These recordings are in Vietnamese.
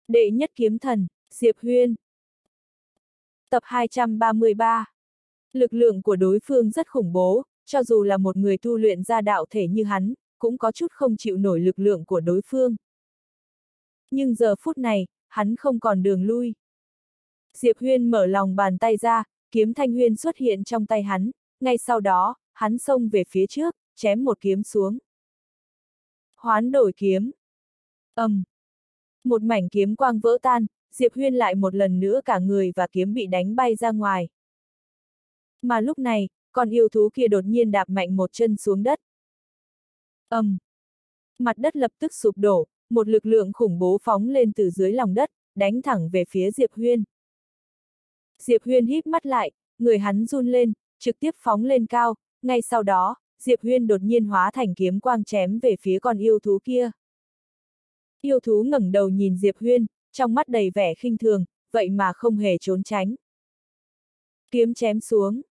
Đệ nhất kiếm thần, Diệp Huyên. Tập 233. Lực lượng của đối phương rất khủng bố, cho dù là một người tu luyện ra đạo thể như hắn, cũng có chút không chịu nổi lực lượng của đối phương. Nhưng giờ phút này, hắn không còn đường lui. Diệp Huyên mở lòng bàn tay ra, kiếm thanh huyên xuất hiện trong tay hắn, ngay sau đó, hắn xông về phía trước, chém một kiếm xuống. Hoán đổi kiếm. Một mảnh kiếm quang vỡ tan, Diệp Huyên lại một lần nữa cả người và kiếm bị đánh bay ra ngoài. Mà lúc này, con yêu thú kia đột nhiên đạp mạnh một chân xuống đất. Mặt đất lập tức sụp đổ, một lực lượng khủng bố phóng lên từ dưới lòng đất, đánh thẳng về phía Diệp Huyên. Diệp Huyên híp mắt lại, người hắn run lên, trực tiếp phóng lên cao, ngay sau đó, Diệp Huyên đột nhiên hóa thành kiếm quang chém về phía con yêu thú kia. Yêu thú ngẩng đầu nhìn Diệp Huyên, trong mắt đầy vẻ khinh thường, vậy mà không hề trốn tránh. Kiếm chém xuống.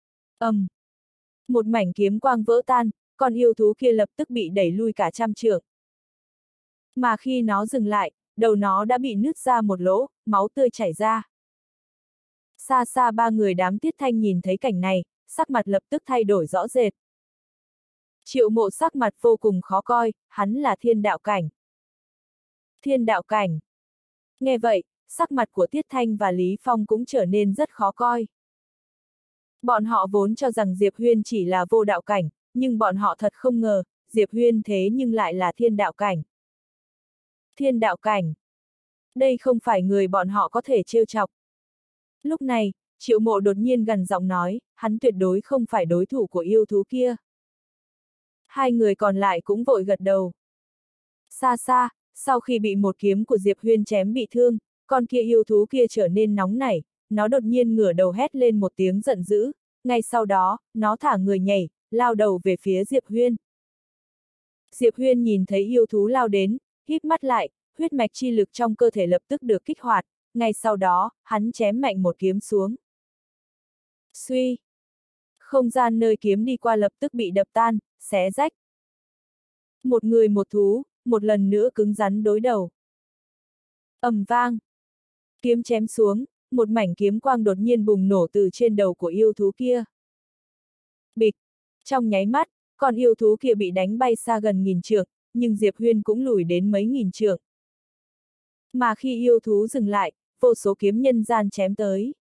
Một mảnh kiếm quang vỡ tan, con yêu thú kia lập tức bị đẩy lui cả trăm trượng. Mà khi nó dừng lại, đầu nó đã bị nứt ra một lỗ, máu tươi chảy ra. Xa xa ba người đám Tiết Thanh nhìn thấy cảnh này, sắc mặt lập tức thay đổi rõ rệt. Triệu Mộ sắc mặt vô cùng khó coi, hắn là thiên đạo cảnh. Thiên đạo cảnh. Nghe vậy, sắc mặt của Tiết Thanh và Lý Phong cũng trở nên rất khó coi. Bọn họ vốn cho rằng Diệp Huyên chỉ là vô đạo cảnh, nhưng bọn họ thật không ngờ, Diệp Huyên thế nhưng lại là thiên đạo cảnh. Thiên đạo cảnh. Đây không phải người bọn họ có thể trêu chọc. Lúc này, Triệu Mộ đột nhiên gằn giọng nói, hắn tuyệt đối không phải đối thủ của yêu thú kia. Hai người còn lại cũng vội gật đầu. Xa xa, sau khi bị một kiếm của Diệp Huyên chém bị thương, con kia yêu thú kia trở nên nóng nảy, nó đột nhiên ngửa đầu hét lên một tiếng giận dữ, ngay sau đó, nó thả người nhảy, lao đầu về phía Diệp Huyên. Diệp Huyên nhìn thấy yêu thú lao đến, híp mắt lại, huyết mạch chi lực trong cơ thể lập tức được kích hoạt, ngay sau đó, hắn chém mạnh một kiếm xuống. Suy! Không gian nơi kiếm đi qua lập tức bị đập tan, xé rách. Một người một thú, một lần nữa cứng rắn đối đầu. Ầm vang! Kiếm chém xuống, một mảnh kiếm quang đột nhiên bùng nổ từ trên đầu của yêu thú kia. Bịch! Trong nháy mắt, con yêu thú kia bị đánh bay xa gần nghìn trượng, nhưng Diệp Huyên cũng lùi đến mấy nghìn trượng. Mà khi yêu thú dừng lại, vô số kiếm nhân gian chém tới.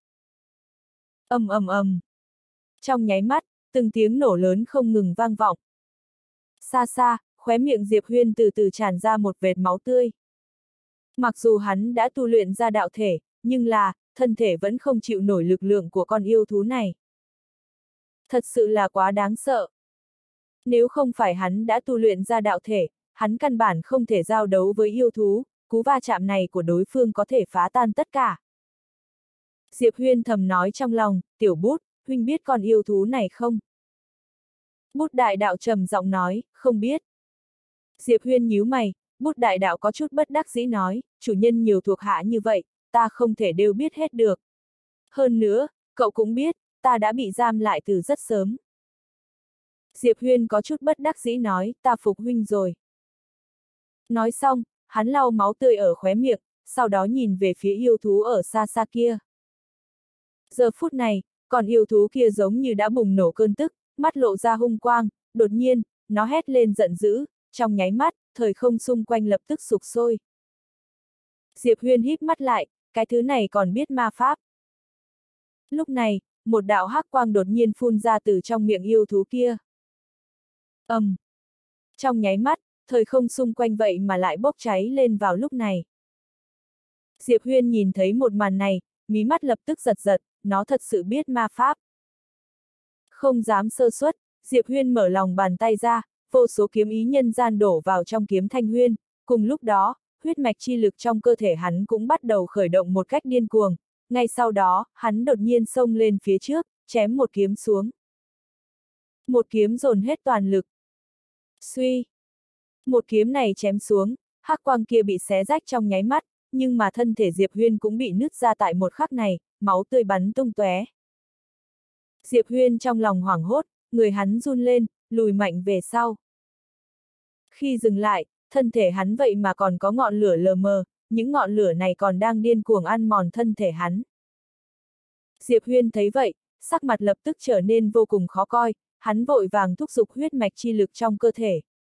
Trong nháy mắt, từng tiếng nổ lớn không ngừng vang vọng. Xa xa, khóe miệng Diệp Huyên từ từ tràn ra một vệt máu tươi. Mặc dù hắn đã tu luyện ra đạo thể, nhưng thân thể vẫn không chịu nổi lực lượng của con yêu thú này. Thật sự là quá đáng sợ. Nếu không phải hắn đã tu luyện ra đạo thể, hắn căn bản không thể giao đấu với yêu thú, cú va chạm này của đối phương có thể phá tan tất cả. Diệp Huyên thầm nói trong lòng, tiểu Bút, huynh biết con yêu thú này không? Bút đại đạo trầm giọng nói, không biết. Diệp Huyên nhíu mày, Bút đại đạo có chút bất đắc dĩ nói, chủ nhân nhiều thuộc hạ như vậy, ta không thể đều biết hết được. Hơn nữa, cậu cũng biết, ta đã bị giam lại từ rất sớm. Diệp Huyên có chút bất đắc dĩ nói, ta phục huynh rồi. Nói xong, hắn lau máu tươi ở khóe miệng, sau đó nhìn về phía yêu thú ở xa xa kia. Giờ phút này, con yêu thú kia giống như đã bùng nổ cơn tức, mắt lộ ra hung quang, đột nhiên, nó hét lên giận dữ, trong nháy mắt, thời không xung quanh lập tức sục sôi. Diệp Huyên híp mắt lại, cái thứ này còn biết ma pháp. Lúc này, một đạo hắc quang đột nhiên phun ra từ trong miệng yêu thú kia. Trong nháy mắt, thời không xung quanh vậy mà lại bốc cháy lên vào lúc này. Diệp Huyên nhìn thấy một màn này, mí mắt lập tức giật giật, nó thật sự biết ma pháp. Không dám sơ suất, Diệp Huyên mở lòng bàn tay ra, vô số kiếm ý nhân gian đổ vào trong kiếm thanh huyên, cùng lúc đó, huyết mạch chi lực trong cơ thể hắn cũng bắt đầu khởi động một cách điên cuồng, ngay sau đó, hắn đột nhiên xông lên phía trước, chém một kiếm xuống. Một kiếm dồn hết toàn lực. Suy! Một kiếm này chém xuống, hắc quang kia bị xé rách trong nháy mắt, nhưng mà thân thể Diệp Huyên cũng bị nứt ra tại một khắc này, máu tươi bắn tung tóe. Diệp Huyên trong lòng hoảng hốt, người hắn run lên, lùi mạnh về sau. Khi dừng lại, thân thể hắn vậy mà còn có ngọn lửa lờ mờ, những ngọn lửa này còn đang điên cuồng ăn mòn thân thể hắn. Diệp Huyên thấy vậy, sắc mặt lập tức trở nên vô cùng khó coi, hắn vội vàng thúc giục huyết mạch chi lực trong cơ thể.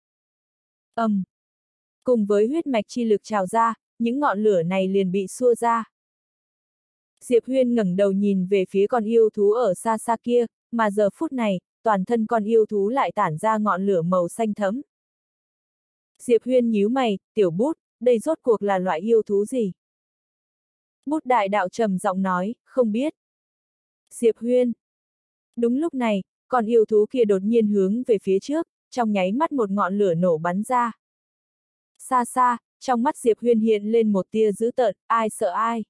Cùng với huyết mạch chi lực trào ra, những ngọn lửa này liền bị xua ra. Diệp Huyên ngẩng đầu nhìn về phía con yêu thú ở xa xa kia, mà giờ phút này, toàn thân con yêu thú lại tản ra ngọn lửa màu xanh thẫm. Diệp Huyên nhíu mày, tiểu Bút, đây rốt cuộc là loại yêu thú gì? Bút đại đạo trầm giọng nói, không biết. Diệp Huyên. Đúng lúc này, con yêu thú kia đột nhiên hướng về phía trước, trong nháy mắt một ngọn lửa nổ bắn ra. Xa xa, trong mắt Diệp Huyên hiện lên một tia dữ tợn, ai sợ ai.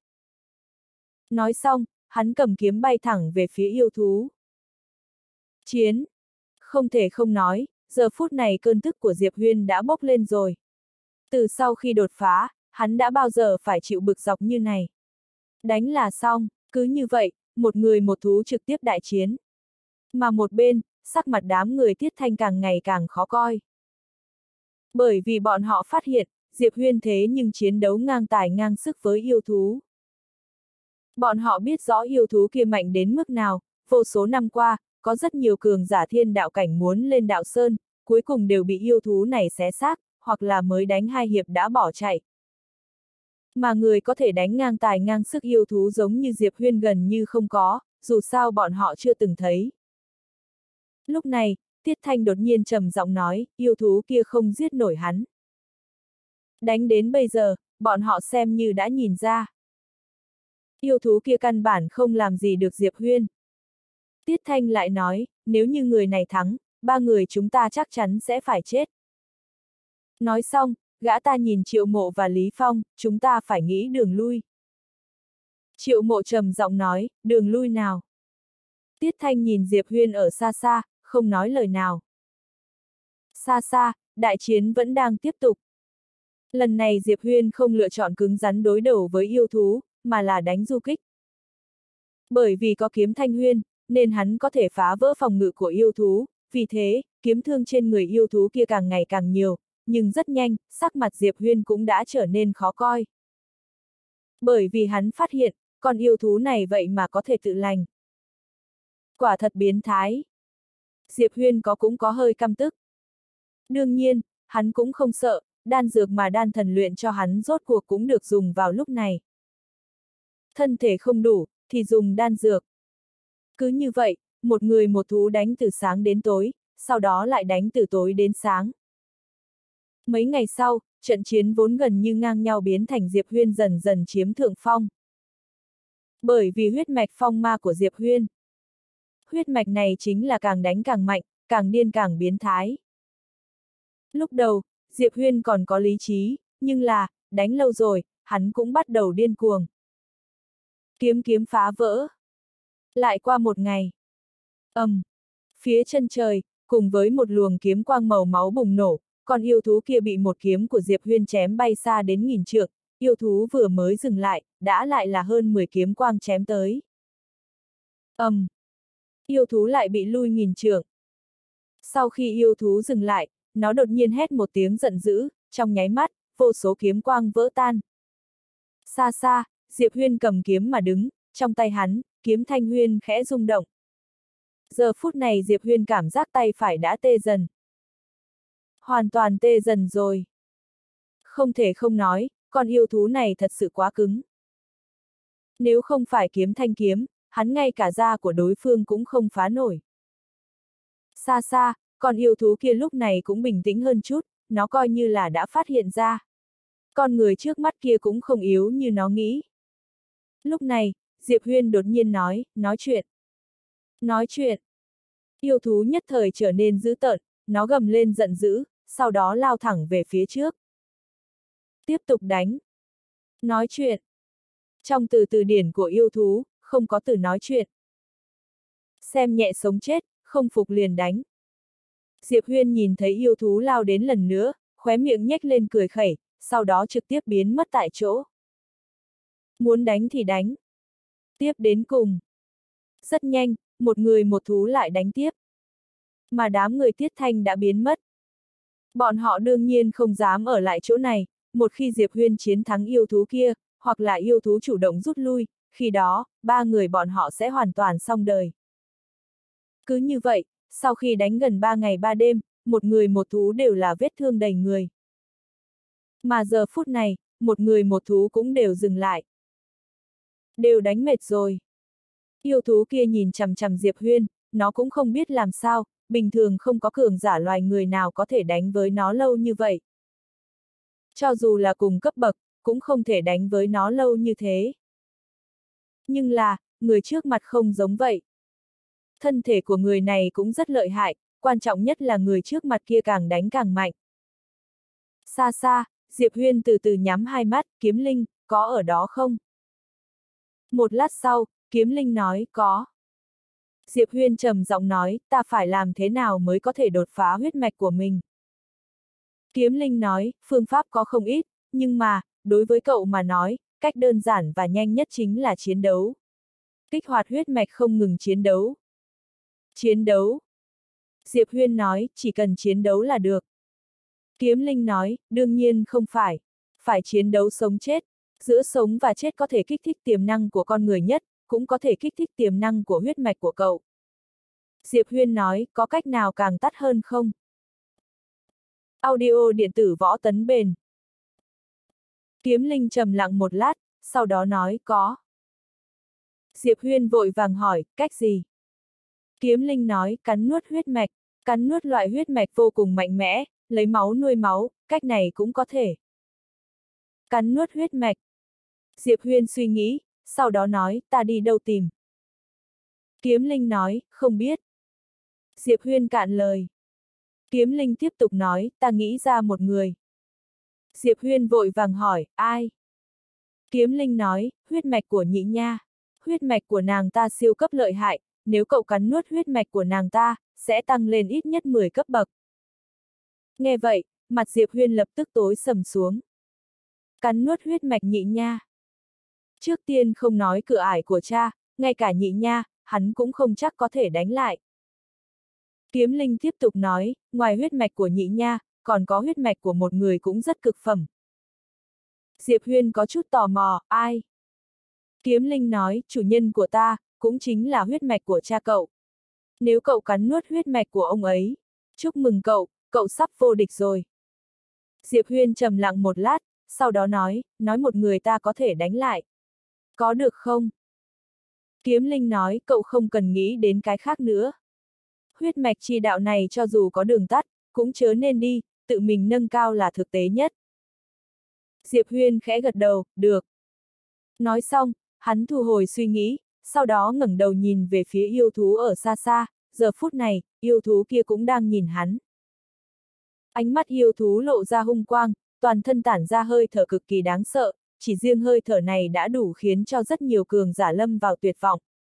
Nói xong, hắn cầm kiếm bay thẳng về phía yêu thú. Chiến! Không thể không nói, giờ phút này cơn tức của Diệp Huyên đã bốc lên rồi. Từ sau khi đột phá, hắn đã bao giờ phải chịu bực dọc như này. Đánh là xong, cứ như vậy, một người một thú trực tiếp đại chiến. Mà một bên, sắc mặt đám người Tiết Thanh càng ngày càng khó coi. Bởi vì bọn họ phát hiện, Diệp Huyên thế nhưng chiến đấu ngang tài ngang sức với yêu thú. Bọn họ biết rõ yêu thú kia mạnh đến mức nào, vô số năm qua, có rất nhiều cường giả thiên đạo cảnh muốn lên đạo sơn, cuối cùng đều bị yêu thú này xé xác, hoặc là mới đánh 2 hiệp đã bỏ chạy. Mà người có thể đánh ngang tài ngang sức yêu thú giống như Diệp Huyên gần như không có, dù sao bọn họ chưa từng thấy. Lúc này, Tiết Thanh đột nhiên trầm giọng nói, yêu thú kia không giết nổi hắn. Đánh đến bây giờ, bọn họ xem như đã nhìn ra. Yêu thú kia căn bản không làm gì được Diệp Huyên. Tiết Thanh lại nói, nếu như người này thắng, 3 người chúng ta chắc chắn sẽ phải chết. Nói xong, gã ta nhìn Triệu Mộ và Lý Phong, chúng ta phải nghĩ đường lui. Triệu Mộ trầm giọng nói, đường lui nào? Tiết Thanh nhìn Diệp Huyên ở xa xa, không nói lời nào. Xa xa, đại chiến vẫn đang tiếp tục. Lần này Diệp Huyên không lựa chọn cứng rắn đối đầu với yêu thú, mà là đánh du kích. Bởi vì có kiếm Thanh Huyên, nên hắn có thể phá vỡ phòng ngự của yêu thú, vì thế, kiếm thương trên người yêu thú kia càng ngày càng nhiều, nhưng rất nhanh, sắc mặt Diệp Huyên cũng đã trở nên khó coi. Bởi vì hắn phát hiện, con yêu thú này vậy mà có thể tự lành. Quả thật biến thái. Diệp Huyên cũng có hơi căm tức. Đương nhiên, hắn cũng không sợ, đan dược mà đan thần luyện cho hắn rốt cuộc cũng được dùng vào lúc này. Thân thể không đủ, thì dùng đan dược. Cứ như vậy, một người một thú đánh từ sáng đến tối, sau đó lại đánh từ tối đến sáng. Mấy ngày sau, trận chiến vốn gần như ngang nhau biến thành Diệp Huyên dần dần chiếm thượng phong. Bởi vì huyết mạch phong ma của Diệp Huyên. Huyết mạch này chính là càng đánh càng mạnh, càng điên càng biến thái. Lúc đầu, Diệp Huyên còn có lý trí, nhưng là, đánh lâu rồi, hắn cũng bắt đầu điên cuồng. Kiếm phá vỡ. Lại qua một ngày. Phía chân trời, cùng với một luồng kiếm quang màu máu bùng nổ, con yêu thú kia bị một kiếm của Diệp Huyên chém bay xa đến nghìn trượng, yêu thú vừa mới dừng lại, đã lại là hơn 10 kiếm quang chém tới. Yêu thú lại bị lui nghìn trượng. Sau khi yêu thú dừng lại, nó đột nhiên hét một tiếng giận dữ, trong nháy mắt, vô số kiếm quang vỡ tan. Xa xa, Diệp Huyên cầm kiếm mà đứng, trong tay hắn, kiếm Thanh Huyên khẽ rung động. Giờ phút này Diệp Huyên cảm giác tay phải đã tê dần. Hoàn toàn tê dần rồi. Không thể không nói, con yêu thú này thật sự quá cứng. Nếu không phải kiếm thanh kiếm, hắn ngay cả da của đối phương cũng không phá nổi. Xa xa, con yêu thú kia lúc này cũng bình tĩnh hơn chút, nó coi như là đã phát hiện ra. Con người trước mắt kia cũng không yếu như nó nghĩ. Lúc này, Diệp Huyên đột nhiên nói chuyện. Nói chuyện. Yêu thú nhất thời trở nên dữ tợn, nó gầm lên giận dữ, sau đó lao thẳng về phía trước. Tiếp tục đánh. Nói chuyện. Trong từ điển của yêu thú, không có từ nói chuyện. Xem nhẹ sống chết, không phục liền đánh. Diệp Huyên nhìn thấy yêu thú lao đến lần nữa, khóe miệng nhếch lên cười khẩy, sau đó trực tiếp biến mất tại chỗ. Muốn đánh thì đánh. Tiếp đến cùng. Rất nhanh, một người một thú lại đánh tiếp. Mà đám người Tiết Thanh đã biến mất. Bọn họ đương nhiên không dám ở lại chỗ này, một khi Diệp Huyên chiến thắng yêu thú kia, hoặc là yêu thú chủ động rút lui, khi đó, ba người bọn họ sẽ hoàn toàn xong đời. Cứ như vậy, sau khi đánh gần 3 ngày 3 đêm, một người một thú đều là vết thương đầy người. Mà giờ phút này, một người một thú cũng đều dừng lại. Đều đánh mệt rồi. Yêu thú kia nhìn chằm chằm Diệp Huyên, nó cũng không biết làm sao, bình thường không có cường giả loài người nào có thể đánh với nó lâu như vậy. Cho dù là cùng cấp bậc, cũng không thể đánh với nó lâu như thế. Nhưng là, người trước mặt không giống vậy. Thân thể của người này cũng rất lợi hại, quan trọng nhất là người trước mặt kia càng đánh càng mạnh. Xa xa, Diệp Huyên từ từ nhắm hai mắt, Kiếm Linh, có ở đó không? Một lát sau, Kiếm Linh nói, có. Diệp Huyên trầm giọng nói, ta phải làm thế nào mới có thể đột phá huyết mạch của mình? Kiếm Linh nói, phương pháp có không ít, nhưng mà, đối với cậu mà nói, cách đơn giản và nhanh nhất chính là chiến đấu. Kích hoạt huyết mạch không ngừng chiến đấu. Chiến đấu. Diệp Huyên nói, chỉ cần chiến đấu là được. Kiếm Linh nói, đương nhiên không phải. Phải chiến đấu sống chết. Giữa sống và chết có thể kích thích tiềm năng của con người nhất, cũng có thể kích thích tiềm năng của huyết mạch của cậu. Diệp Huyên nói, có cách nào càng tắt hơn không? Audio điện tử võ tấn bền. Kiếm Linh trầm lặng một lát, sau đó nói, có. Diệp Huyên vội vàng hỏi, cách gì? Kiếm Linh nói, cắn nuốt huyết mạch, cắn nuốt loại huyết mạch vô cùng mạnh mẽ, lấy máu nuôi máu, cách này cũng có thể. Cắn nuốt huyết mạch. Diệp Huyên suy nghĩ, sau đó nói, ta đi đâu tìm? Kiếm Linh nói, không biết. Diệp Huyên cạn lời. Kiếm Linh tiếp tục nói, ta nghĩ ra một người. Diệp Huyên vội vàng hỏi, ai? Kiếm Linh nói, huyết mạch của Nhị Nha. Huyết mạch của nàng ta siêu cấp lợi hại, nếu cậu cắn nuốt huyết mạch của nàng ta, sẽ tăng lên ít nhất 10 cấp bậc. Nghe vậy, mặt Diệp Huyên lập tức tối sầm xuống. Cắn nuốt huyết mạch Nhị Nha. Trước tiên không nói cửa ải của cha, ngay cả Nhị Nha, hắn cũng không chắc có thể đánh lại. Kiếm Linh tiếp tục nói, ngoài huyết mạch của Nhị Nha, còn có huyết mạch của một người cũng rất cực phẩm. Diệp Huyên có chút tò mò, ai? Kiếm Linh nói, chủ nhân của ta, cũng chính là huyết mạch của cha cậu. Nếu cậu cắn nuốt huyết mạch của ông ấy, chúc mừng cậu, cậu sắp vô địch rồi. Diệp Huyên trầm lặng một lát, sau đó nói một người ta có thể đánh lại. Có được không? Kiếm Linh nói, cậu không cần nghĩ đến cái khác nữa. Huyết mạch chi đạo này cho dù có đường tắt, cũng chớ nên đi, tự mình nâng cao là thực tế nhất. Diệp Huyên khẽ gật đầu, được. Nói xong, hắn thu hồi suy nghĩ, sau đó ngẩng đầu nhìn về phía yêu thú ở xa xa, giờ phút này, yêu thú kia cũng đang nhìn hắn. Ánh mắt yêu thú lộ ra hung quang, toàn thân tản ra hơi thở cực kỳ đáng sợ, chỉ riêng hơi thở này đã đủ khiến cho rất nhiều cường giả lâm vào tuyệt vọng.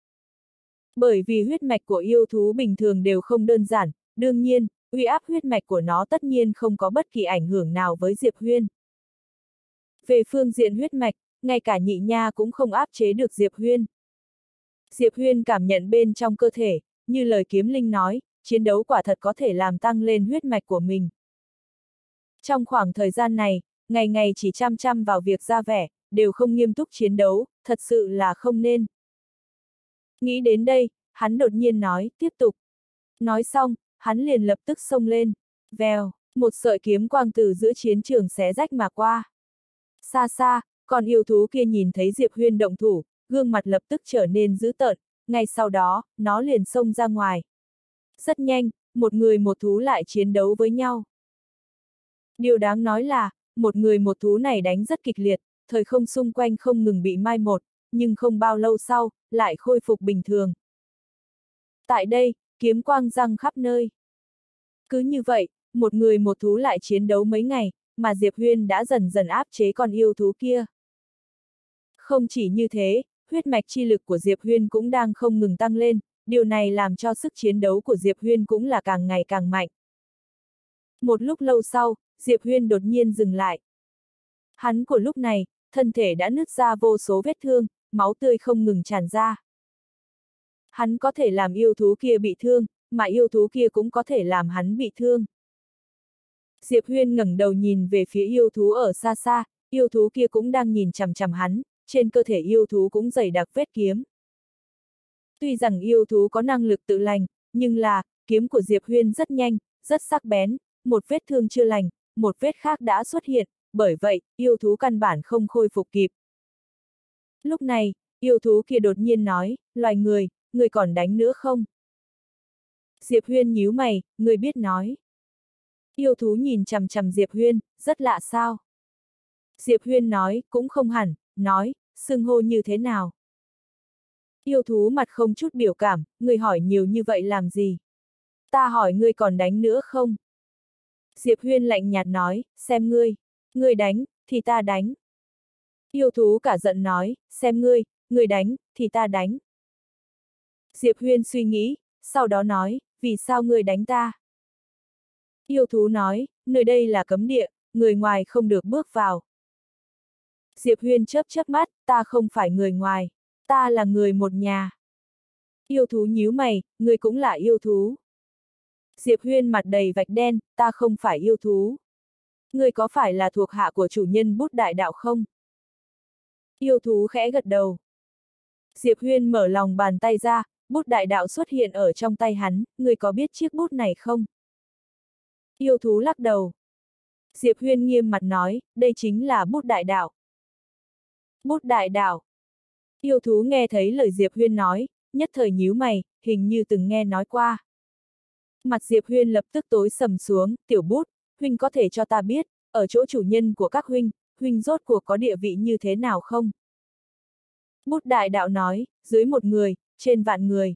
Bởi vì huyết mạch của yêu thú bình thường đều không đơn giản, đương nhiên, uy áp huyết mạch của nó tất nhiên không có bất kỳ ảnh hưởng nào với Diệp Huyên. Về phương diện huyết mạch, ngay cả Nhị Nha cũng không áp chế được Diệp Huyên. Diệp Huyên cảm nhận bên trong cơ thể, như lời Kiếm Linh nói, chiến đấu quả thật có thể làm tăng lên huyết mạch của mình. Trong khoảng thời gian này, ngày ngày chỉ chăm chăm vào việc ra vẻ, đều không nghiêm túc chiến đấu, thật sự là không nên. Nghĩ đến đây, hắn đột nhiên nói, tiếp tục. Nói xong, hắn liền lập tức xông lên. Vèo, một sợi kiếm quang từ giữa chiến trường xé rách mà qua. Xa xa, con yêu thú kia nhìn thấy Diệp Huyên động thủ, gương mặt lập tức trở nên dữ tợn, ngay sau đó, nó liền xông ra ngoài. Rất nhanh, một người một thú lại chiến đấu với nhau. Điều đáng nói là, một người một thú này đánh rất kịch liệt, thời không xung quanh không ngừng bị mai một, nhưng không bao lâu sau, lại khôi phục bình thường. Tại đây, kiếm quang răng khắp nơi. Cứ như vậy, một người một thú lại chiến đấu mấy ngày, mà Diệp Huyên đã dần dần áp chế con yêu thú kia. Không chỉ như thế, huyết mạch chi lực của Diệp Huyên cũng đang không ngừng tăng lên, điều này làm cho sức chiến đấu của Diệp Huyên cũng là càng ngày càng mạnh. Một lúc lâu sau, Diệp Huyên đột nhiên dừng lại. Hắn của lúc này, thân thể đã nứt ra vô số vết thương, máu tươi không ngừng tràn ra. Hắn có thể làm yêu thú kia bị thương, mà yêu thú kia cũng có thể làm hắn bị thương. Diệp Huyên ngẩng đầu nhìn về phía yêu thú ở xa xa, yêu thú kia cũng đang nhìn chằm chằm hắn, trên cơ thể yêu thú cũng dày đặc vết kiếm. Tuy rằng yêu thú có năng lực tự lành, nhưng là, kiếm của Diệp Huyên rất nhanh, rất sắc bén, một vết thương chưa lành, một vết khác đã xuất hiện, bởi vậy, yêu thú căn bản không khôi phục kịp. Lúc này, yêu thú kia đột nhiên nói, loài người còn đánh nữa không? Diệp Huyên nhíu mày, người biết nói. Yêu thú nhìn chằm chằm Diệp Huyên, rất lạ sao? Diệp Huyên nói, cũng không hẳn, nói, xưng hô như thế nào? Yêu thú mặt không chút biểu cảm, người hỏi nhiều như vậy làm gì? Ta hỏi ngươi còn đánh nữa không? Diệp Huyên lạnh nhạt nói, xem ngươi đánh, thì ta đánh. Yêu thú cả giận nói, xem ngươi đánh, thì ta đánh. Diệp Huyên suy nghĩ, sau đó nói, vì sao ngươi đánh ta? Yêu thú nói, nơi đây là cấm địa, người ngoài không được bước vào. Diệp Huyên chớp chớp mắt, ta không phải người ngoài, ta là người một nhà. Yêu thú nhíu mày, ngươi cũng là yêu thú. Diệp Huyên mặt đầy vạch đen, ta không phải yêu thú. Ngươi có phải là thuộc hạ của chủ nhân bút đại đạo không? Yêu thú khẽ gật đầu. Diệp Huyên mở lòng bàn tay ra, bút đại đạo xuất hiện ở trong tay hắn, ngươi có biết chiếc bút này không? Yêu thú lắc đầu. Diệp Huyên nghiêm mặt nói, đây chính là bút đại đạo. Bút đại đạo. Yêu thú nghe thấy lời Diệp Huyên nói, nhất thời nhíu mày, hình như từng nghe nói qua. Mặt Diệp Huyên lập tức tối sầm xuống, tiểu bút, huynh có thể cho ta biết, ở chỗ chủ nhân của các huynh rốt cuộc có địa vị như thế nào không? Bút đại đạo nói, dưới một người, trên vạn người.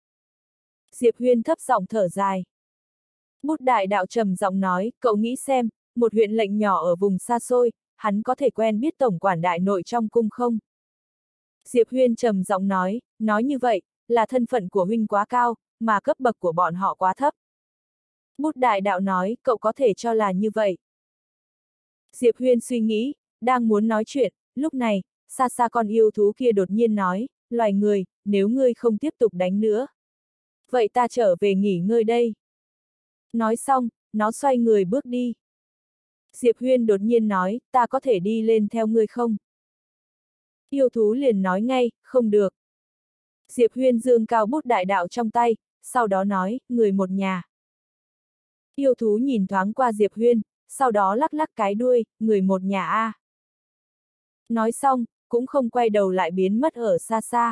Diệp Huyên thấp giọng thở dài. Bút đại đạo trầm giọng nói, cậu nghĩ xem, một huyện lệnh nhỏ ở vùng xa xôi, hắn có thể quen biết tổng quản đại nội trong cung không? Diệp Huyên trầm giọng nói như vậy, là thân phận của huynh quá cao, mà cấp bậc của bọn họ quá thấp. Bút đại đạo nói, cậu có thể cho là như vậy. Diệp Huyên suy nghĩ, đang muốn nói chuyện, lúc này, xa xa con yêu thú kia đột nhiên nói, loài người, nếu ngươi không tiếp tục đánh nữa. Vậy ta trở về nghỉ ngơi đây. Nói xong, nó xoay người bước đi. Diệp Huyên đột nhiên nói, ta có thể đi lên theo ngươi không? Yêu thú liền nói ngay, không được. Diệp Huyên giương cao bút đại đạo trong tay, sau đó nói, người một nhà. Yêu thú nhìn thoáng qua Diệp Huyên, sau đó lắc lắc cái đuôi, người một nhà a. Nói xong, cũng không quay đầu lại biến mất ở xa xa.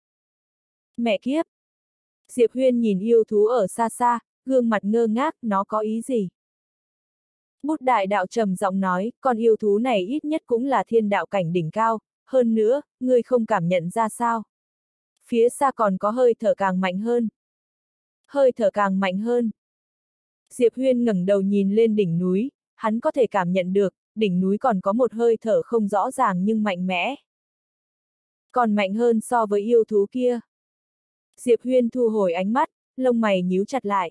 Mẹ kiếp! Diệp Huyên nhìn yêu thú ở xa xa, gương mặt ngơ ngác, nó có ý gì? Bút đại đạo trầm giọng nói, con yêu thú này ít nhất cũng là thiên đạo cảnh đỉnh cao, hơn nữa, ngươi không cảm nhận ra sao? Phía xa còn có hơi thở càng mạnh hơn. Hơi thở càng mạnh hơn. Diệp Huyên ngẩng đầu nhìn lên đỉnh núi, hắn có thể cảm nhận được, đỉnh núi còn có một hơi thở không rõ ràng nhưng mạnh mẽ. Còn mạnh hơn so với yêu thú kia. Diệp Huyên thu hồi ánh mắt, lông mày nhíu chặt lại.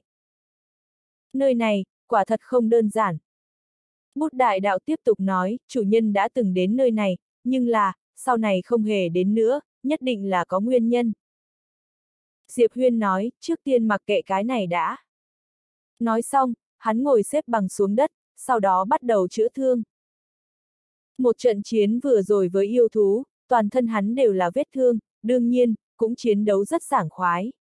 Nơi này, quả thật không đơn giản. Bút đại đạo tiếp tục nói, chủ nhân đã từng đến nơi này, nhưng là, sau này không hề đến nữa, nhất định là có nguyên nhân. Diệp Huyên nói, trước tiên mặc kệ cái này đã. Nói xong, hắn ngồi xếp bằng xuống đất, sau đó bắt đầu chữa thương. Một trận chiến vừa rồi với yêu thú, toàn thân hắn đều là vết thương, đương nhiên, cũng chiến đấu rất sảng khoái.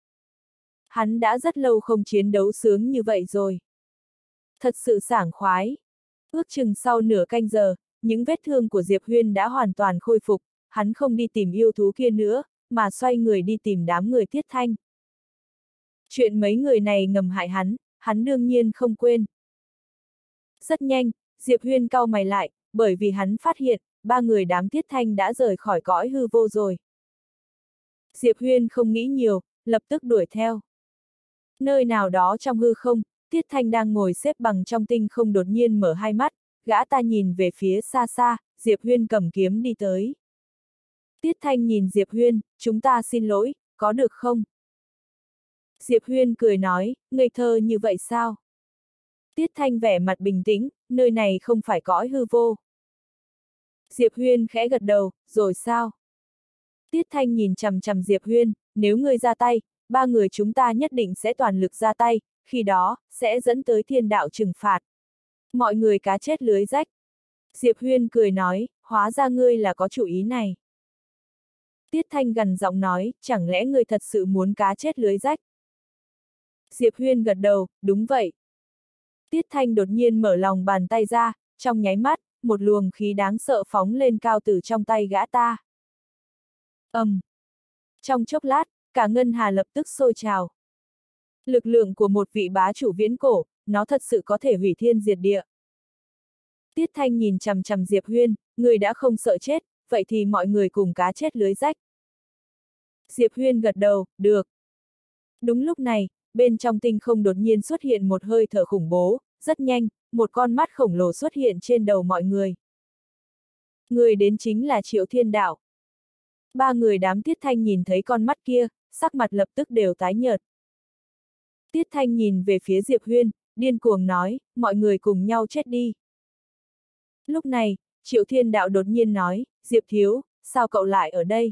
Hắn đã rất lâu không chiến đấu sướng như vậy rồi. Thật sự sảng khoái. Ước chừng sau nửa canh giờ, những vết thương của Diệp Huyên đã hoàn toàn khôi phục, hắn không đi tìm yêu thú kia nữa, mà xoay người đi tìm đám người Tiết Thanh. Chuyện mấy người này ngầm hại hắn đương nhiên không quên. Rất nhanh, Diệp Huyên cau mày lại, bởi vì hắn phát hiện, ba người đám Tiết Thanh đã rời khỏi cõi hư vô rồi. Diệp Huyên không nghĩ nhiều, lập tức đuổi theo. Nơi nào đó trong hư không, Tiết Thanh đang ngồi xếp bằng trong tinh không đột nhiên mở hai mắt, gã ta nhìn về phía xa xa, Diệp Huyên cầm kiếm đi tới. Tiết Thanh nhìn Diệp Huyên, chúng ta xin lỗi, có được không? Diệp Huyên cười nói, ngây thơ như vậy sao? Tiết Thanh vẻ mặt bình tĩnh, nơi này không phải cõi hư vô. Diệp Huyên khẽ gật đầu, rồi sao? Tiết Thanh nhìn chằm chằm Diệp Huyên, nếu ngươi ra tay, ba người chúng ta nhất định sẽ toàn lực ra tay, khi đó, sẽ dẫn tới thiên đạo trừng phạt. Mọi người cá chết lưới rách. Diệp Huyên cười nói, hóa ra ngươi là có chủ ý này. Tiết Thanh gằn giọng nói, chẳng lẽ ngươi thật sự muốn cá chết lưới rách? Diệp Huyên gật đầu, đúng vậy. Tiết Thanh đột nhiên mở lòng bàn tay ra, trong nháy mắt, một luồng khí đáng sợ phóng lên cao từ trong tay gã ta. Trong chốc lát, cả ngân hà lập tức sôi trào. Lực lượng của một vị bá chủ viễn cổ, nó thật sự có thể hủy thiên diệt địa. Tiết Thanh nhìn chằm chằm Diệp Huyên, người đã không sợ chết, vậy thì mọi người cùng cá chết lưới rách. Diệp Huyên gật đầu, được. Đúng lúc này, bên trong tinh không đột nhiên xuất hiện một hơi thở khủng bố, rất nhanh, một con mắt khổng lồ xuất hiện trên đầu mọi người. Người đến chính là Triệu Thiên Đạo. Ba người đám Tiết Thanh nhìn thấy con mắt kia, sắc mặt lập tức đều tái nhợt. Tiết Thanh nhìn về phía Diệp Huyên, điên cuồng nói, mọi người cùng nhau chết đi. Lúc này, Triệu Thiên Đạo đột nhiên nói, Diệp Thiếu, sao cậu lại ở đây?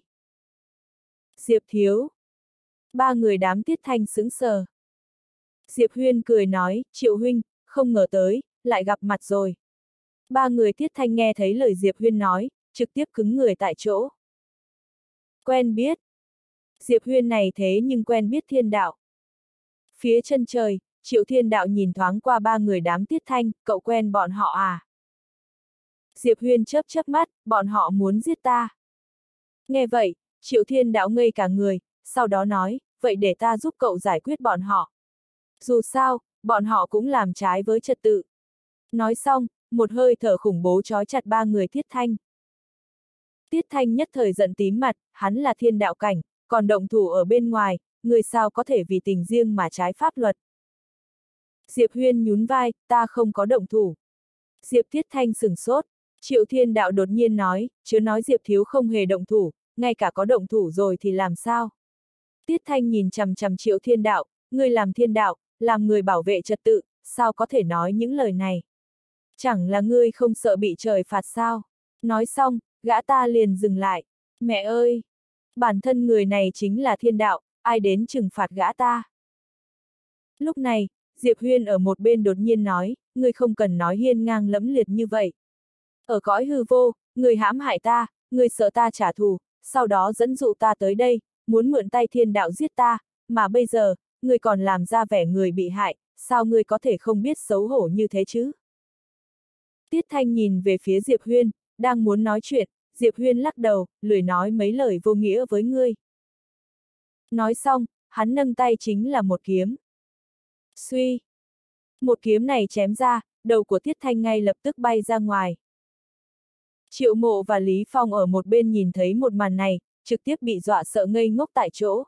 Diệp Thiếu. Ba người đám Tiết Thanh sững sờ. Diệp Huyên cười nói, Triệu Huynh, không ngờ tới, lại gặp mặt rồi. Ba người Tiết Thanh nghe thấy lời Diệp Huyên nói, trực tiếp cứng người tại chỗ. Quen biết. Diệp Huyên này thế nhưng quen biết Thiên Đạo. Phía chân trời, Triệu Thiên Đạo nhìn thoáng qua ba người đám Tiết Thanh, cậu quen bọn họ à? Diệp Huyên chớp chớp mắt, bọn họ muốn giết ta. Nghe vậy, Triệu Thiên Đạo ngây cả người, sau đó nói, vậy để ta giúp cậu giải quyết bọn họ. Dù sao, bọn họ cũng làm trái với trật tự. Nói xong, một hơi thở khủng bố trói chặt ba người Tiết Thanh. Tiết Thanh nhất thời giận tím mặt, hắn là thiên đạo cảnh, còn động thủ ở bên ngoài, người sao có thể vì tình riêng mà trái pháp luật. Diệp Huyên nhún vai, ta không có động thủ. Diệp Tiết Thanh sửng sốt, Triệu Thiên Đạo đột nhiên nói, chứ nói Diệp Thiếu không hề động thủ, ngay cả có động thủ rồi thì làm sao? Tiết Thanh nhìn chằm chằm Triệu Thiên Đạo, ngươi làm thiên đạo, làm người bảo vệ trật tự, sao có thể nói những lời này? Chẳng là ngươi không sợ bị trời phạt sao? Nói xong, gã ta liền dừng lại. Mẹ ơi! Bản thân người này chính là thiên đạo, ai đến trừng phạt gã ta? Lúc này, Diệp Huyên ở một bên đột nhiên nói, ngươi không cần nói hiên ngang lẫm liệt như vậy. Ở cõi hư vô, ngươi hãm hại ta, ngươi sợ ta trả thù, sau đó dẫn dụ ta tới đây, muốn mượn tay thiên đạo giết ta, mà bây giờ, ngươi còn làm ra vẻ người bị hại, sao ngươi có thể không biết xấu hổ như thế chứ? Tiết Thanh nhìn về phía Diệp Huyên, đang muốn nói chuyện, Diệp Huyên lắc đầu, lười nói mấy lời vô nghĩa với ngươi. Nói xong, hắn nâng tay chính là một kiếm. Suy! Một kiếm này chém ra, đầu của Tiết Thanh ngay lập tức bay ra ngoài. Triệu Mộ và Lý Phong ở một bên nhìn thấy một màn này, trực tiếp bị dọa sợ ngây ngốc tại chỗ.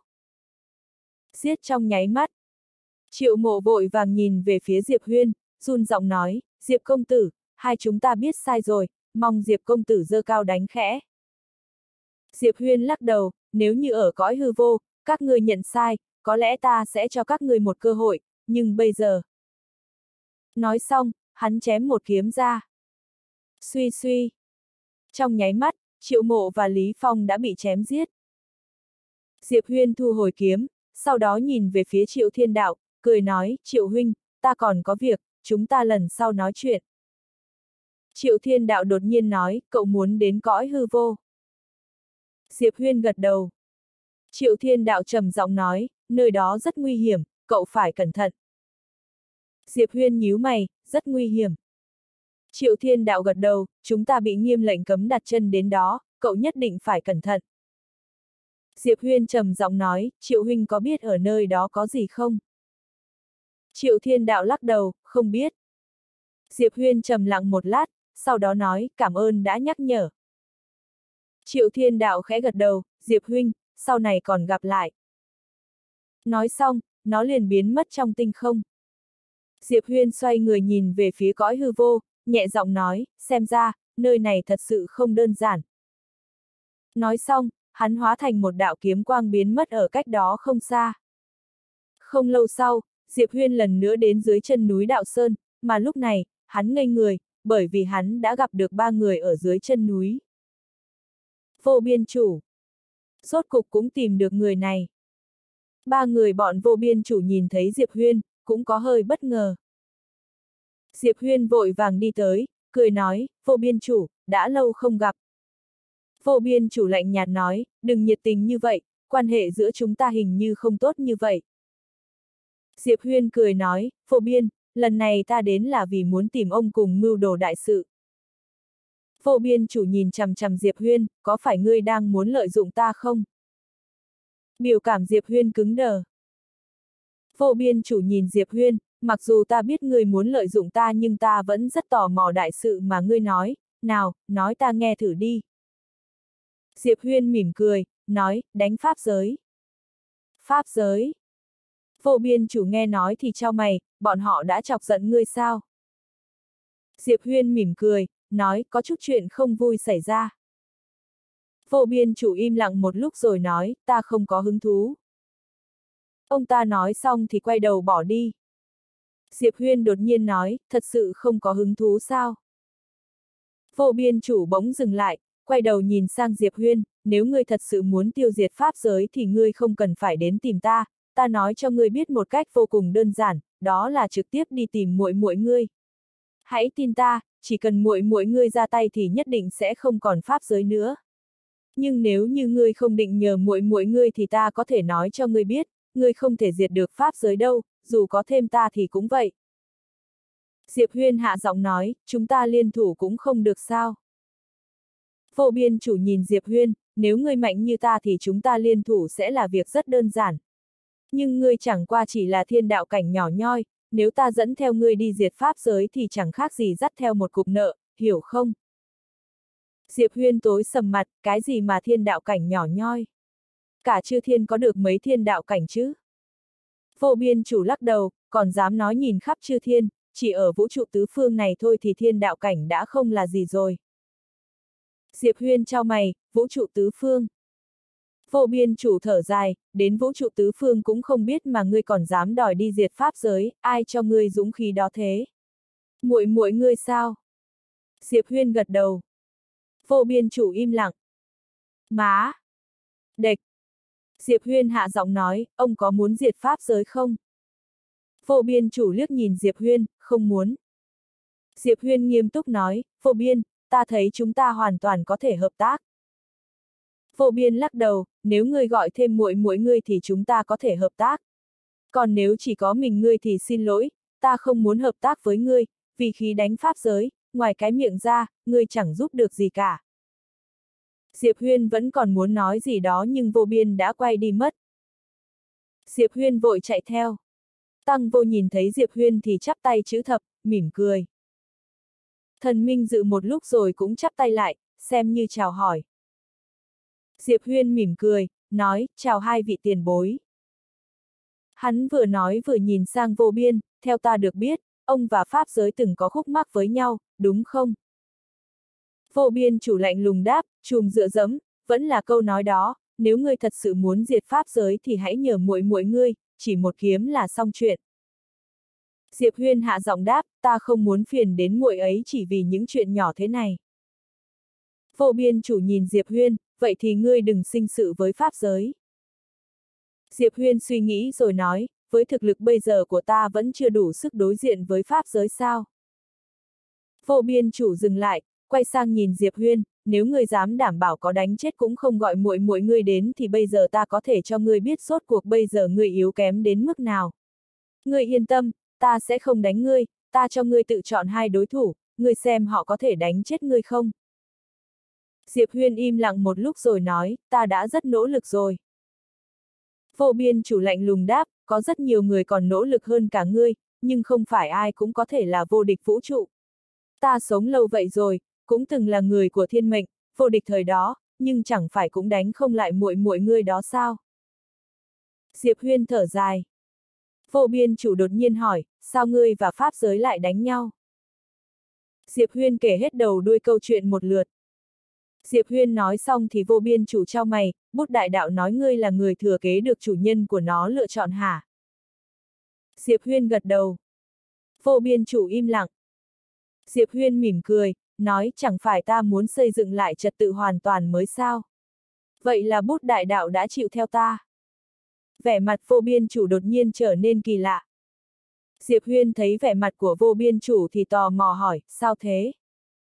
Giết trong nháy mắt. Triệu Mộ vội vàng nhìn về phía Diệp Huyên, run giọng nói, Diệp công tử, hai chúng ta biết sai rồi, mong Diệp công tử giơ cao đánh khẽ. Diệp Huyên lắc đầu, nếu như ở cõi hư vô, các ngươi nhận sai, có lẽ ta sẽ cho các ngươi một cơ hội, nhưng bây giờ. Nói xong, hắn chém một kiếm ra. Suy suy. Trong nháy mắt, Triệu Mộ và Lý Phong đã bị chém giết. Diệp Huyên thu hồi kiếm, sau đó nhìn về phía Triệu Thiên Đạo, cười nói, Triệu huynh, ta còn có việc, chúng ta lần sau nói chuyện. Triệu Thiên Đạo đột nhiên nói, cậu muốn đến cõi hư vô. Diệp Huyên gật đầu. Triệu Thiên Đạo trầm giọng nói, nơi đó rất nguy hiểm, cậu phải cẩn thận. Diệp Huyên nhíu mày, rất nguy hiểm. Triệu Thiên Đạo gật đầu, chúng ta bị nghiêm lệnh cấm đặt chân đến đó, cậu nhất định phải cẩn thận. Diệp Huyên trầm giọng nói, Triệu huynh có biết ở nơi đó có gì không? Triệu Thiên Đạo lắc đầu, không biết. Diệp Huyên trầm lặng một lát, sau đó nói, cảm ơn đã nhắc nhở. Triệu Thiên Đạo khẽ gật đầu, Diệp huynh, sau này còn gặp lại. Nói xong, nó liền biến mất trong tinh không. Diệp Huyên xoay người nhìn về phía cõi hư vô, nhẹ giọng nói, xem ra, nơi này thật sự không đơn giản. Nói xong, hắn hóa thành một đạo kiếm quang biến mất ở cách đó không xa. Không lâu sau, Diệp Huyên lần nữa đến dưới chân núi Đạo Sơn, mà lúc này, hắn ngây người, bởi vì hắn đã gặp được ba người ở dưới chân núi. Vô Biên Chủ. Rốt cục cũng tìm được người này. Ba người bọn Vô Biên Chủ nhìn thấy Diệp Huyên, cũng có hơi bất ngờ. Diệp Huyên vội vàng đi tới, cười nói, Vô Biên chủ, đã lâu không gặp. Vô Biên chủ lạnh nhạt nói, đừng nhiệt tình như vậy, quan hệ giữa chúng ta hình như không tốt như vậy. Diệp Huyên cười nói, Vô Biên, lần này ta đến là vì muốn tìm ông cùng mưu đồ đại sự. Vô Biên chủ nhìn chằm chằm Diệp Huyên, có phải ngươi đang muốn lợi dụng ta không? Biểu cảm Diệp Huyên cứng đờ. Vô Biên chủ nhìn Diệp Huyên, mặc dù ta biết ngươi muốn lợi dụng ta nhưng ta vẫn rất tò mò đại sự mà ngươi nói, nào, nói ta nghe thử đi. Diệp Huyên mỉm cười, nói, đánh pháp giới. Pháp giới. Vô Biên chủ nghe nói thì chau mày, bọn họ đã chọc giận ngươi sao? Diệp Huyên mỉm cười, nói, có chút chuyện không vui xảy ra. Vô Biên chủ im lặng một lúc rồi nói, ta không có hứng thú. Ông ta nói xong thì quay đầu bỏ đi. Diệp Huyên đột nhiên nói, thật sự không có hứng thú sao? Vô Biên chủ bỗng dừng lại, quay đầu nhìn sang Diệp Huyên, nếu ngươi thật sự muốn tiêu diệt pháp giới thì ngươi không cần phải đến tìm ta, ta nói cho ngươi biết một cách vô cùng đơn giản, đó là trực tiếp đi tìm muội muội ngươi. Hãy tin ta, chỉ cần muội muội ngươi ra tay thì nhất định sẽ không còn pháp giới nữa. Nhưng nếu như ngươi không định nhờ muội muội ngươi thì ta có thể nói cho ngươi biết, ngươi không thể diệt được pháp giới đâu, dù có thêm ta thì cũng vậy. Diệp Huyên hạ giọng nói, chúng ta liên thủ cũng không được sao. Vô Biên chủ nhìn Diệp Huyên, nếu ngươi mạnh như ta thì chúng ta liên thủ sẽ là việc rất đơn giản. Nhưng ngươi chẳng qua chỉ là thiên đạo cảnh nhỏ nhoi, nếu ta dẫn theo ngươi đi diệt pháp giới thì chẳng khác gì dắt theo một cục nợ, hiểu không? Diệp Huyên tối sầm mặt, cái gì mà thiên đạo cảnh nhỏ nhoi? Cả chư thiên có được mấy thiên đạo cảnh chứ? Vô Biên chủ lắc đầu, còn dám nói nhìn khắp chư thiên, chỉ ở vũ trụ tứ phương này thôi thì thiên đạo cảnh đã không là gì rồi. Diệp Huyên chau mày, vũ trụ tứ phương. Vô Biên chủ thở dài, đến vũ trụ tứ phương cũng không biết mà ngươi còn dám đòi đi diệt pháp giới, ai cho ngươi dũng khí đó thế? Muội muội ngươi sao? Diệp Huyên gật đầu. Vô Biên chủ im lặng. Má! Địch! Diệp Huyên hạ giọng nói, ông có muốn diệt pháp giới không? Vô Biên chủ liếc nhìn Diệp Huyên, không muốn. Diệp Huyên nghiêm túc nói, Vô Biên, ta thấy chúng ta hoàn toàn có thể hợp tác. Vô Biên lắc đầu, nếu ngươi gọi thêm muội muội ngươi thì chúng ta có thể hợp tác. Còn nếu chỉ có mình ngươi thì xin lỗi, ta không muốn hợp tác với ngươi, vì khí đánh pháp giới, ngoài cái miệng ra, ngươi chẳng giúp được gì cả. Diệp Huyên vẫn còn muốn nói gì đó nhưng Vô Biên đã quay đi mất. Diệp Huyên vội chạy theo. Tăng Vô nhìn thấy Diệp Huyên thì chắp tay chữ thập, mỉm cười. Thần Minh dự một lúc rồi cũng chắp tay lại, xem như chào hỏi. Diệp Huyên mỉm cười, nói, chào hai vị tiền bối. Hắn vừa nói vừa nhìn sang Vô Biên, theo ta được biết, ông và Pháp giới từng có khúc mắc với nhau, đúng không? Vô Biên chủ lạnh lùng đáp, chùm dựa dẫm, vẫn là câu nói đó, nếu ngươi thật sự muốn diệt Pháp giới thì hãy nhờ muội muội ngươi, chỉ một kiếm là xong chuyện. Diệp Huyên hạ giọng đáp, ta không muốn phiền đến muội ấy chỉ vì những chuyện nhỏ thế này. Vô Biên chủ nhìn Diệp Huyên, vậy thì ngươi đừng sinh sự với Pháp giới. Diệp Huyên suy nghĩ rồi nói, với thực lực bây giờ của ta vẫn chưa đủ sức đối diện với Pháp giới sao. Vô Biên chủ dừng lại, quay sang nhìn Diệp Huyên, nếu ngươi dám đảm bảo có đánh chết cũng không gọi muội muội ngươi đến thì bây giờ ta có thể cho ngươi biết rốt cuộc bây giờ ngươi yếu kém đến mức nào. Ngươi yên tâm, ta sẽ không đánh ngươi, ta cho ngươi tự chọn hai đối thủ, ngươi xem họ có thể đánh chết ngươi không. Diệp Huyên im lặng một lúc rồi nói, ta đã rất nỗ lực rồi. Vô Biên chủ lạnh lùng đáp, có rất nhiều người còn nỗ lực hơn cả ngươi, nhưng không phải ai cũng có thể là vô địch vũ trụ. Ta sống lâu vậy rồi, cũng từng là người của thiên mệnh, vô địch thời đó, nhưng chẳng phải cũng đánh không lại muội muội ngươi đó sao? Diệp Huyên thở dài. Vô Biên chủ đột nhiên hỏi, sao ngươi và Pháp giới lại đánh nhau? Diệp Huyên kể hết đầu đuôi câu chuyện một lượt. Diệp Huyên nói xong thì Vô Biên chủ chau mày, bút đại đạo nói ngươi là người thừa kế được chủ nhân của nó lựa chọn hả? Diệp Huyên gật đầu. Vô Biên chủ im lặng. Diệp Huyên mỉm cười, nói chẳng phải ta muốn xây dựng lại trật tự hoàn toàn mới sao? Vậy là bút đại đạo đã chịu theo ta. Vẻ mặt Vô Biên chủ đột nhiên trở nên kỳ lạ. Diệp Huyên thấy vẻ mặt của vô biên chủ thì tò mò hỏi, sao thế?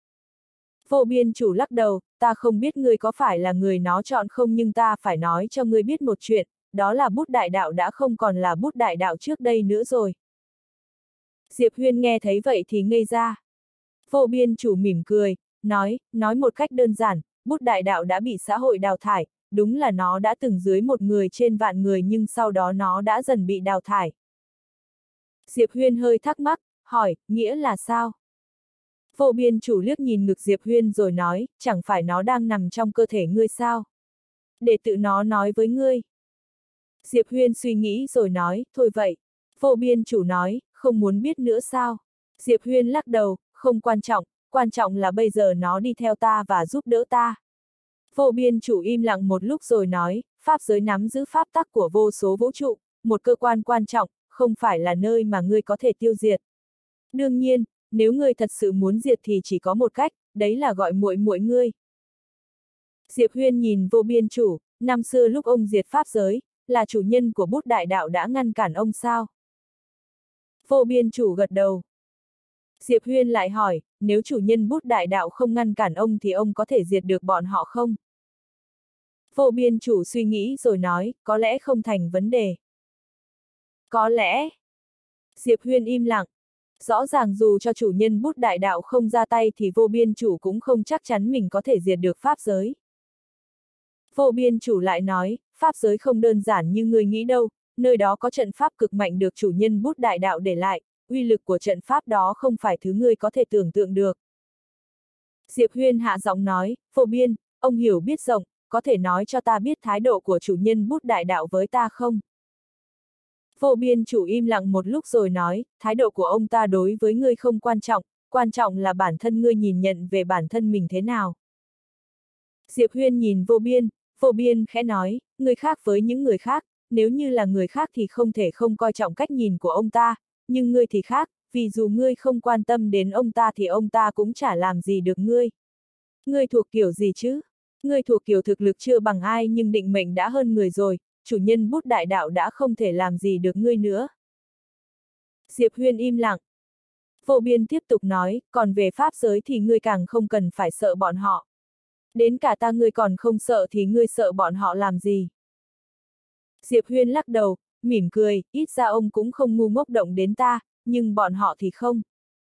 Vô biên chủ lắc đầu, ta không biết ngươi có phải là người nó chọn không, nhưng ta phải nói cho ngươi biết một chuyện, đó là bút đại đạo đã không còn là bút đại đạo trước đây nữa rồi. Diệp Huyên nghe thấy vậy thì ngây ra. Vô biên chủ mỉm cười, nói một cách đơn giản, bút đại đạo đã bị xã hội đào thải, đúng là nó đã từng dưới một người trên vạn người nhưng sau đó nó đã dần bị đào thải. Diệp Huyên hơi thắc mắc, hỏi, nghĩa là sao? Vô biên chủ liếc nhìn ngực Diệp Huyên rồi nói, chẳng phải nó đang nằm trong cơ thể ngươi sao? Để tự nó nói với ngươi. Diệp Huyên suy nghĩ rồi nói, thôi vậy. Vô biên chủ nói, không muốn biết nữa sao? Diệp Huyên lắc đầu, không quan trọng là bây giờ nó đi theo ta và giúp đỡ ta. Vô biên chủ im lặng một lúc rồi nói, pháp giới nắm giữ pháp tắc của vô số vũ trụ, một cơ quan quan trọng, không phải là nơi mà ngươi có thể tiêu diệt. Đương nhiên, nếu ngươi thật sự muốn diệt thì chỉ có một cách, đấy là gọi muội muội ngươi. Diệp Huyên nhìn vô biên chủ, năm xưa lúc ông diệt pháp giới, là chủ nhân của bút đại đạo đã ngăn cản ông sao? Vô biên chủ gật đầu. Diệp Huyên lại hỏi, nếu chủ nhân bút đại đạo không ngăn cản ông thì ông có thể diệt được bọn họ không? Vô biên chủ suy nghĩ rồi nói, có lẽ không thành vấn đề. Có lẽ. Diệp Huyên im lặng. Rõ ràng dù cho chủ nhân bút đại đạo không ra tay thì vô biên chủ cũng không chắc chắn mình có thể diệt được pháp giới. Vô biên chủ lại nói, pháp giới không đơn giản như người nghĩ đâu, nơi đó có trận pháp cực mạnh được chủ nhân bút đại đạo để lại, uy lực của trận pháp đó không phải thứ ngươi có thể tưởng tượng được. Diệp Huyên hạ giọng nói, vô biên, ông hiểu biết rộng, có thể nói cho ta biết thái độ của chủ nhân bút đại đạo với ta không? Vô biên chủ im lặng một lúc rồi nói, thái độ của ông ta đối với ngươi không quan trọng là bản thân ngươi nhìn nhận về bản thân mình thế nào. Diệp Huyên nhìn vô biên khẽ nói, người khác với những người khác, nếu như là người khác thì không thể không coi trọng cách nhìn của ông ta, nhưng ngươi thì khác, vì dù ngươi không quan tâm đến ông ta thì ông ta cũng chả làm gì được ngươi. Ngươi thuộc kiểu gì chứ? Ngươi thuộc kiểu thực lực chưa bằng ai nhưng định mệnh đã hơn người rồi, chủ nhân bút đại đạo đã không thể làm gì được ngươi nữa. Diệp Huyên im lặng. Vô biên tiếp tục nói, còn về pháp giới thì ngươi càng không cần phải sợ bọn họ. Đến cả ta ngươi còn không sợ thì ngươi sợ bọn họ làm gì? Diệp Huyên lắc đầu, mỉm cười, ít ra ông cũng không ngu ngốc động đến ta, nhưng bọn họ thì không.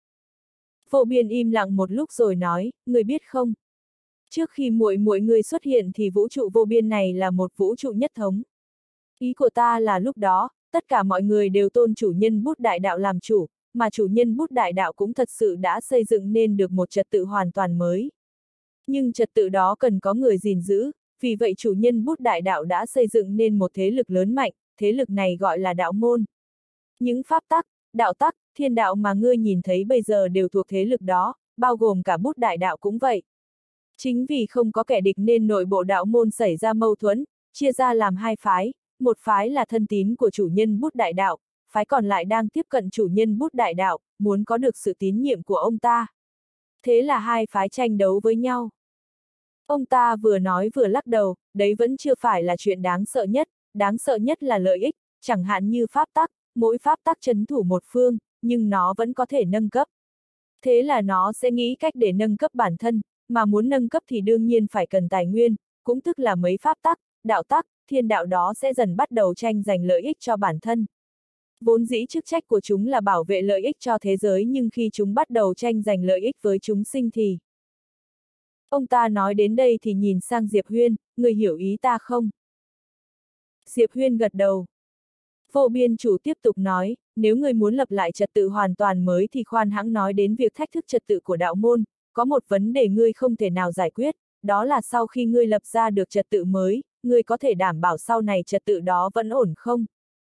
Vô biên im lặng một lúc rồi nói, ngươi biết không? Trước khi muội muội ngươi xuất hiện thì vũ trụ vô biên này là một vũ trụ nhất thống. Ý của ta là lúc đó, tất cả mọi người đều tôn chủ nhân bút đại đạo làm chủ, mà chủ nhân bút đại đạo cũng thật sự đã xây dựng nên được một trật tự hoàn toàn mới. Nhưng trật tự đó cần có người gìn giữ, vì vậy chủ nhân bút đại đạo đã xây dựng nên một thế lực lớn mạnh, thế lực này gọi là đạo môn. Những pháp tắc, đạo tắc, thiên đạo mà ngươi nhìn thấy bây giờ đều thuộc thế lực đó, bao gồm cả bút đại đạo cũng vậy. Chính vì không có kẻ địch nên nội bộ đạo môn xảy ra mâu thuẫn, chia ra làm hai phái, một phái là thân tín của chủ nhân bút đại đạo, phái còn lại đang tiếp cận chủ nhân bút đại đạo, muốn có được sự tín nhiệm của ông ta. Thế là hai phái tranh đấu với nhau. Ông ta vừa nói vừa lắc đầu, đấy vẫn chưa phải là chuyện đáng sợ nhất là lợi ích, chẳng hạn như pháp tắc, mỗi pháp tắc trấn thủ một phương, nhưng nó vẫn có thể nâng cấp. Thế là nó sẽ nghĩ cách để nâng cấp bản thân, mà muốn nâng cấp thì đương nhiên phải cần tài nguyên, cũng tức là mấy pháp tắc, đạo tắc, thiên đạo đó sẽ dần bắt đầu tranh giành lợi ích cho bản thân. Vốn dĩ chức trách của chúng là bảo vệ lợi ích cho thế giới nhưng khi chúng bắt đầu tranh giành lợi ích với chúng sinh thì... Ông ta nói đến đây thì nhìn sang Diệp Huyên, người hiểu ý ta không? Diệp Huyên gật đầu. Vô biên chủ tiếp tục nói, nếu người muốn lập lại trật tự hoàn toàn mới thì khoan hãng nói đến việc thách thức trật tự của đạo môn, có một vấn đề ngươi không thể nào giải quyết, đó là sau khi ngươi lập ra được trật tự mới, ngươi có thể đảm bảo sau này trật tự đó vẫn ổn không?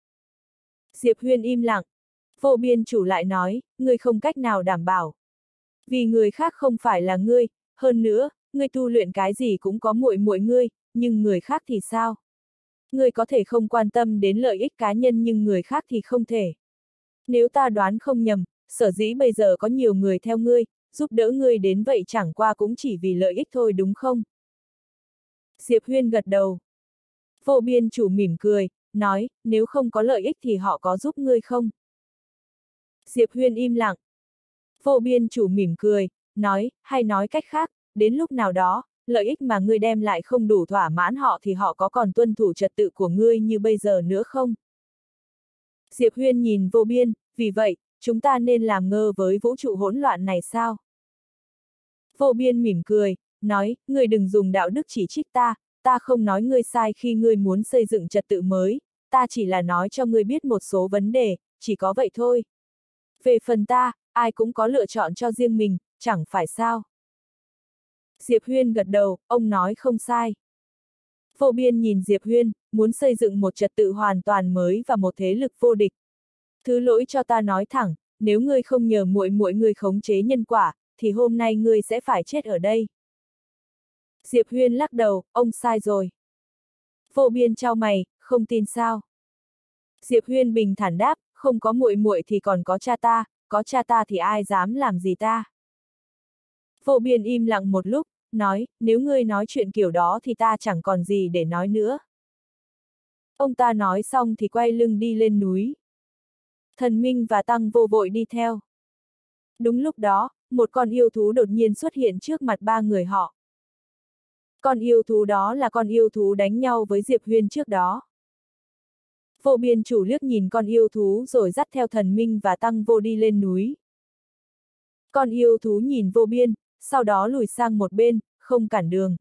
Diệp Huyên im lặng. Vô biên chủ lại nói, ngươi không cách nào đảm bảo. Vì người khác không phải là ngươi, hơn nữa, ngươi tu luyện cái gì cũng có muội muội ngươi, nhưng người khác thì sao? Ngươi có thể không quan tâm đến lợi ích cá nhân nhưng người khác thì không thể. Nếu ta đoán không nhầm, sở dĩ bây giờ có nhiều người theo ngươi, giúp đỡ ngươi đến vậy chẳng qua cũng chỉ vì lợi ích thôi đúng không? Diệp Huyên gật đầu. Vô biên chủ mỉm cười, nói, nếu không có lợi ích thì họ có giúp ngươi không? Diệp Huyên im lặng. Vô biên chủ mỉm cười, nói, hay nói cách khác, đến lúc nào đó, lợi ích mà ngươi đem lại không đủ thỏa mãn họ thì họ có còn tuân thủ trật tự của ngươi như bây giờ nữa không? Diệp Huyên nhìn vô biên, vì vậy, chúng ta nên làm ngơ với vũ trụ hỗn loạn này sao? Vô biên mỉm cười, nói, ngươi đừng dùng đạo đức chỉ trích ta không nói ngươi sai khi ngươi muốn xây dựng trật tự mới, ta chỉ là nói cho ngươi biết một số vấn đề, chỉ có vậy thôi. Về phần ta, ai cũng có lựa chọn cho riêng mình, chẳng phải sao? Diệp Huyên gật đầu, ông nói không sai. Vô biên nhìn Diệp Huyên, muốn xây dựng một trật tự hoàn toàn mới và một thế lực vô địch. Thứ lỗi cho ta nói thẳng, nếu ngươi không nhờ muội ngươi khống chế nhân quả, thì hôm nay ngươi sẽ phải chết ở đây. Diệp Huyên lắc đầu, ông sai rồi. Vô biên chau mày, không tin sao? Diệp Huyên bình thản đáp, không có muội thì còn có cha ta thì ai dám làm gì ta? Vô biên im lặng một lúc, nói, nếu ngươi nói chuyện kiểu đó thì ta chẳng còn gì để nói nữa. Ông ta nói xong thì quay lưng đi lên núi. Thần Minh và Tăng Vô vội đi theo. Đúng lúc đó, một con yêu thú đột nhiên xuất hiện trước mặt ba người họ. Con yêu thú đó là con yêu thú đánh nhau với Diệp Huyên trước đó. Vô biên chủ liếc nhìn con yêu thú rồi dắt theo Thần Minh và Tăng Vô đi lên núi. Con yêu thú nhìn vô biên, sau đó lùi sang một bên, không cản đường.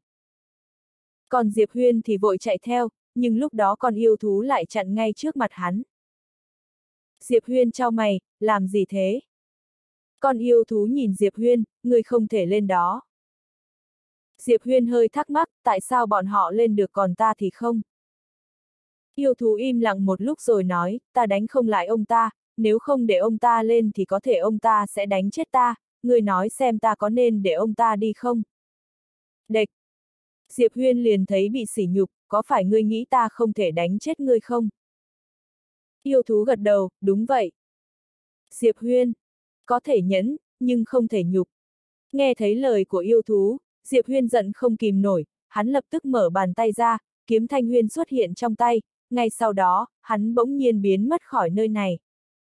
Còn Diệp Huyên thì vội chạy theo, nhưng lúc đó con yêu thú lại chặn ngay trước mặt hắn. Diệp Huyên chau mày, làm gì thế? Con yêu thú nhìn Diệp Huyên, ngươi không thể lên đó. Diệp Huyên hơi thắc mắc, tại sao bọn họ lên được còn ta thì không? Yêu thú im lặng một lúc rồi nói, ta đánh không lại ông ta, nếu không để ông ta lên thì có thể ông ta sẽ đánh chết ta, ngươi nói xem ta có nên để ông ta đi không? Địch! Diệp Huyên liền thấy bị sỉ nhục, có phải ngươi nghĩ ta không thể đánh chết ngươi không? Yêu thú gật đầu, đúng vậy. Diệp Huyên! Có thể nhẫn, nhưng không thể nhục. Nghe thấy lời của yêu thú, Diệp Huyên giận không kìm nổi, hắn lập tức mở bàn tay ra, kiếm Thanh Huyên xuất hiện trong tay, ngay sau đó, hắn bỗng nhiên biến mất khỏi nơi này.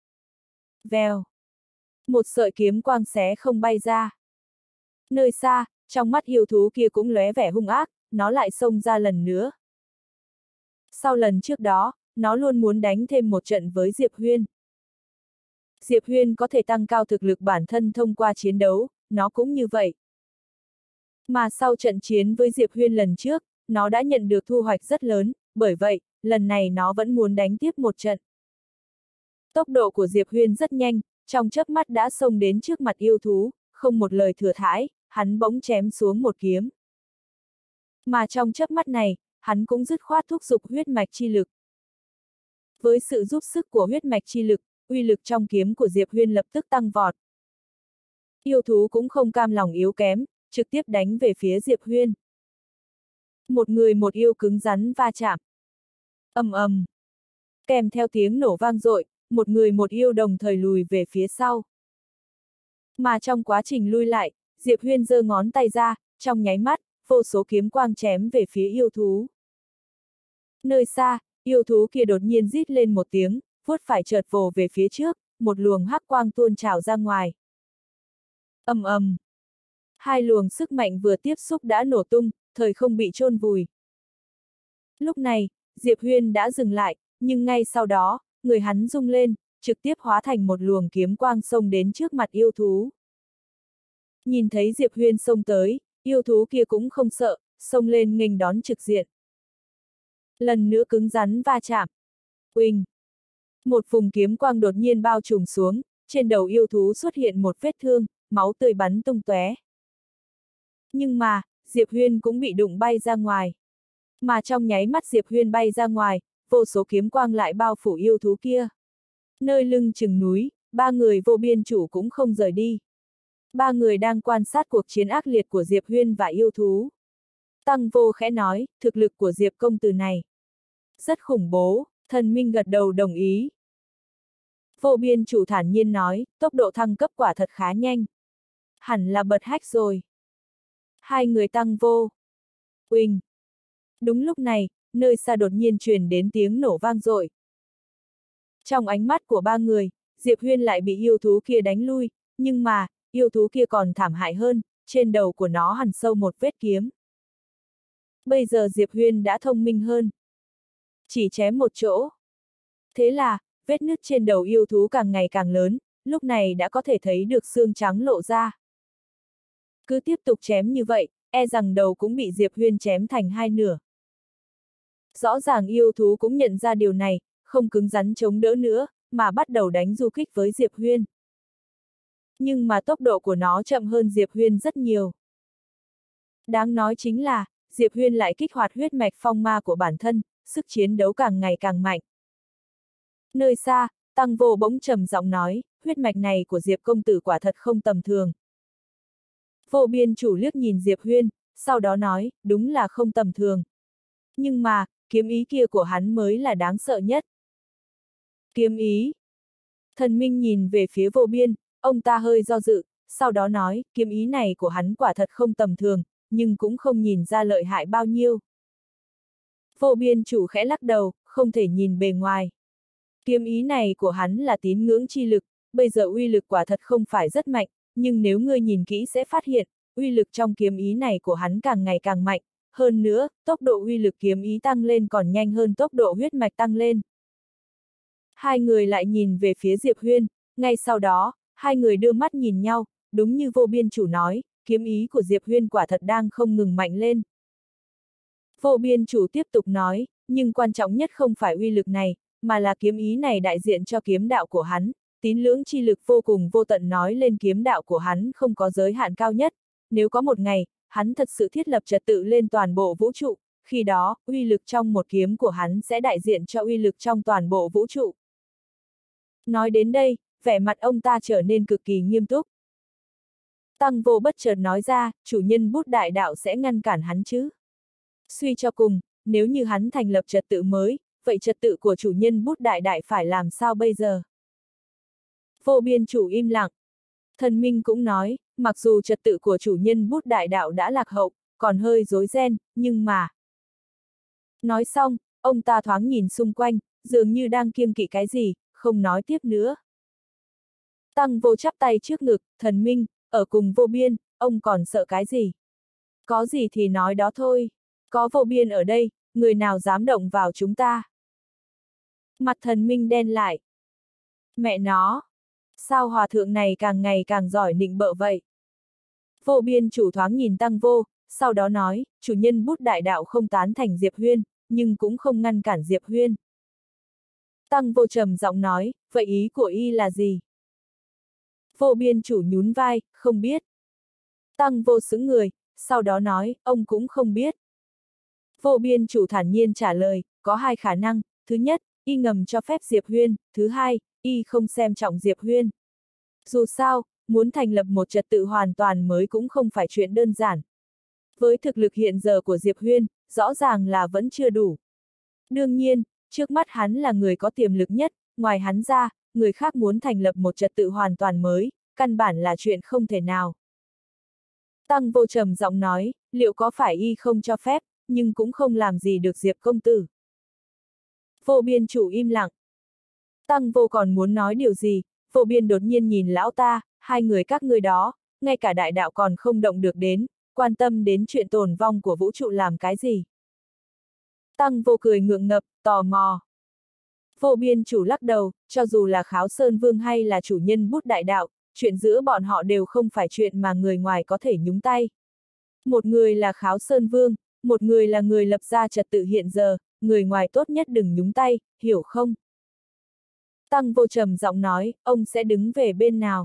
Vèo! Một sợi kiếm quang xé không bay ra. Nơi xa, trong mắt yêu thú kia cũng lóe vẻ hung ác, nó lại xông ra lần nữa. Sau lần trước đó, nó luôn muốn đánh thêm một trận với Diệp Huyên. Diệp Huyên có thể tăng cao thực lực bản thân thông qua chiến đấu, nó cũng như vậy. Mà sau trận chiến với Diệp Huyên lần trước, nó đã nhận được thu hoạch rất lớn, bởi vậy, lần này nó vẫn muốn đánh tiếp một trận. Tốc độ của Diệp Huyên rất nhanh, trong chớp mắt đã xông đến trước mặt yêu thú, không một lời thừa thãi, hắn bỗng chém xuống một kiếm. Mà trong chớp mắt này, hắn cũng dứt khoát thúc giục huyết mạch chi lực. Với sự giúp sức của huyết mạch chi lực, uy lực trong kiếm của Diệp Huyên lập tức tăng vọt. Yêu thú cũng không cam lòng yếu kém, trực tiếp đánh về phía Diệp Huyên. Một người một yêu cứng rắn va chạm. Ầm ầm. Kèm theo tiếng nổ vang dội, một người một yêu đồng thời lùi về phía sau. Mà trong quá trình lui lại, Diệp Huyên giơ ngón tay ra, trong nháy mắt, vô số kiếm quang chém về phía yêu thú. Nơi xa, yêu thú kia đột nhiên rít lên một tiếng, vuốt phải chợt vồ về phía trước, một luồng hắc quang tuôn trào ra ngoài. Ầm ầm. Hai luồng sức mạnh vừa tiếp xúc đã nổ tung, thời không bị chôn vùi. Lúc này, Diệp Huyên đã dừng lại, nhưng ngay sau đó, người hắn rung lên, trực tiếp hóa thành một luồng kiếm quang xông đến trước mặt yêu thú. Nhìn thấy Diệp Huyên xông tới, yêu thú kia cũng không sợ, xông lên nghênh đón trực diện. Lần nữa cứng rắn va chạm. Uỳnh! Một vùng kiếm quang đột nhiên bao trùm xuống, trên đầu yêu thú xuất hiện một vết thương, máu tươi bắn tung tóe. Nhưng mà, Diệp Huyên cũng bị đụng bay ra ngoài. Mà trong nháy mắt Diệp Huyên bay ra ngoài, vô số kiếm quang lại bao phủ yêu thú kia. Nơi lưng chừng núi, ba người vô biên chủ cũng không rời đi. Ba người đang quan sát cuộc chiến ác liệt của Diệp Huyên và yêu thú. Tăng Vô khẽ nói, thực lực của Diệp công tử này rất khủng bố, Thần Minh gật đầu đồng ý. Vô biên chủ thản nhiên nói, tốc độ thăng cấp quả thật khá nhanh. Hẳn là bật hack rồi. Hai người Tăng Vô. Uỳnh. Đúng lúc này, nơi xa đột nhiên truyền đến tiếng nổ vang dội. Trong ánh mắt của ba người, Diệp Huyên lại bị yêu thú kia đánh lui, nhưng mà, yêu thú kia còn thảm hại hơn, trên đầu của nó hằn sâu một vết kiếm. Bây giờ Diệp Huyên đã thông minh hơn. Chỉ chém một chỗ. Thế là, vết nứt trên đầu yêu thú càng ngày càng lớn, lúc này đã có thể thấy được xương trắng lộ ra. Cứ tiếp tục chém như vậy, e rằng đầu cũng bị Diệp Huyên chém thành hai nửa. Rõ ràng yêu thú cũng nhận ra điều này, không cứng rắn chống đỡ nữa, mà bắt đầu đánh du kích với Diệp Huyên. Nhưng mà tốc độ của nó chậm hơn Diệp Huyên rất nhiều. Đáng nói chính là, Diệp Huyên lại kích hoạt huyết mạch phong ma của bản thân, sức chiến đấu càng ngày càng mạnh. Nơi xa, Tăng Vô bỗng trầm giọng nói, huyết mạch này của Diệp công tử quả thật không tầm thường. Vô Biên chủ liếc nhìn Diệp Huyên, sau đó nói, đúng là không tầm thường. Nhưng mà, kiếm ý kia của hắn mới là đáng sợ nhất. Kiếm ý. Thần Minh nhìn về phía Vô Biên, ông ta hơi do dự, sau đó nói, kiếm ý này của hắn quả thật không tầm thường, nhưng cũng không nhìn ra lợi hại bao nhiêu. Vô Biên chủ khẽ lắc đầu, không thể nhìn bề ngoài. Kiếm ý này của hắn là tín ngưỡng chi lực, bây giờ uy lực quả thật không phải rất mạnh, nhưng nếu ngươi nhìn kỹ sẽ phát hiện, uy lực trong kiếm ý này của hắn càng ngày càng mạnh, hơn nữa, tốc độ uy lực kiếm ý tăng lên còn nhanh hơn tốc độ huyết mạch tăng lên. Hai người lại nhìn về phía Diệp Huyên, ngay sau đó, hai người đưa mắt nhìn nhau, đúng như Vô Biên chủ nói, kiếm ý của Diệp Huyên quả thật đang không ngừng mạnh lên. Vô Biên chủ tiếp tục nói, nhưng quan trọng nhất không phải uy lực này, mà là kiếm ý này đại diện cho kiếm đạo của hắn, tín ngưỡng chi lực vô cùng vô tận nói lên kiếm đạo của hắn không có giới hạn cao nhất, nếu có một ngày, hắn thật sự thiết lập trật tự lên toàn bộ vũ trụ, khi đó, uy lực trong một kiếm của hắn sẽ đại diện cho uy lực trong toàn bộ vũ trụ. Nói đến đây, vẻ mặt ông ta trở nên cực kỳ nghiêm túc. Tăng Vô bất chợt nói ra, chủ nhân Bút Đại Đạo sẽ ngăn cản hắn chứ? Suy cho cùng, nếu như hắn thành lập trật tự mới, vậy trật tự của chủ nhân Bút Đại Đại phải làm sao bây giờ? Vô Biên chủ im lặng. Thần Minh cũng nói, mặc dù trật tự của chủ nhân Bút Đại Đạo đã lạc hậu, còn hơi rối ren, nhưng mà... Nói xong, ông ta thoáng nhìn xung quanh, dường như đang kiêng kỵ cái gì, không nói tiếp nữa. Tăng Vô chắp tay trước ngực, thần Minh, ở cùng Vô Biên, ông còn sợ cái gì? Có gì thì nói đó thôi. Có Vô Biên ở đây, người nào dám động vào chúng ta? Mặt thần Minh đen lại. Mẹ nó! Sao hòa thượng này càng ngày càng giỏi nịnh bợ vậy? Vô Biên chủ thoáng nhìn Tăng Vô, sau đó nói, chủ nhân Bút Đại Đạo không tán thành Diệp Huyên, nhưng cũng không ngăn cản Diệp Huyên. Tăng Vô trầm giọng nói, vậy ý của y là gì? Vô Biên chủ nhún vai, không biết. Tăng Vô sững người, sau đó nói, ông cũng không biết. Vô Biên chủ thản nhiên trả lời, có hai khả năng, thứ nhất, y ngầm cho phép Diệp Huyên, thứ hai, y không xem trọng Diệp Huyên. Dù sao, muốn thành lập một trật tự hoàn toàn mới cũng không phải chuyện đơn giản. Với thực lực hiện giờ của Diệp Huyên, rõ ràng là vẫn chưa đủ. Đương nhiên, trước mắt hắn là người có tiềm lực nhất, ngoài hắn ra, người khác muốn thành lập một trật tự hoàn toàn mới, căn bản là chuyện không thể nào. Tăng Vô trầm giọng nói, liệu có phải y không cho phép, nhưng cũng không làm gì được Diệp công tử. Vô Biên chủ im lặng. Tăng Vô còn muốn nói điều gì, Vô Biên đột nhiên nhìn lão ta, hai người các ngươi đó, ngay cả đại đạo còn không động được đến, quan tâm đến chuyện tồn vong của vũ trụ làm cái gì. Tăng Vô cười ngượng ngập, tò mò. Vô Biên chủ lắc đầu, cho dù là Kháo Sơn Vương hay là chủ nhân Bút Đại Đạo, chuyện giữa bọn họ đều không phải chuyện mà người ngoài có thể nhúng tay. Một người là Kháo Sơn Vương, một người là người lập ra trật tự hiện giờ, người ngoài tốt nhất đừng nhúng tay, hiểu không? Tăng Vô trầm giọng nói, ông sẽ đứng về bên nào?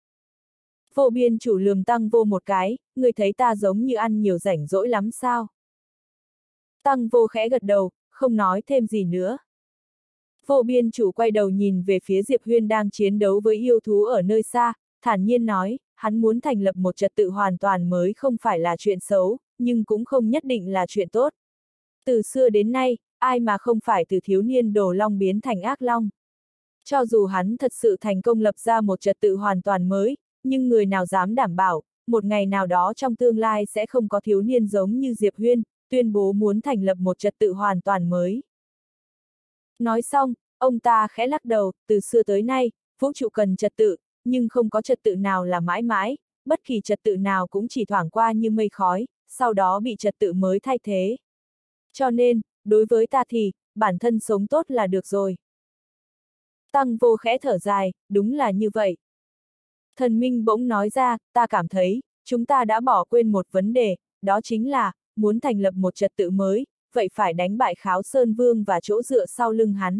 Vô Biên chủ lườm Tăng Vô một cái, người thấy ta giống như ăn nhiều rảnh rỗi lắm sao? Tăng Vô khẽ gật đầu, không nói thêm gì nữa. Vô Biên chủ quay đầu nhìn về phía Diệp Huyên đang chiến đấu với yêu thú ở nơi xa, thản nhiên nói, hắn muốn thành lập một trật tự hoàn toàn mới không phải là chuyện xấu, nhưng cũng không nhất định là chuyện tốt. Từ xưa đến nay, ai mà không phải từ thiếu niên đồ long biến thành ác long. Cho dù hắn thật sự thành công lập ra một trật tự hoàn toàn mới, nhưng người nào dám đảm bảo, một ngày nào đó trong tương lai sẽ không có thiếu niên giống như Diệp Huyên, tuyên bố muốn thành lập một trật tự hoàn toàn mới. Nói xong, ông ta khẽ lắc đầu, từ xưa tới nay, vũ trụ cần trật tự, nhưng không có trật tự nào là mãi mãi, bất kỳ trật tự nào cũng chỉ thoảng qua như mây khói, sau đó bị trật tự mới thay thế. Cho nên, đối với ta thì, bản thân sống tốt là được rồi. Tăng Vô khẽ thở dài, đúng là như vậy. Thần Minh bỗng nói ra, ta cảm thấy, chúng ta đã bỏ quên một vấn đề, đó chính là, muốn thành lập một trật tự mới, vậy phải đánh bại Kháo Sơn Vương và chỗ dựa sau lưng hắn.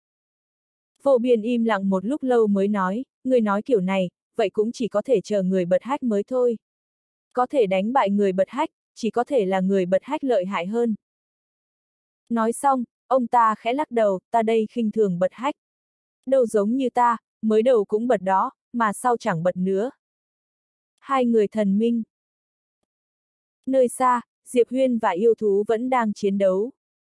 Vô Biên im lặng một lúc lâu mới nói, người nói kiểu này, vậy cũng chỉ có thể chờ người bật hách mới thôi. Có thể đánh bại người bật hách, chỉ có thể là người bật hách lợi hại hơn. Nói xong, ông ta khẽ lắc đầu, ta đây khinh thường bật hách. Đâu giống như ta, mới đầu cũng bật đó, mà sau chẳng bật nữa. Hai người thần minh. Nơi xa, Diệp Huyên và yêu thú vẫn đang chiến đấu.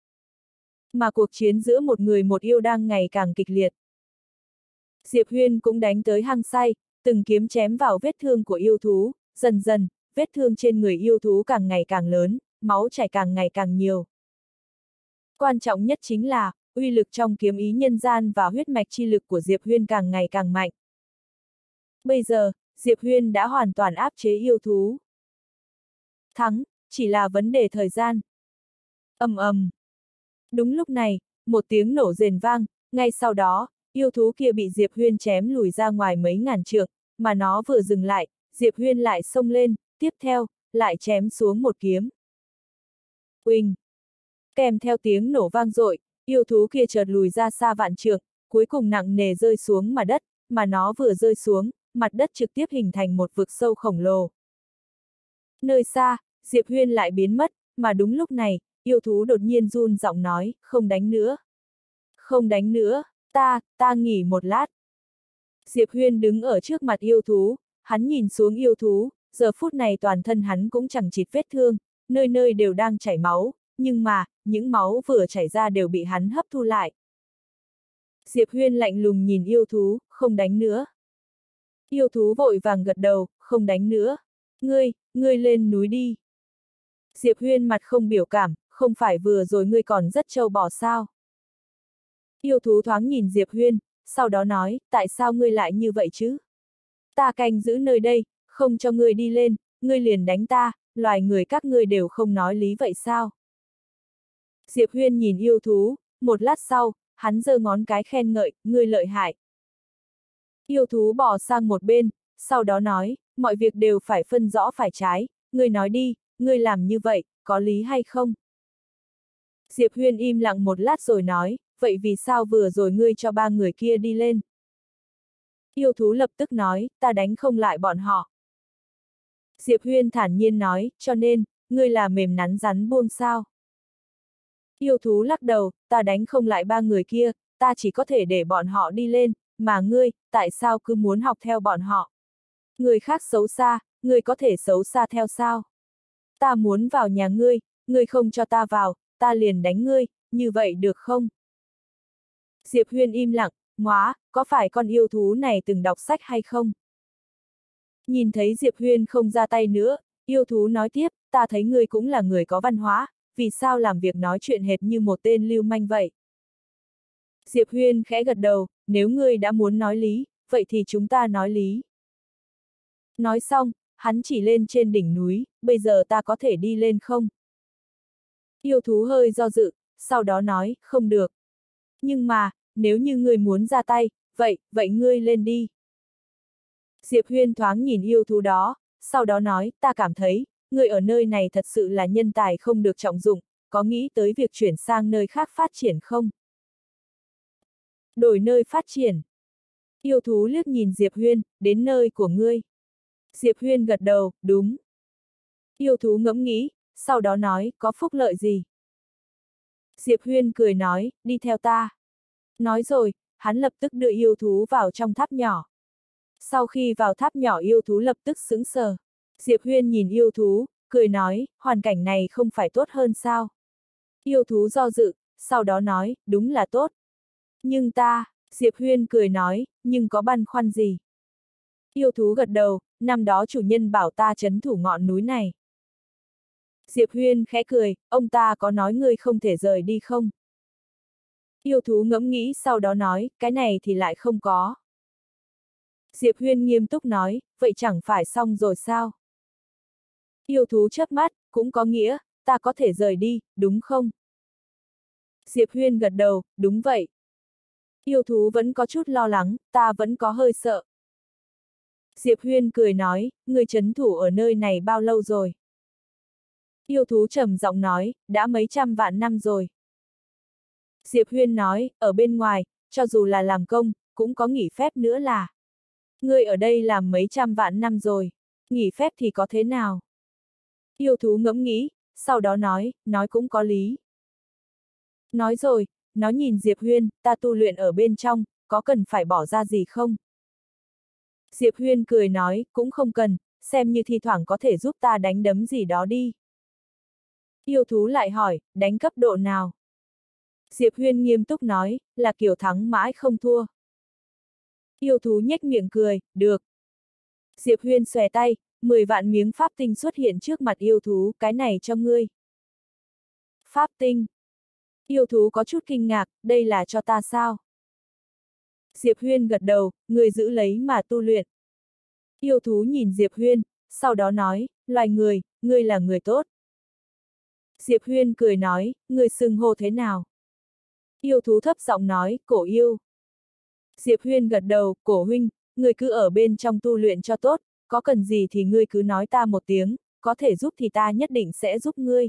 Mà cuộc chiến giữa một người một yêu đang ngày càng kịch liệt. Diệp Huyên cũng đánh tới hăng say, từng kiếm chém vào vết thương của yêu thú, dần dần, vết thương trên người yêu thú càng ngày càng lớn, máu chảy càng ngày càng nhiều. Quan trọng nhất chính là, uy lực trong kiếm ý nhân gian và huyết mạch chi lực của Diệp Huyên càng ngày càng mạnh. Bây giờ, Diệp Huyên đã hoàn toàn áp chế yêu thú. Thắng, chỉ là vấn đề thời gian. Ầm ầm. Đúng lúc này, một tiếng nổ rền vang, ngay sau đó, yêu thú kia bị Diệp Huyên chém lùi ra ngoài mấy ngàn trượng, mà nó vừa dừng lại, Diệp Huyên lại xông lên, tiếp theo, lại chém xuống một kiếm. Uỳnh! Kèm theo tiếng nổ vang dội, yêu thú kia chợt lùi ra xa vạn trượng, cuối cùng nặng nề rơi xuống mặt đất, mà nó vừa rơi xuống, mặt đất trực tiếp hình thành một vực sâu khổng lồ. Nơi xa, Diệp Huyên lại biến mất, mà đúng lúc này, yêu thú đột nhiên run giọng nói, không đánh nữa. Không đánh nữa, ta nghỉ một lát. Diệp Huyên đứng ở trước mặt yêu thú, hắn nhìn xuống yêu thú, giờ phút này toàn thân hắn cũng chẳng chịt vết thương, nơi nơi đều đang chảy máu, nhưng mà, những máu vừa chảy ra đều bị hắn hấp thu lại. Diệp Huyên lạnh lùng nhìn yêu thú, không đánh nữa. Yêu thú vội vàng gật đầu, không đánh nữa. Ngươi lên núi đi. Diệp Huyên mặt không biểu cảm, không phải vừa rồi ngươi còn rất trâu bò sao. Yêu thú thoáng nhìn Diệp Huyên, sau đó nói, tại sao ngươi lại như vậy chứ? Ta canh giữ nơi đây, không cho ngươi đi lên, ngươi liền đánh ta, loài người các ngươi đều không nói lý vậy sao? Diệp Huyên nhìn yêu thú, một lát sau, hắn giơ ngón cái khen ngợi, ngươi lợi hại. Yêu thú bò sang một bên, sau đó nói, mọi việc đều phải phân rõ phải trái, ngươi nói đi, ngươi làm như vậy, có lý hay không? Diệp Huyên im lặng một lát rồi nói, vậy vì sao vừa rồi ngươi cho ba người kia đi lên? Yêu thú lập tức nói, ta đánh không lại bọn họ. Diệp Huyên thản nhiên nói, cho nên, ngươi là mềm nắn rắn buông sao? Yêu thú lắc đầu, ta đánh không lại ba người kia, ta chỉ có thể để bọn họ đi lên, mà ngươi, tại sao cứ muốn học theo bọn họ? Người khác xấu xa, ngươi có thể xấu xa theo sao? Ta muốn vào nhà ngươi không cho ta vào, ta liền đánh ngươi, như vậy được không? Diệp Huyên im lặng, ngóa, có phải con yêu thú này từng đọc sách hay không? Nhìn thấy Diệp Huyên không ra tay nữa, yêu thú nói tiếp, ta thấy ngươi cũng là người có văn hóa, vì sao làm việc nói chuyện hệt như một tên lưu manh vậy? Diệp Huyên khẽ gật đầu, nếu ngươi đã muốn nói lý, vậy thì chúng ta nói lý. Nói xong, hắn chỉ lên trên đỉnh núi, bây giờ ta có thể đi lên không? Yêu thú hơi do dự, sau đó nói, không được. Nhưng mà, nếu như ngươi muốn ra tay, vậy ngươi lên đi. Diệp Huyên thoáng nhìn yêu thú đó, sau đó nói, ta cảm thấy, ngươi ở nơi này thật sự là nhân tài không được trọng dụng, có nghĩ tới việc chuyển sang nơi khác phát triển không? Đổi nơi phát triển. Yêu thú liếc nhìn Diệp Huyên, đến nơi của ngươi. Diệp Huyên gật đầu, đúng. Yêu thú ngẫm nghĩ, sau đó nói, có phúc lợi gì? Diệp Huyên cười nói, đi theo ta. Nói rồi, hắn lập tức đưa yêu thú vào trong tháp nhỏ. Sau khi vào tháp nhỏ yêu thú lập tức sững sờ. Diệp Huyên nhìn yêu thú, cười nói, hoàn cảnh này không phải tốt hơn sao? Yêu thú do dự, sau đó nói, đúng là tốt. Nhưng Diệp Huyên cười nói, nhưng có băn khoăn gì? Yêu thú gật đầu, năm đó chủ nhân bảo ta trấn thủ ngọn núi này. Diệp Huyên khẽ cười, ông ta có nói ngươi không thể rời đi không? Yêu thú ngẫm nghĩ sau đó nói, cái này thì lại không có. Diệp Huyên nghiêm túc nói, vậy chẳng phải xong rồi sao? Yêu thú chớp mắt, cũng có nghĩa, ta có thể rời đi, đúng không? Diệp Huyên gật đầu, đúng vậy. Yêu thú vẫn có chút lo lắng, ta vẫn có hơi sợ. Diệp Huyên cười nói, người trấn thủ ở nơi này bao lâu rồi? Yêu thú trầm giọng nói, đã mấy trăm vạn năm rồi. Diệp Huyên nói, ở bên ngoài, cho dù là làm công, cũng có nghỉ phép nữa là. Ngươi ở đây làm mấy trăm vạn năm rồi, nghỉ phép thì có thế nào? Yêu thú ngẫm nghĩ, sau đó nói cũng có lý. Nói rồi, nó nhìn Diệp Huyên, ta tu luyện ở bên trong, có cần phải bỏ ra gì không? Diệp Huyên cười nói, cũng không cần, xem như thi thoảng có thể giúp ta đánh đấm gì đó đi. Yêu thú lại hỏi, đánh cấp độ nào? Diệp Huyên nghiêm túc nói, là kiểu thắng mãi không thua. Yêu thú nhếch miệng cười, được. Diệp Huyên xòe tay, 10 vạn miếng pháp tinh xuất hiện trước mặt yêu thú, cái này cho ngươi. Pháp tinh. Yêu thú có chút kinh ngạc, đây là cho ta sao? Diệp Huyên gật đầu, người giữ lấy mà tu luyện. Yêu thú nhìn Diệp Huyên, sau đó nói, loài người, ngươi là người tốt. Diệp Huyên cười nói, người xưng hô thế nào? Yêu thú thấp giọng nói, cổ yêu. Diệp Huyên gật đầu, cổ huynh, người cứ ở bên trong tu luyện cho tốt, có cần gì thì ngươi cứ nói ta một tiếng, có thể giúp thì ta nhất định sẽ giúp ngươi.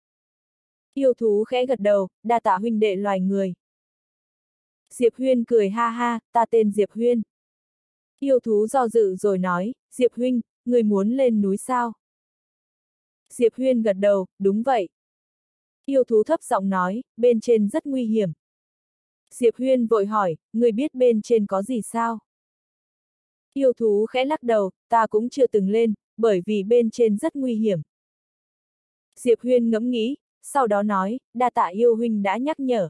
Yêu thú khẽ gật đầu, đa tạ huynh đệ loài người. Diệp Huyên cười ha ha, ta tên Diệp Huyên. Yêu thú do dự rồi nói, Diệp huynh, người muốn lên núi sao? Diệp Huyên gật đầu, đúng vậy. Yêu thú thấp giọng nói, bên trên rất nguy hiểm. Diệp Huyên vội hỏi, người biết bên trên có gì sao? Yêu thú khẽ lắc đầu, ta cũng chưa từng lên, bởi vì bên trên rất nguy hiểm. Diệp Huyên ngẫm nghĩ, sau đó nói, đa tạ yêu huynh đã nhắc nhở.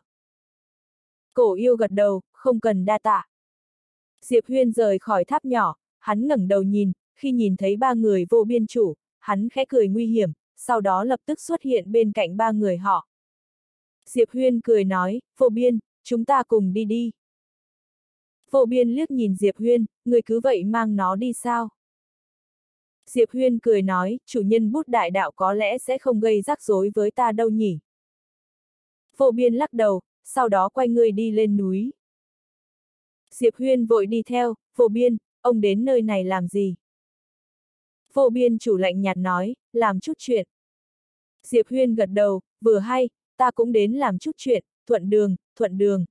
Cổ yêu gật đầu, không cần đa tạ. Diệp Huyên rời khỏi tháp nhỏ, hắn ngẩng đầu nhìn, khi nhìn thấy ba người vô biên chủ, hắn khẽ cười nguy hiểm, sau đó lập tức xuất hiện bên cạnh ba người họ. Diệp Huyên cười nói, vô biên, chúng ta cùng đi đi. Vô biên liếc nhìn Diệp Huyên, người cứ vậy mang nó đi sao? Diệp Huyên cười nói, chủ nhân bút đại đạo có lẽ sẽ không gây rắc rối với ta đâu nhỉ. Vô biên lắc đầu, sau đó quay người đi lên núi. Diệp Huyên vội đi theo, vô biên, ông đến nơi này làm gì? Vô biên chủ lạnh nhạt nói, làm chút chuyện. Diệp Huyên gật đầu, vừa hay, ta cũng đến làm chút chuyện, thuận đường, thuận đường.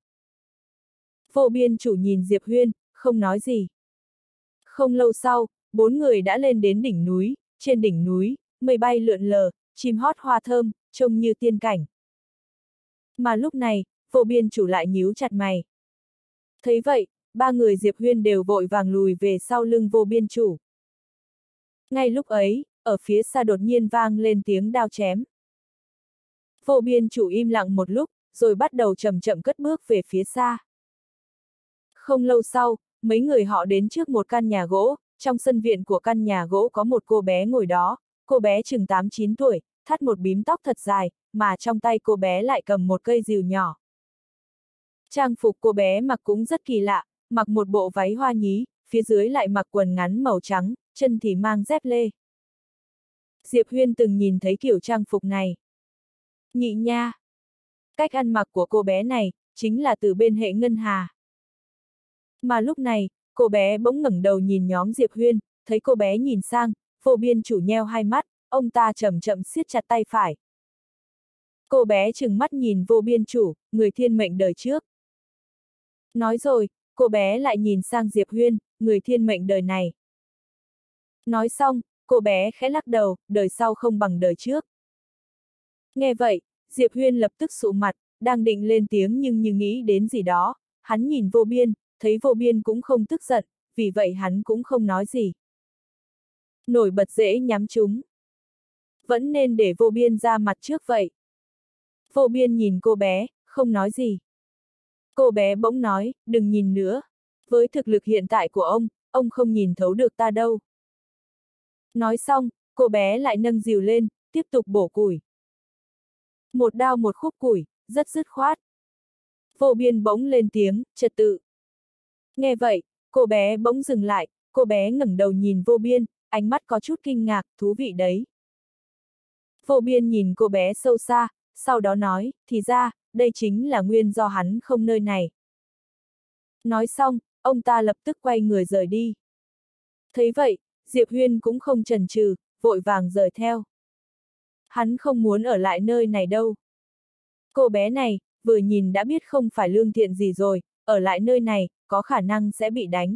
Vô biên chủ nhìn Diệp Huyên, không nói gì. Không lâu sau, 4 người đã lên đến đỉnh núi, trên đỉnh núi, mây bay lượn lờ, chim hót hoa thơm, trông như tiên cảnh. Mà lúc này, vô biên chủ lại nhíu chặt mày. Thấy vậy, ba người Diệp Huyên đều vội vàng lùi về sau lưng vô biên chủ. Ngay lúc ấy, ở phía xa đột nhiên vang lên tiếng đao chém. Vô biên chủ im lặng một lúc, rồi bắt đầu chậm chậm cất bước về phía xa. Không lâu sau, mấy người họ đến trước một căn nhà gỗ, trong sân viện của căn nhà gỗ có một cô bé ngồi đó, cô bé chừng 8-9 tuổi, thắt một bím tóc thật dài, mà trong tay cô bé lại cầm một cây rìu nhỏ. Trang phục cô bé mặc cũng rất kỳ lạ, mặc một bộ váy hoa nhí, phía dưới lại mặc quần ngắn màu trắng, chân thì mang dép lê. Diệp Huyên từng nhìn thấy kiểu trang phục này. Nhị nha! Cách ăn mặc của cô bé này, chính là từ bên hệ ngân hà. Mà lúc này, cô bé bỗng ngẩng đầu nhìn nhóm Diệp Huyên, thấy cô bé nhìn sang, vô biên chủ nheo hai mắt, ông ta chậm chậm siết chặt tay phải. Cô bé trừng mắt nhìn vô biên chủ, người thiên mệnh đời trước. Nói rồi, cô bé lại nhìn sang Diệp Huyên, người thiên mệnh đời này. Nói xong, cô bé khẽ lắc đầu, đời sau không bằng đời trước. Nghe vậy, Diệp Huyên lập tức sụ mặt, đang định lên tiếng nhưng như nghĩ đến gì đó, hắn nhìn vô biên, thấy vô biên cũng không tức giận, vì vậy hắn cũng không nói gì. Nổi bật dễ nhắm chúng. Vẫn nên để vô biên ra mặt trước vậy. Vô biên nhìn cô bé, không nói gì. Cô bé bỗng nói, đừng nhìn nữa. Với thực lực hiện tại của ông không nhìn thấu được ta đâu. Nói xong, cô bé lại nâng rìu lên, tiếp tục bổ củi. Một đao một khúc củi, rất dứt khoát. Vô biên bỗng lên tiếng, trật tự. Nghe vậy, Cô bé bỗng dừng lại, cô bé ngẩng đầu nhìn Vô Biên, ánh mắt có chút kinh ngạc, thú vị đấy. Vô Biên nhìn cô bé sâu xa, sau đó nói, thì ra, đây chính là nguyên do hắn không nơi này. Nói xong, ông ta lập tức quay người rời đi. Thấy vậy, Diệp Huyên cũng không chần chừ, vội vàng rời theo. Hắn không muốn ở lại nơi này đâu. Cô bé này, vừa nhìn đã biết không phải lương thiện gì rồi, ở lại nơi này, có khả năng sẽ bị đánh.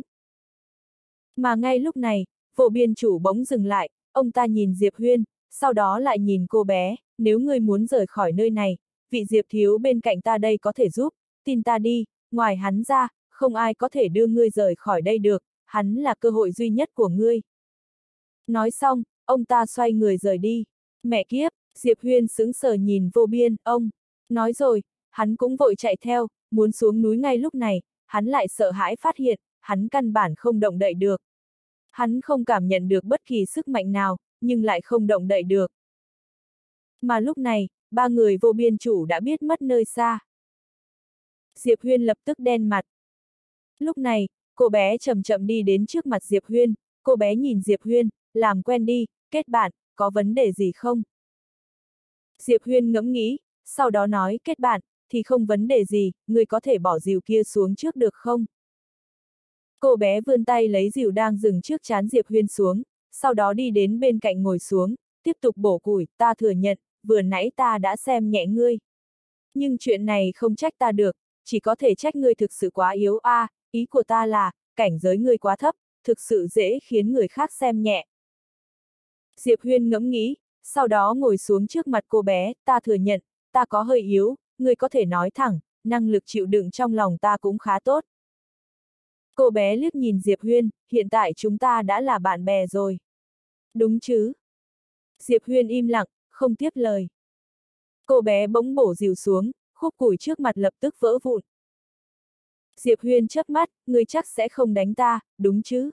Mà ngay lúc này, Vô Biên chủ bỗng dừng lại, ông ta nhìn Diệp Huyên, sau đó lại nhìn cô bé, nếu ngươi muốn rời khỏi nơi này, vị Diệp thiếu bên cạnh ta đây có thể giúp, tin ta đi, ngoài hắn ra, không ai có thể đưa ngươi rời khỏi đây được, hắn là cơ hội duy nhất của ngươi. Nói xong, ông ta xoay người rời đi. Mẹ kiếp, Diệp Huyên sững sờ nhìn Vô Biên, ông. Nói rồi, hắn cũng vội chạy theo, muốn xuống núi ngay lúc này, hắn lại sợ hãi phát hiện, hắn căn bản không động đậy được. Hắn không cảm nhận được bất kỳ sức mạnh nào, nhưng lại không động đậy được. Mà lúc này, ba người Vô Biên chủ đã biết mất nơi xa. Diệp Huyên lập tức đen mặt. Lúc này, cô bé chậm chậm đi đến trước mặt Diệp Huyên, cô bé nhìn Diệp Huyên, làm quen đi, kết bạn, có vấn đề gì không? Diệp Huyên ngẫm nghĩ, sau đó nói kết bạn, thì không vấn đề gì, người có thể bỏ rìu kia xuống trước được không? Cô bé vươn tay lấy rìu đang dừng trước trán Diệp Huyên xuống, sau đó đi đến bên cạnh ngồi xuống, tiếp tục bổ củi, ta thừa nhận, vừa nãy ta đã xem nhẹ ngươi. Nhưng chuyện này không trách ta được, chỉ có thể trách ngươi thực sự quá yếu a, ý của ta là, cảnh giới ngươi quá thấp, thực sự dễ khiến người khác xem nhẹ. Diệp Huyên ngẫm nghĩ, sau đó ngồi xuống trước mặt cô bé, ta thừa nhận, ta có hơi yếu, ngươi có thể nói thẳng, năng lực chịu đựng trong lòng ta cũng khá tốt. Cô bé liếc nhìn Diệp Huyên, hiện tại chúng ta đã là bạn bè rồi. Đúng chứ? Diệp Huyên im lặng, không tiếp lời. Cô bé bỗng bổ rìu xuống, khúc củi trước mặt lập tức vỡ vụn. Diệp Huyên chớp mắt, ngươi chắc sẽ không đánh ta, đúng chứ?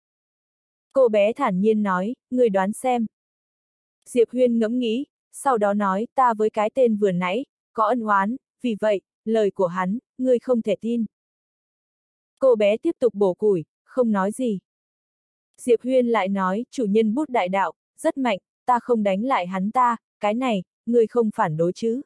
Cô bé thản nhiên nói, ngươi đoán xem. Diệp Huyên ngẫm nghĩ, sau đó nói, ta với cái tên vừa nãy, có ân oán, vì vậy, lời của hắn, ngươi không thể tin. Cô bé tiếp tục bổ củi, không nói gì. Diệp Huyên lại nói, chủ nhân bút đại đạo, rất mạnh, ta không đánh lại hắn ta, cái này, ngươi không phản đối chứ?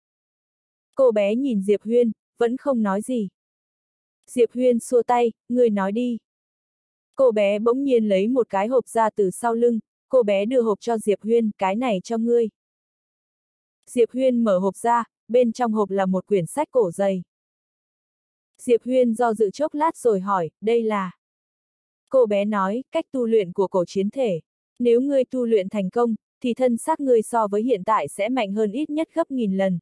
Cô bé nhìn Diệp Huyên, vẫn không nói gì. Diệp Huyên xua tay, ngươi nói đi. Cô bé bỗng nhiên lấy một cái hộp ra từ sau lưng, cô bé đưa hộp cho Diệp Huyên, cái này cho ngươi. Diệp Huyên mở hộp ra, bên trong hộp là một quyển sách cổ dày. Diệp Huyên do dự chốc lát rồi hỏi, đây là... Cô bé nói, cách tu luyện của cổ chiến thể. Nếu ngươi tu luyện thành công, thì thân xác ngươi so với hiện tại sẽ mạnh hơn ít nhất gấp 1000 lần.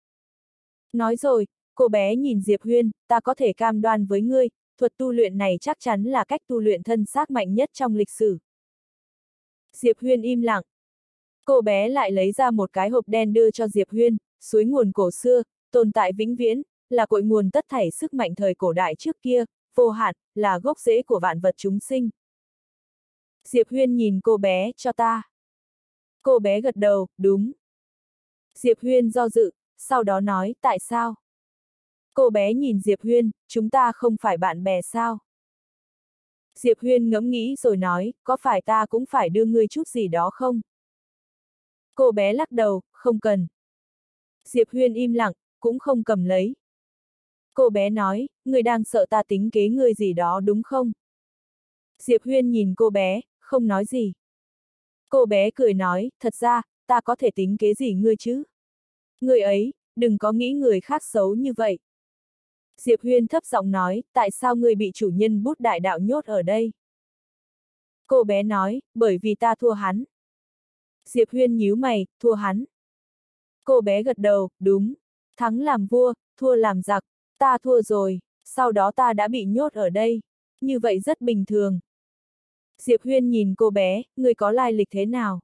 Nói rồi, cô bé nhìn Diệp Huyên, ta có thể cam đoan với ngươi, thuật tu luyện này chắc chắn là cách tu luyện thân xác mạnh nhất trong lịch sử. Diệp Huyên im lặng. Cô bé lại lấy ra một cái hộp đen đưa cho Diệp Huyên, suối nguồn cổ xưa, tồn tại vĩnh viễn, là cội nguồn tất thảy sức mạnh thời cổ đại trước kia, vô hạn, là gốc rễ của vạn vật chúng sinh. Diệp Huyên nhìn cô bé, cho ta. Cô bé gật đầu, đúng. Diệp Huyên do dự, sau đó nói, tại sao? Cô bé nhìn Diệp Huyên, chúng ta không phải bạn bè sao? Diệp Huyên ngẫm nghĩ rồi nói, có phải ta cũng phải đưa ngươi chút gì đó không? Cô bé lắc đầu, không cần. Diệp Huyên im lặng, cũng không cầm lấy. Cô bé nói, ngươi đang sợ ta tính kế ngươi gì đó đúng không? Diệp Huyên nhìn cô bé, không nói gì. Cô bé cười nói, thật ra, ta có thể tính kế gì ngươi chứ? Ngươi ấy, đừng có nghĩ người khác xấu như vậy. Diệp Huyên thấp giọng nói, tại sao ngươi bị chủ nhân bút đại đạo nhốt ở đây? Cô bé nói, bởi vì ta thua hắn. Diệp Huyên nhíu mày, thua hắn. Cô bé gật đầu, đúng. Thắng làm vua, thua làm giặc. Ta thua rồi, sau đó ta đã bị nhốt ở đây. Như vậy rất bình thường. Diệp Huyên nhìn cô bé, ngươi có lai lịch thế nào?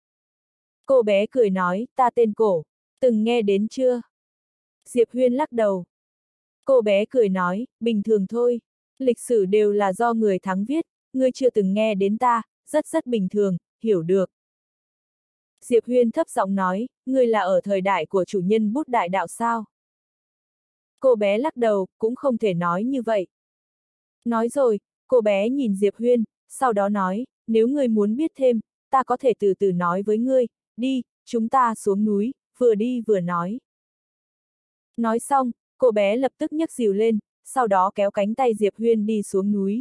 Cô bé cười nói, ta tên Cổ, từng nghe đến chưa? Diệp Huyên lắc đầu. Cô bé cười nói, bình thường thôi. Lịch sử đều là do người thắng viết, ngươi chưa từng nghe đến ta, rất bình thường, hiểu được. Diệp Huyên thấp giọng nói, ngươi là ở thời đại của chủ nhân bút đại đạo sao? Cô bé lắc đầu, cũng không thể nói như vậy. Nói rồi, Cô bé nhìn Diệp Huyên, sau đó nói, nếu ngươi muốn biết thêm, ta có thể từ từ nói với ngươi, đi, chúng ta xuống núi, vừa đi vừa nói. Nói xong, cô bé lập tức nhấc dìu lên, sau đó kéo cánh tay Diệp Huyên đi xuống núi.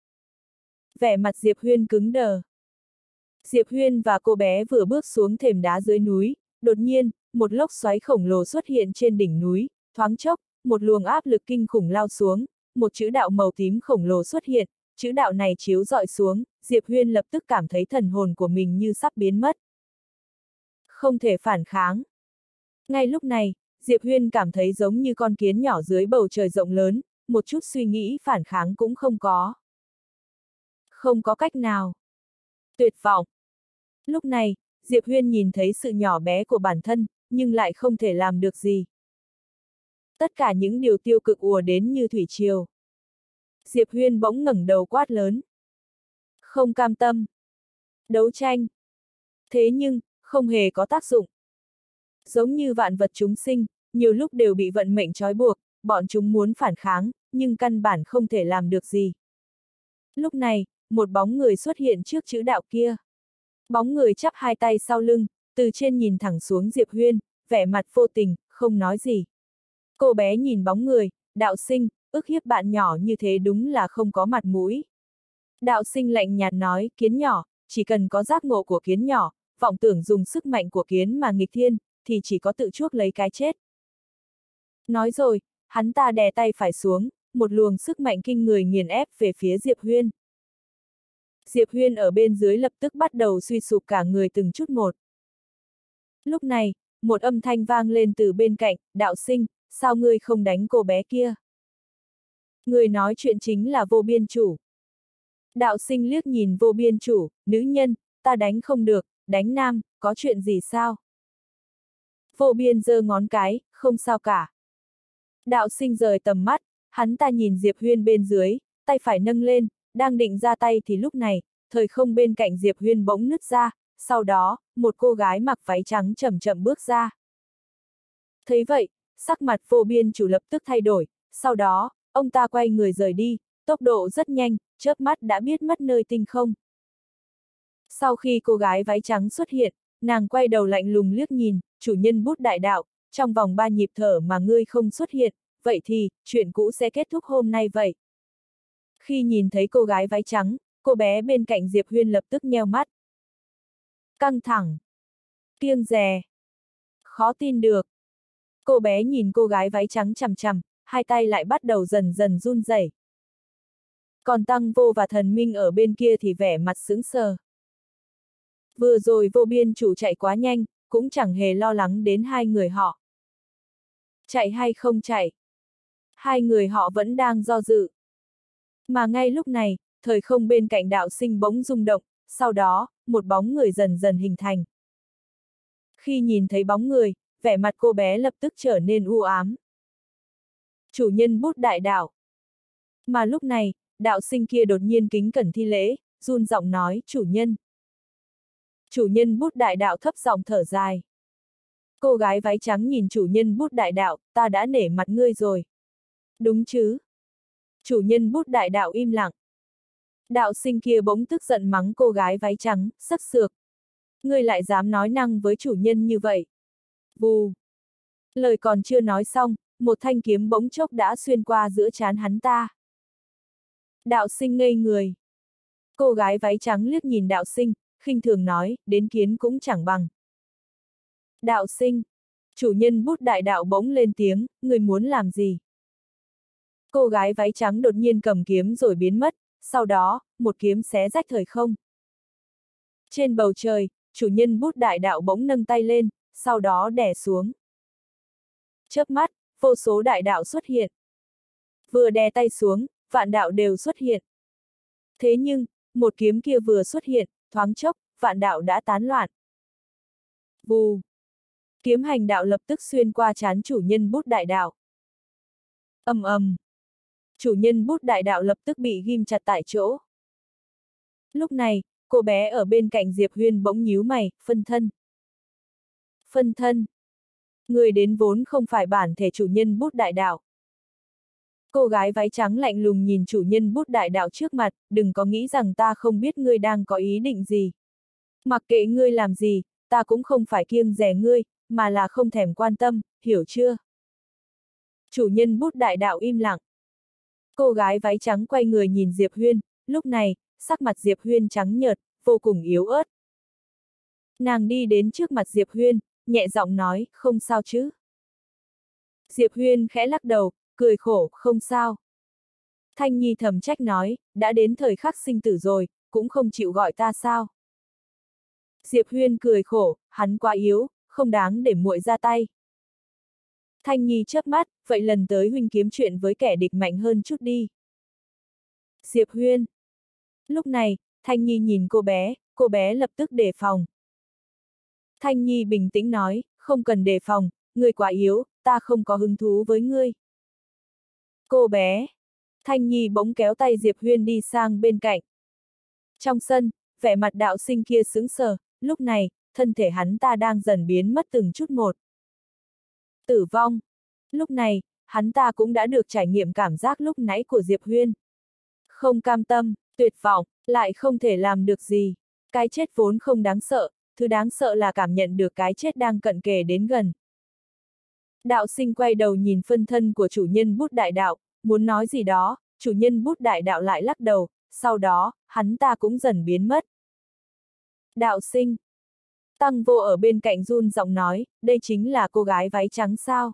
Vẻ mặt Diệp Huyên cứng đờ. Diệp Huyên và cô bé vừa bước xuống thềm đá dưới núi, đột nhiên, một lốc xoáy khổng lồ xuất hiện trên đỉnh núi, thoáng chốc, một luồng áp lực kinh khủng lao xuống, một chữ đạo màu tím khổng lồ xuất hiện, chữ đạo này chiếu rọi xuống, Diệp Huyên lập tức cảm thấy thần hồn của mình như sắp biến mất. Không thể phản kháng. Ngay lúc này, Diệp Huyên cảm thấy giống như con kiến nhỏ dưới bầu trời rộng lớn, một chút suy nghĩ phản kháng cũng không có. Không có cách nào. Tuyệt vọng. Lúc này, Diệp Huyên nhìn thấy sự nhỏ bé của bản thân, nhưng lại không thể làm được gì. Tất cả những điều tiêu cực ùa đến như thủy triều. Diệp Huyên bỗng ngẩng đầu quát lớn. Không cam tâm. Đấu tranh. Thế nhưng, không hề có tác dụng. Giống như vạn vật chúng sinh, nhiều lúc đều bị vận mệnh trói buộc, bọn chúng muốn phản kháng, nhưng căn bản không thể làm được gì. Lúc này, một bóng người xuất hiện trước chữ đạo kia. Bóng người chắp hai tay sau lưng, từ trên nhìn thẳng xuống Diệp Huyên, vẻ mặt vô tình, không nói gì. Cô bé nhìn bóng người, đạo sinh, ức hiếp bạn nhỏ như thế đúng là không có mặt mũi. Đạo sinh lạnh nhạt nói, kiến nhỏ, chỉ cần có giác ngộ của kiến nhỏ, vọng tưởng dùng sức mạnh của kiến mà nghịch thiên, thì chỉ có tự chuốc lấy cái chết. Nói rồi, hắn ta đè tay phải xuống, một luồng sức mạnh kinh người nghiền ép về phía Diệp Huyên. Diệp Huyên ở bên dưới lập tức bắt đầu suy sụp cả người từng chút một. Lúc này, một âm thanh vang lên từ bên cạnh, đạo sinh, sao ngươi không đánh cô bé kia? Người nói chuyện chính là Vô Biên Chủ. Đạo sinh liếc nhìn Vô Biên Chủ, nữ nhân, ta đánh không được, đánh nam, có chuyện gì sao? Vô Biên giơ ngón cái, không sao cả. Đạo sinh rời tầm mắt, hắn ta nhìn Diệp Huyên bên dưới, tay phải nâng lên, đang định ra tay thì lúc này, thời không bên cạnh Diệp Huyên bỗng nứt ra, sau đó, một cô gái mặc váy trắng chậm chậm bước ra. Thấy vậy, sắc mặt Vô Biên Chủ lập tức thay đổi, sau đó, ông ta quay người rời đi, tốc độ rất nhanh, chớp mắt đã biết mất nơi tinh không. Sau khi cô gái váy trắng xuất hiện, nàng quay đầu lạnh lùng liếc nhìn, chủ nhân bút đại đạo, trong vòng 3 nhịp thở mà ngươi không xuất hiện, vậy thì, chuyện cũ sẽ kết thúc hôm nay vậy. Khi nhìn thấy cô gái váy trắng, cô bé bên cạnh Diệp Huyên lập tức nheo mắt. Căng thẳng. Kiêng dè. Khó tin được. Cô bé nhìn cô gái váy trắng chằm chằm, hai tay lại bắt đầu dần dần run rẩy. Còn Tăng Vô và Thần Minh ở bên kia thì vẻ mặt sững sờ. Vừa rồi Vô Biên Chủ chạy quá nhanh, cũng chẳng hề lo lắng đến hai người họ. Chạy hay không chạy? Hai người họ vẫn đang do dự. Mà ngay lúc này, thời không bên cạnh đạo sinh bỗng rung động, sau đó, một bóng người dần dần hình thành. Khi nhìn thấy bóng người, vẻ mặt cô bé lập tức trở nên u ám. Chủ nhân bút đại đạo. Mà lúc này, đạo sinh kia đột nhiên kính cẩn thi lễ, run giọng nói, chủ nhân. Chủ nhân bút đại đạo thấp giọng thở dài. Cô gái váy trắng nhìn chủ nhân bút đại đạo, ta đã nể mặt ngươi rồi. Đúng chứ? Chủ nhân bút đại đạo im lặng. Đạo sinh kia bỗng tức giận mắng cô gái váy trắng, sắc sược. Ngươi lại dám nói năng với chủ nhân như vậy. Vù. Lời còn chưa nói xong, một thanh kiếm bỗng chốc đã xuyên qua giữa trán hắn ta. Đạo sinh ngây người. Cô gái váy trắng liếc nhìn đạo sinh, khinh thường nói, đến kiến cũng chẳng bằng. Đạo sinh. Chủ nhân bút đại đạo bỗng lên tiếng, người muốn làm gì? Cô gái váy trắng đột nhiên cầm kiếm rồi biến mất, sau đó, một kiếm xé rách thời không. Trên bầu trời, chủ nhân bút đại đạo bỗng nâng tay lên, sau đó đè xuống. Chớp mắt, vô số đại đạo xuất hiện. Vừa đè tay xuống, vạn đạo đều xuất hiện. Thế nhưng, một kiếm kia vừa xuất hiện, thoáng chốc, vạn đạo đã tán loạn. Vù. Kiếm hành đạo lập tức xuyên qua trán chủ nhân bút đại đạo. Ầm ầm. Chủ nhân bút đại đạo lập tức bị ghim chặt tại chỗ. Lúc này, cô bé ở bên cạnh Diệp Huyên bỗng nhíu mày, phân thân. Phân thân. Người đến vốn không phải bản thể chủ nhân bút đại đạo. Cô gái váy trắng lạnh lùng nhìn chủ nhân bút đại đạo trước mặt, đừng có nghĩ rằng ta không biết ngươi đang có ý định gì. Mặc kệ ngươi làm gì, ta cũng không phải kiêng dè ngươi, mà là không thèm quan tâm, hiểu chưa? Chủ nhân bút đại đạo im lặng. Cô gái váy trắng quay người nhìn Diệp Huyên, lúc này, sắc mặt Diệp Huyên trắng nhợt, vô cùng yếu ớt. Nàng đi đến trước mặt Diệp Huyên, nhẹ giọng nói, không sao chứ? Diệp Huyên khẽ lắc đầu, cười khổ, không sao. Thanh Nhi thầm trách nói, đã đến thời khắc sinh tử rồi, cũng không chịu gọi ta sao? Diệp Huyên cười khổ, hắn quá yếu, không đáng để muội ra tay. Thanh Nhi chớp mắt, vậy lần tới huynh kiếm chuyện với kẻ địch mạnh hơn chút đi. Diệp Huyên. Lúc này, Thanh Nhi nhìn cô bé lập tức đề phòng. Thanh Nhi bình tĩnh nói, không cần đề phòng, ngươi quá yếu, ta không có hứng thú với ngươi. Cô bé. Thanh Nhi bỗng kéo tay Diệp Huyên đi sang bên cạnh. Trong sân, vẻ mặt đạo sinh kia sững sờ, lúc này, thân thể hắn ta đang dần biến mất từng chút một. Tử vong. Lúc này, hắn ta cũng đã được trải nghiệm cảm giác lúc nãy của Diệp Huyên. Không cam tâm, tuyệt vọng, lại không thể làm được gì. Cái chết vốn không đáng sợ, thứ đáng sợ là cảm nhận được cái chết đang cận kề đến gần. Đạo sinh quay đầu nhìn phân thân của chủ nhân bút đại đạo, muốn nói gì đó, chủ nhân bút đại đạo lại lắc đầu, sau đó, hắn ta cũng dần biến mất. Đạo sinh. Tăng Vô ở bên cạnh run giọng nói, đây chính là cô gái váy trắng sao?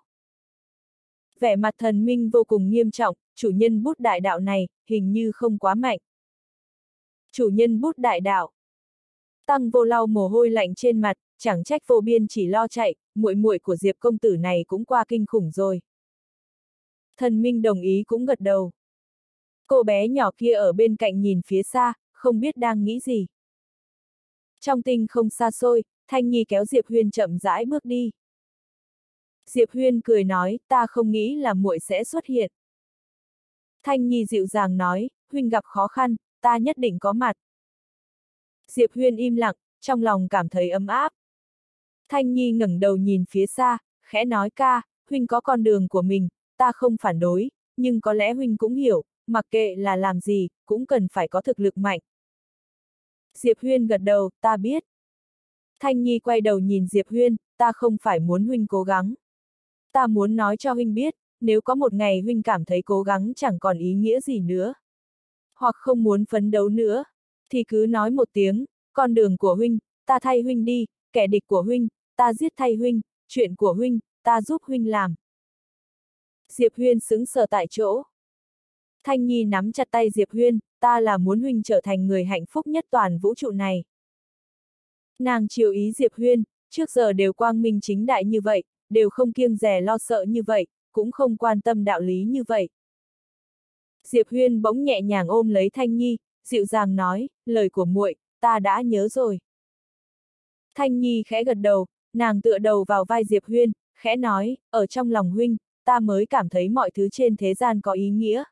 Vẻ mặt thần minh vô cùng nghiêm trọng, chủ nhân bút đại đạo này, hình như không quá mạnh. Chủ nhân bút đại đạo. Tăng Vô lau mồ hôi lạnh trên mặt, chẳng trách Vô Biên chỉ lo chạy, muội muội của Diệp công tử này cũng qua kinh khủng rồi. Thần minh đồng ý cũng gật đầu. Cô bé nhỏ kia ở bên cạnh nhìn phía xa, không biết đang nghĩ gì. Trong tinh không xa xôi, Thanh Nhi kéo Diệp Huyên chậm rãi bước đi. Diệp Huyên cười nói, ta không nghĩ là muội sẽ xuất hiện. Thanh Nhi dịu dàng nói, huynh gặp khó khăn, ta nhất định có mặt. Diệp Huyên im lặng, trong lòng cảm thấy ấm áp. Thanh Nhi ngẩng đầu nhìn phía xa, khẽ nói ca, huynh có con đường của mình, ta không phản đối, nhưng có lẽ huynh cũng hiểu, mặc kệ là làm gì, cũng cần phải có thực lực mạnh. Diệp Huyên gật đầu, ta biết. Thanh Nhi quay đầu nhìn Diệp Huyên, ta không phải muốn huynh cố gắng. Ta muốn nói cho huynh biết, nếu có một ngày huynh cảm thấy cố gắng chẳng còn ý nghĩa gì nữa, hoặc không muốn phấn đấu nữa, thì cứ nói một tiếng, con đường của huynh, ta thay huynh đi, kẻ địch của huynh, ta giết thay huynh, chuyện của huynh, ta giúp huynh làm. Diệp Huyên sững sờ tại chỗ. Thanh Nhi nắm chặt tay Diệp Huyên, ta là muốn huynh trở thành người hạnh phúc nhất toàn vũ trụ này. Nàng chiều ý Diệp Huyên, trước giờ đều quang minh chính đại như vậy, đều không kiêng dè lo sợ như vậy, cũng không quan tâm đạo lý như vậy. Diệp Huyên bỗng nhẹ nhàng ôm lấy Thanh Nhi, dịu dàng nói, lời của muội, ta đã nhớ rồi. Thanh Nhi khẽ gật đầu, nàng tựa đầu vào vai Diệp Huyên, khẽ nói, ở trong lòng huynh, ta mới cảm thấy mọi thứ trên thế gian có ý nghĩa.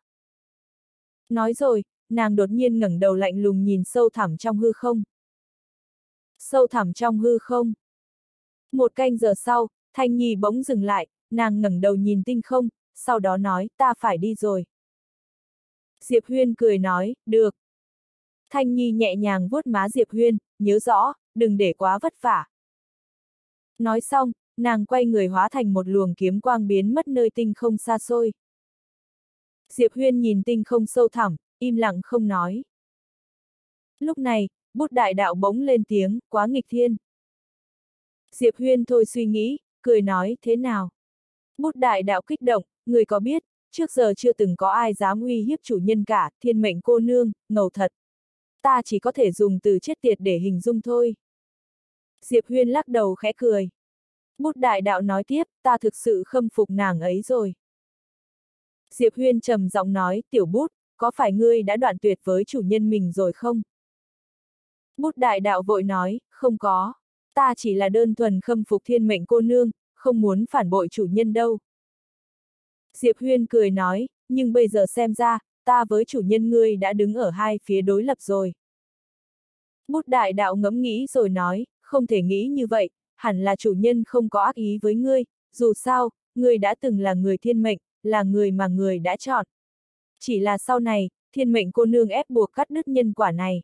Nói rồi, nàng đột nhiên ngẩng đầu lạnh lùng nhìn sâu thẳm trong hư không. Sâu thẳm trong hư không. Một canh giờ sau, Thanh Nhi bỗng dừng lại, nàng ngẩng đầu nhìn tinh không, sau đó nói, ta phải đi rồi. Diệp Huyên cười nói, được. Thanh Nhi nhẹ nhàng vuốt má Diệp Huyên, nhớ rõ, đừng để quá vất vả. Nói xong, nàng quay người hóa thành một luồng kiếm quang biến mất nơi tinh không xa xôi. Diệp Huyên nhìn tinh không sâu thẳm, im lặng không nói. Lúc này, bút đại đạo bỗng lên tiếng, quá nghịch thiên. Diệp Huyên thôi suy nghĩ, cười nói, thế nào? Bút đại đạo kích động, người có biết, trước giờ chưa từng có ai dám uy hiếp chủ nhân cả, thiên mệnh cô nương, ngầu thật. Ta chỉ có thể dùng từ chết tiệt để hình dung thôi. Diệp Huyên lắc đầu khẽ cười. Bút đại đạo nói tiếp, ta thực sự khâm phục nàng ấy rồi. Diệp Huyên trầm giọng nói, tiểu bút, có phải ngươi đã đoạn tuyệt với chủ nhân mình rồi không? Bút đại đạo vội nói, không có. Ta chỉ là đơn thuần khâm phục thiên mệnh cô nương, không muốn phản bội chủ nhân đâu. Diệp Huyên cười nói, nhưng bây giờ xem ra, ta với chủ nhân ngươi đã đứng ở hai phía đối lập rồi. Bút đại đạo ngẫm nghĩ rồi nói, không thể nghĩ như vậy, hẳn là chủ nhân không có ác ý với ngươi, dù sao, ngươi đã từng là người thiên mệnh, là người mà người đã chọn, chỉ là sau này, thiên mệnh cô nương ép buộc cắt đứt nhân quả này.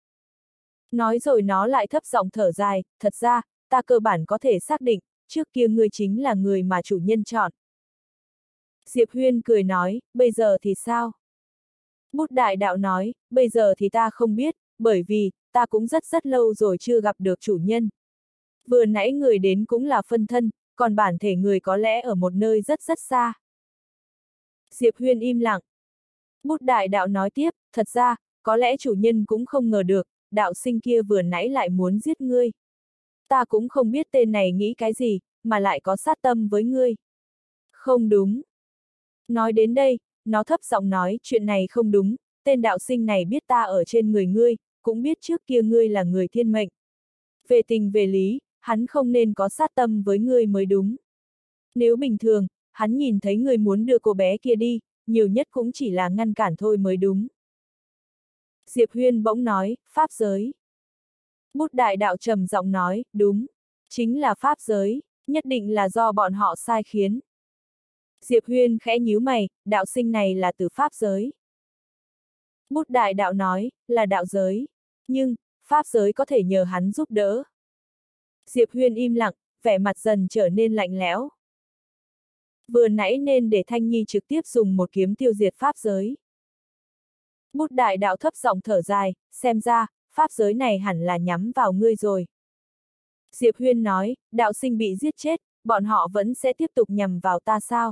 Nói rồi nó lại thấp giọng thở dài, thật ra, ta cơ bản có thể xác định, trước kia ngươi chính là người mà chủ nhân chọn. Diệp Huyên cười nói, bây giờ thì sao? Bút đại đạo nói, bây giờ thì ta không biết, bởi vì, ta cũng rất lâu rồi chưa gặp được chủ nhân. Vừa nãy người đến cũng là phân thân, còn bản thể người có lẽ ở một nơi rất xa. Diệp Huyên im lặng. Bút đại đạo nói tiếp, thật ra, có lẽ chủ nhân cũng không ngờ được, đạo sinh kia vừa nãy lại muốn giết ngươi. Ta cũng không biết tên này nghĩ cái gì, mà lại có sát tâm với ngươi. Không đúng. Nói đến đây, nó thấp giọng nói, chuyện này không đúng, tên đạo sinh này biết ta ở trên người ngươi, cũng biết trước kia ngươi là người thiên mệnh. Về tình về lý, hắn không nên có sát tâm với ngươi mới đúng. Nếu bình thường, hắn nhìn thấy ngươi muốn đưa cô bé kia đi, nhiều nhất cũng chỉ là ngăn cản thôi mới đúng. Diệp Huyên bỗng nói, pháp giới. Bút đại đạo trầm giọng nói, đúng, chính là pháp giới, nhất định là do bọn họ sai khiến. Diệp Huyên khẽ nhíu mày, đạo sinh này là từ pháp giới. Bút đại đạo nói, là đạo giới, nhưng, pháp giới có thể nhờ hắn giúp đỡ. Diệp Huyên im lặng, vẻ mặt dần trở nên lạnh lẽo. Vừa nãy nên để Thanh Nhi trực tiếp dùng một kiếm tiêu diệt pháp giới. Bút đại đạo thấp giọng thở dài, xem ra, pháp giới này hẳn là nhắm vào ngươi rồi. Diệp Huyên nói, đạo sinh bị giết chết, bọn họ vẫn sẽ tiếp tục nhằm vào ta sao?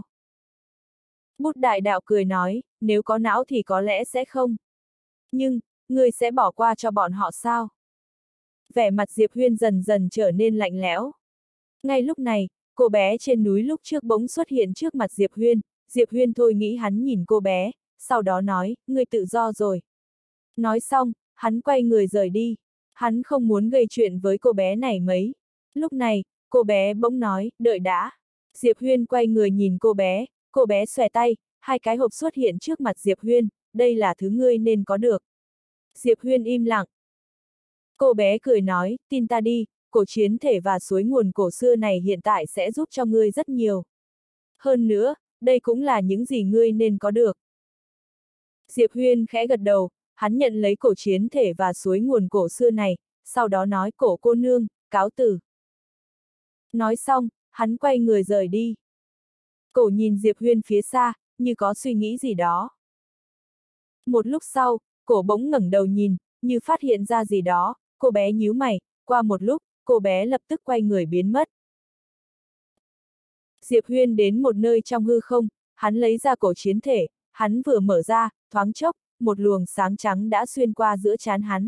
Bút đại đạo cười nói, nếu có não thì có lẽ sẽ không. Nhưng, ngươi sẽ bỏ qua cho bọn họ sao? Vẻ mặt Diệp Huyên dần trở nên lạnh lẽo. Ngay lúc này, cô bé trên núi lúc trước bỗng xuất hiện trước mặt Diệp Huyên thôi nghĩ hắn nhìn cô bé, sau đó nói, ngươi tự do rồi. Nói xong, hắn quay người rời đi. Hắn không muốn gây chuyện với cô bé này mấy. Lúc này, cô bé bỗng nói, đợi đã. Diệp Huyên quay người nhìn cô bé xòe tay, hai cái hộp xuất hiện trước mặt Diệp Huyên, đây là thứ ngươi nên có được. Diệp Huyên im lặng. Cô bé cười nói, tin ta đi, cổ chiến thể và suối nguồn cổ xưa này hiện tại sẽ giúp cho ngươi rất nhiều. Hơn nữa, đây cũng là những gì ngươi nên có được. Diệp Huyên khẽ gật đầu, hắn nhận lấy cổ chiến thể và suối nguồn cổ xưa này, sau đó nói cổ cô nương, cáo từ. Nói xong, hắn quay người rời đi. Cổ nhìn Diệp Huyên phía xa, như có suy nghĩ gì đó. Một lúc sau, cổ bỗng ngẩng đầu nhìn, như phát hiện ra gì đó, cô bé nhíu mày, qua một lúc, cô bé lập tức quay người biến mất. Diệp Huyên đến một nơi trong hư không, hắn lấy ra cổ chiến thể, hắn vừa mở ra, thoáng chốc, một luồng sáng trắng đã xuyên qua giữa trán hắn.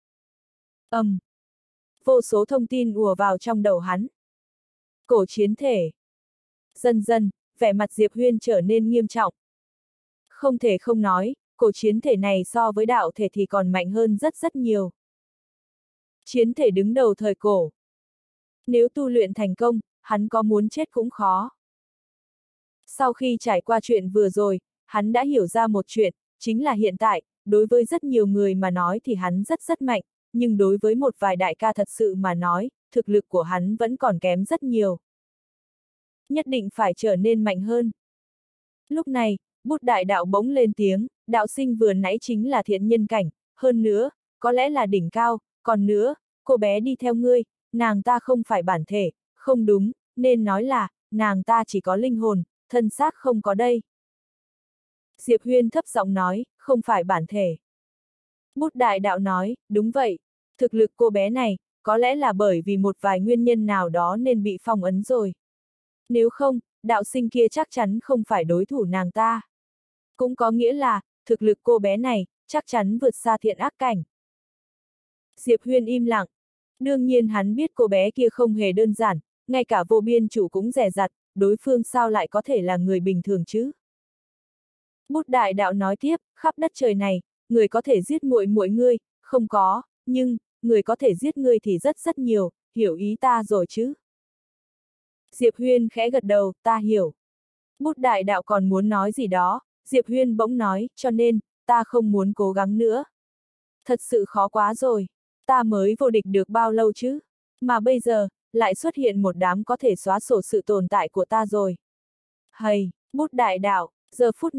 Vô số thông tin ùa vào trong đầu hắn. Cổ chiến thể. Dần dần, vẻ mặt Diệp Huyên trở nên nghiêm trọng. Không thể không nói, cổ chiến thể này so với đạo thể thì còn mạnh hơn rất nhiều. Chiến thể đứng đầu thời cổ. Nếu tu luyện thành công, hắn có muốn chết cũng khó. Sau khi trải qua chuyện vừa rồi, hắn đã hiểu ra một chuyện, chính là hiện tại, đối với rất nhiều người mà nói thì hắn rất mạnh, nhưng đối với một vài đại ca thật sự mà nói, thực lực của hắn vẫn còn kém rất nhiều. Nhất định phải trở nên mạnh hơn. Lúc này, Bút đại đạo bỗng lên tiếng, đạo sinh vừa nãy chính là thiện nhân cảnh, hơn nữa, có lẽ là đỉnh cao, còn nữa, cô bé đi theo ngươi, nàng ta không phải bản thể, không đúng, nên nói là, nàng ta chỉ có linh hồn, thân xác không có đây. Diệp Huyên thấp giọng nói, không phải bản thể. Bút đại đạo nói, đúng vậy, thực lực cô bé này, có lẽ là bởi vì một vài nguyên nhân nào đó nên bị phong ấn rồi. Nếu không, đạo sinh kia chắc chắn không phải đối thủ nàng ta. Cũng có nghĩa là, thực lực cô bé này, chắc chắn vượt xa thiện ác cảnh. Diệp Huyên im lặng. Đương nhiên hắn biết cô bé kia không hề đơn giản, ngay cả vô biên chủ cũng dè dặt, đối phương sao lại có thể là người bình thường chứ? Bút đại đạo nói tiếp, khắp đất trời này, người có thể giết muội ngươi, không có, nhưng, người có thể giết ngươi thì rất nhiều, hiểu ý ta rồi chứ? Diệp Huyên khẽ gật đầu, ta hiểu. Bút đại đạo còn muốn nói gì đó, Diệp Huyên bỗng nói, cho nên, ta không muốn cố gắng nữa. Thật sự khó quá rồi, ta mới vô địch được bao lâu chứ? Mà bây giờ, lại xuất hiện một đám có thể xóa sổ sự tồn tại của ta rồi. Hầy, Bút đại đạo, giờ phút này,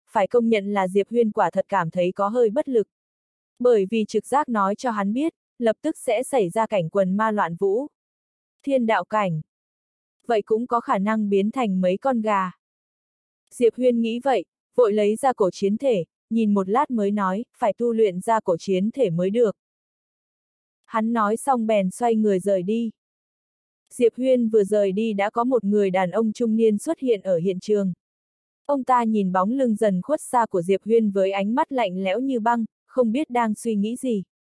phải công nhận là Diệp Huyên quả thật cảm thấy có hơi bất lực. Bởi vì trực giác nói cho hắn biết, lập tức sẽ xảy ra cảnh quần ma loạn vũ. Thiên đạo cảnh. Vậy cũng có khả năng biến thành mấy con gà. Diệp Huyên nghĩ vậy, vội lấy ra cổ chiến thể, nhìn một lát mới nói, phải tu luyện ra cổ chiến thể mới được. Hắn nói xong bèn xoay người rời đi. Diệp Huyên vừa rời đi đã có một người đàn ông trung niên xuất hiện ở hiện trường. Ông ta nhìn bóng lưng dần khuất xa của Diệp Huyên với ánh mắt lạnh lẽo như băng, không biết đang suy nghĩ gì.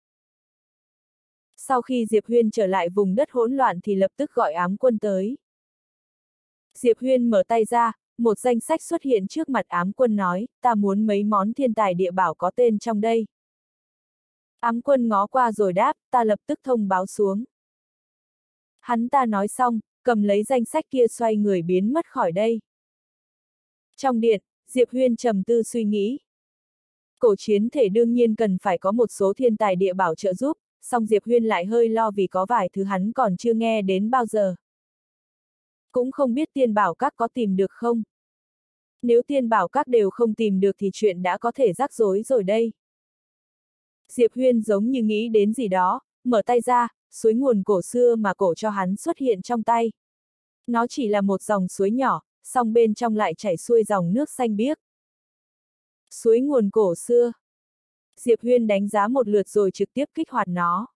Sau khi Diệp Huyên trở lại vùng đất hỗn loạn thì lập tức gọi ám quân tới. Diệp Huyên mở tay ra, một danh sách xuất hiện trước mặt ám quân nói, ta muốn mấy món thiên tài địa bảo có tên trong đây. Ám quân ngó qua rồi đáp, ta lập tức thông báo xuống. Hắn ta nói xong, cầm lấy danh sách kia xoay người biến mất khỏi đây. Trong điện, Diệp Huyên trầm tư suy nghĩ. Cổ chiến thể đương nhiên cần phải có một số thiên tài địa bảo trợ giúp, song Diệp Huyên lại hơi lo vì có vài thứ hắn còn chưa nghe đến bao giờ. Cũng không biết Tiên Bảo Các có tìm được không? Nếu Tiên Bảo Các đều không tìm được thì chuyện đã có thể rắc rối rồi đây. Diệp Huyên giống như nghĩ đến gì đó, mở tay ra, suối nguồn cổ xưa mà cổ cho hắn xuất hiện trong tay. Nó chỉ là một dòng suối nhỏ, song bên trong lại chảy xuôi dòng nước xanh biếc. Suối nguồn cổ xưa. Diệp Huyên đánh giá một lượt rồi trực tiếp kích hoạt nó.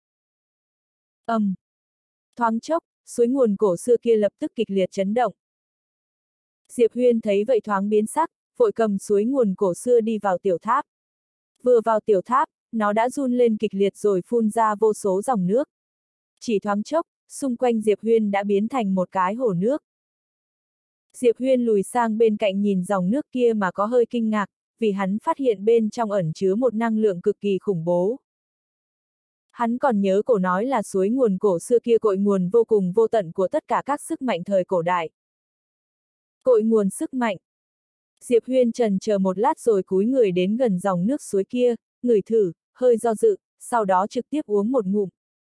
Thoáng chốc, suối nguồn cổ xưa kia lập tức kịch liệt chấn động. Diệp Huyên thấy vậy thoáng biến sắc, vội cầm suối nguồn cổ xưa đi vào tiểu tháp. Vừa vào tiểu tháp, nó đã run lên kịch liệt rồi phun ra vô số dòng nước. Chỉ thoáng chốc, xung quanh Diệp Huyên đã biến thành một cái hồ nước. Diệp Huyên lùi sang bên cạnh nhìn dòng nước kia mà có hơi kinh ngạc, vì hắn phát hiện bên trong ẩn chứa một năng lượng cực kỳ khủng bố. Hắn còn nhớ cổ nói là suối nguồn cổ xưa kia cội nguồn vô cùng vô tận của tất cả các sức mạnh thời cổ đại. Cội nguồn sức mạnh. Diệp Huyên chần chờ một lát rồi cúi người đến gần dòng nước suối kia, ngửi thử, hơi do dự, sau đó trực tiếp uống một ngụm.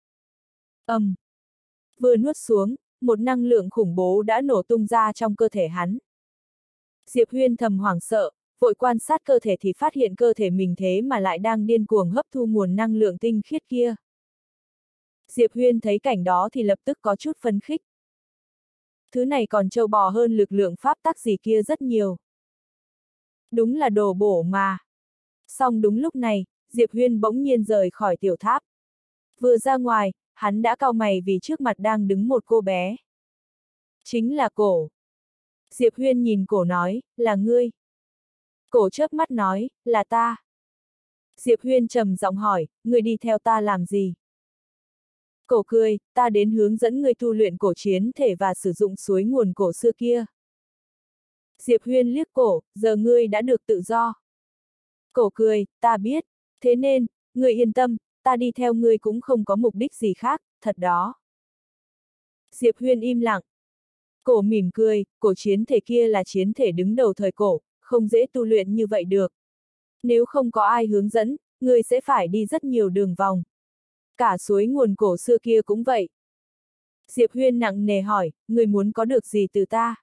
Vừa nuốt xuống, một năng lượng khủng bố đã nổ tung ra trong cơ thể hắn. Diệp Huyên thầm hoảng sợ, vội quan sát cơ thể thì phát hiện cơ thể mình thế mà lại đang điên cuồng hấp thu nguồn năng lượng tinh khiết kia. Diệp Huyên thấy cảnh đó thì lập tức có chút phấn khích. Thứ này còn trâu bò hơn lực lượng pháp tắc gì kia rất nhiều. Đúng là đồ bổ mà. Song đúng lúc này, Diệp Huyên bỗng nhiên rời khỏi tiểu tháp. Vừa ra ngoài, hắn đã cau mày vì trước mặt đang đứng một cô bé. Chính là cổ. Diệp Huyên nhìn cổ nói, là ngươi. Cổ chớp mắt nói, là ta. Diệp Huyên trầm giọng hỏi, ngươi đi theo ta làm gì? Cổ cười, ta đến hướng dẫn ngươi tu luyện cổ chiến thể và sử dụng suối nguồn cổ xưa kia. Diệp Huyên liếc cổ, giờ ngươi đã được tự do. Cổ cười, ta biết, thế nên, ngươi yên tâm, ta đi theo ngươi cũng không có mục đích gì khác, thật đó. Diệp Huyên im lặng. Cổ mỉm cười, cổ chiến thể kia là chiến thể đứng đầu thời cổ, không dễ tu luyện như vậy được. Nếu không có ai hướng dẫn, ngươi sẽ phải đi rất nhiều đường vòng. Cả suối nguồn cổ xưa kia cũng vậy. Diệp Huyên nặng nề hỏi, ngươi muốn có được gì từ ta?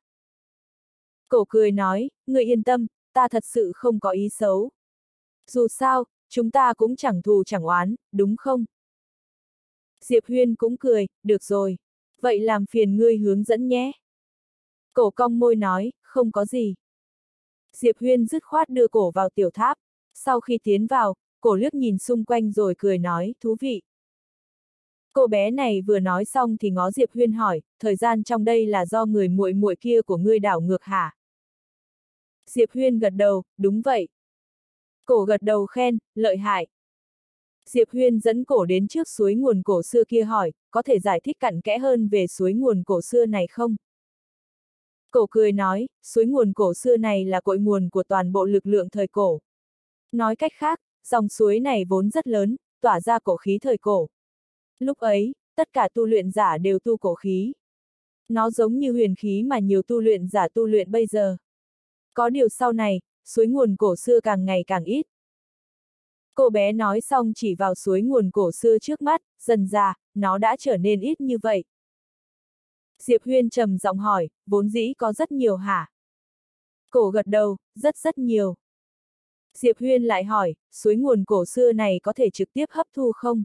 Cổ cười nói, ngươi yên tâm, ta thật sự không có ý xấu. Dù sao, chúng ta cũng chẳng thù chẳng oán, đúng không? Diệp Huyên cũng cười, được rồi. Vậy làm phiền ngươi hướng dẫn nhé. Cổ cong môi nói, không có gì. Diệp Huyên dứt khoát đưa cổ vào tiểu tháp. Sau khi tiến vào, cổ liếc nhìn xung quanh rồi cười nói, thú vị. Cô bé này vừa nói xong thì ngó Diệp Huyên hỏi, thời gian trong đây là do người muội muội kia của ngươi đảo ngược hả? Diệp Huyên gật đầu, đúng vậy. Cổ gật đầu khen, lợi hại. Diệp Huyên dẫn cổ đến trước suối nguồn cổ xưa kia hỏi, có thể giải thích cặn kẽ hơn về suối nguồn cổ xưa này không? Cổ cười nói, suối nguồn cổ xưa này là cội nguồn của toàn bộ lực lượng thời cổ. Nói cách khác, dòng suối này vốn rất lớn, tỏa ra cổ khí thời cổ. Lúc ấy, tất cả tu luyện giả đều tu cổ khí. Nó giống như huyền khí mà nhiều tu luyện giả tu luyện bây giờ. Có điều sau này, suối nguồn cổ xưa càng ngày càng ít. Cô bé nói xong chỉ vào suối nguồn cổ xưa trước mắt, dần ra, nó đã trở nên ít như vậy. Diệp Huyên trầm giọng hỏi, vốn dĩ có rất nhiều hả? Cổ gật đầu, rất nhiều. Diệp Huyên lại hỏi, suối nguồn cổ xưa này có thể trực tiếp hấp thu không?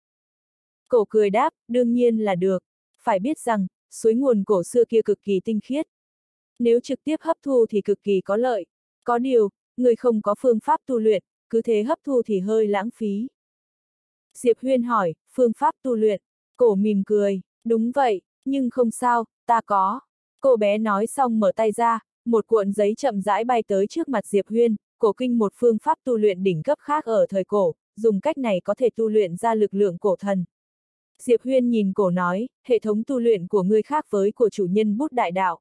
Cổ cười đáp, đương nhiên là được. Phải biết rằng, suối nguồn cổ xưa kia cực kỳ tinh khiết. Nếu trực tiếp hấp thu thì cực kỳ có lợi. Có điều, người không có phương pháp tu luyện, cứ thế hấp thu thì hơi lãng phí. Diệp Huyên hỏi, phương pháp tu luyện. Cổ mỉm cười, đúng vậy, nhưng không sao, ta có. Cô bé nói xong mở tay ra, một cuộn giấy chậm rãi bay tới trước mặt Diệp Huyên, cổ kinh một phương pháp tu luyện đỉnh cấp khác ở thời cổ, dùng cách này có thể tu luyện ra lực lượng cổ thần. Diệp Huyên nhìn cổ nói, hệ thống tu luyện của ngươi khác với của chủ nhân bút đại đạo.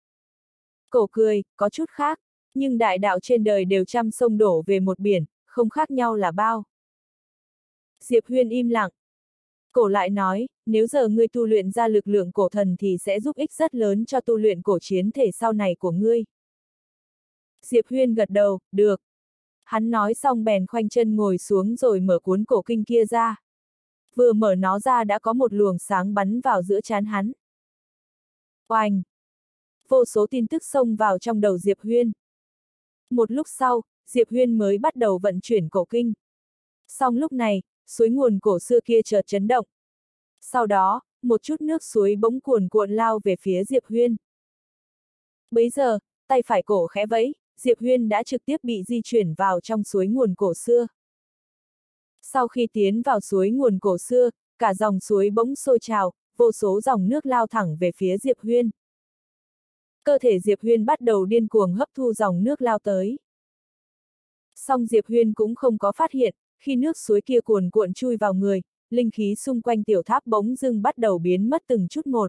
Cổ cười, có chút khác, nhưng đại đạo trên đời đều trăm sông đổ về một biển, không khác nhau là bao. Diệp Huyên im lặng. Cổ lại nói, nếu giờ ngươi tu luyện ra lực lượng cổ thần thì sẽ giúp ích rất lớn cho tu luyện cổ chiến thể sau này của ngươi. Diệp Huyên gật đầu, được. Hắn nói xong bèn khoanh chân ngồi xuống rồi mở cuốn cổ kinh kia ra. Vừa mở nó ra đã có một luồng sáng bắn vào giữa trán hắn. Oanh! Vô số tin tức xông vào trong đầu Diệp Huyên. Một lúc sau, Diệp Huyên mới bắt đầu vận chuyển cổ kinh. Song lúc này, suối nguồn cổ xưa kia chợt chấn động. Sau đó, một chút nước suối bỗng cuồn cuộn lao về phía Diệp Huyên. Bấy giờ, tay phải cổ khẽ vẫy, Diệp Huyên đã trực tiếp bị di chuyển vào trong suối nguồn cổ xưa. Sau khi tiến vào suối nguồn cổ xưa, cả dòng suối bỗng sôi trào, vô số dòng nước lao thẳng về phía Diệp Huyên. Cơ thể Diệp Huyên bắt đầu điên cuồng hấp thu dòng nước lao tới. Song Diệp Huyên cũng không có phát hiện, khi nước suối kia cuồn cuộn chui vào người, linh khí xung quanh tiểu tháp bỗng dưng bắt đầu biến mất từng chút một.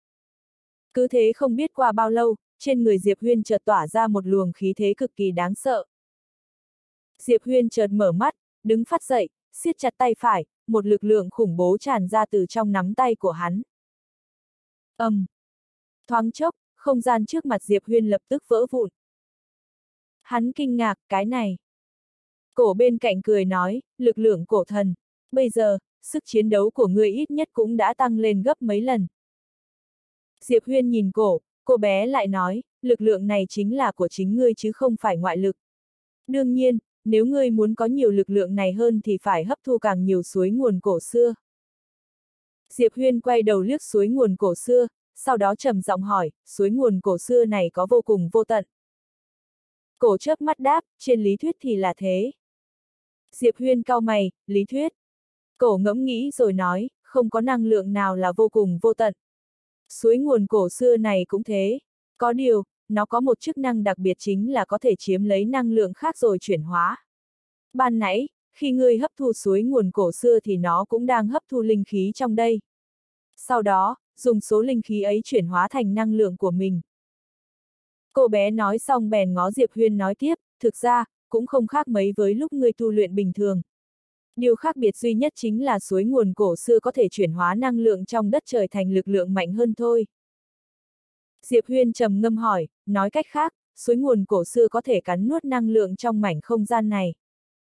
Cứ thế không biết qua bao lâu, trên người Diệp Huyên chợt tỏa ra một luồng khí thế cực kỳ đáng sợ. Diệp Huyên chợt mở mắt, đứng phắt dậy, siết chặt tay phải, một lực lượng khủng bố tràn ra từ trong nắm tay của hắn. Thoáng chốc, không gian trước mặt Diệp Huyên lập tức vỡ vụn. Hắn kinh ngạc, cái này. Cổ bên cạnh cười nói, lực lượng cổ thần, bây giờ, sức chiến đấu của ngươi ít nhất cũng đã tăng lên gấp mấy lần. Diệp Huyên nhìn cổ, cô bé lại nói, lực lượng này chính là của chính ngươi chứ không phải ngoại lực. Đương nhiên, nếu ngươi muốn có nhiều lực lượng này hơn thì phải hấp thu càng nhiều suối nguồn cổ xưa. Diệp Huyên quay đầu liếc suối nguồn cổ xưa, sau đó trầm giọng hỏi, suối nguồn cổ xưa này có vô cùng vô tận. Cổ chớp mắt đáp, trên lý thuyết thì là thế. Diệp Huyên cau mày, lý thuyết. Cổ ngẫm nghĩ rồi nói, không có năng lượng nào là vô cùng vô tận. Suối nguồn cổ xưa này cũng thế. Có điều, nó có một chức năng đặc biệt chính là có thể chiếm lấy năng lượng khác rồi chuyển hóa. Ban nãy, khi ngươi hấp thu suối nguồn cổ xưa thì nó cũng đang hấp thu linh khí trong đây. Sau đó, dùng số linh khí ấy chuyển hóa thành năng lượng của mình. Cô bé nói xong bèn ngó Diệp Huyên nói tiếp, thực ra, cũng không khác mấy với lúc ngươi tu luyện bình thường. Điều khác biệt duy nhất chính là suối nguồn cổ xưa có thể chuyển hóa năng lượng trong đất trời thành lực lượng mạnh hơn thôi. Diệp Huyên trầm ngâm hỏi, nói cách khác, suối nguồn cổ xưa có thể cắn nuốt năng lượng trong mảnh không gian này.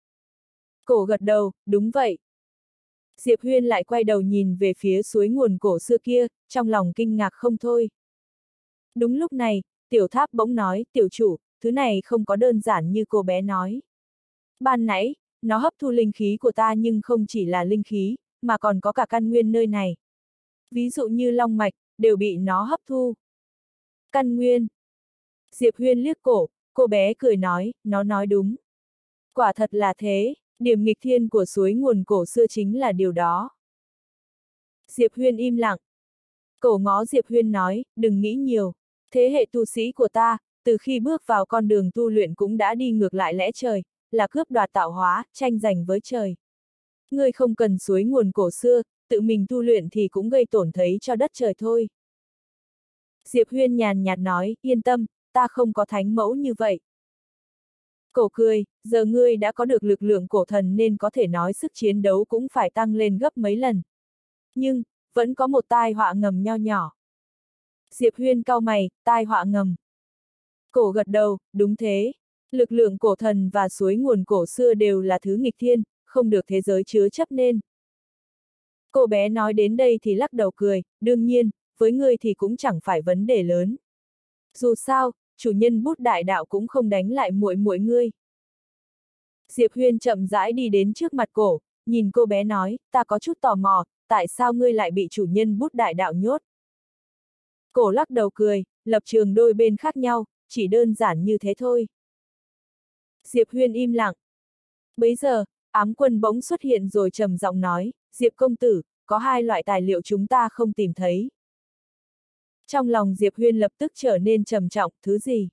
Cổ gật đầu, đúng vậy. Diệp Huyên lại quay đầu nhìn về phía suối nguồn cổ xưa kia, trong lòng kinh ngạc không thôi. Đúng lúc này, tiểu tháp bỗng nói, tiểu chủ, thứ này không có đơn giản như cô bé nói. Ban nãy, nó hấp thu linh khí của ta nhưng không chỉ là linh khí, mà còn có cả căn nguyên nơi này. Ví dụ như long mạch, đều bị nó hấp thu. Căn nguyên. Diệp Huyên liếc cổ, cô bé cười nói, nó nói đúng. Quả thật là thế, điểm nghịch thiên của suối nguồn cổ xưa chính là điều đó. Diệp Huyên im lặng. Cổ ngó Diệp Huyên nói, đừng nghĩ nhiều. Thế hệ tu sĩ của ta, từ khi bước vào con đường tu luyện cũng đã đi ngược lại lẽ trời, là cướp đoạt tạo hóa, tranh giành với trời. Ngươi không cần suối nguồn cổ xưa, tự mình tu luyện thì cũng gây tổn thấy cho đất trời thôi. Diệp Huyên nhàn nhạt nói, yên tâm, ta không có thánh mẫu như vậy. Cổ cười, giờ ngươi đã có được lực lượng cổ thần nên có thể nói sức chiến đấu cũng phải tăng lên gấp mấy lần. Nhưng, vẫn có một tai họa ngầm nho nhỏ. Diệp Huyên cau mày, tai họa ngầm. Cổ gật đầu, đúng thế. Lực lượng cổ thần và suối nguồn cổ xưa đều là thứ nghịch thiên, không được thế giới chứa chấp nên. Cô bé nói đến đây thì lắc đầu cười, đương nhiên, với ngươi thì cũng chẳng phải vấn đề lớn. Dù sao, chủ nhân bút đại đạo cũng không đánh lại muội muội ngươi. Diệp Huyên chậm rãi đi đến trước mặt cổ, nhìn cô bé nói, ta có chút tò mò, tại sao ngươi lại bị chủ nhân bút đại đạo nhốt? Cổ lắc đầu cười, lập trường đôi bên khác nhau, chỉ đơn giản như thế thôi. Diệp Huyên im lặng. Bấy giờ, Ám Quân bỗng xuất hiện rồi trầm giọng nói, Diệp công tử, có hai loại tài liệu chúng ta không tìm thấy. Trong lòng Diệp Huyên lập tức trở nên trầm trọng, thứ gì?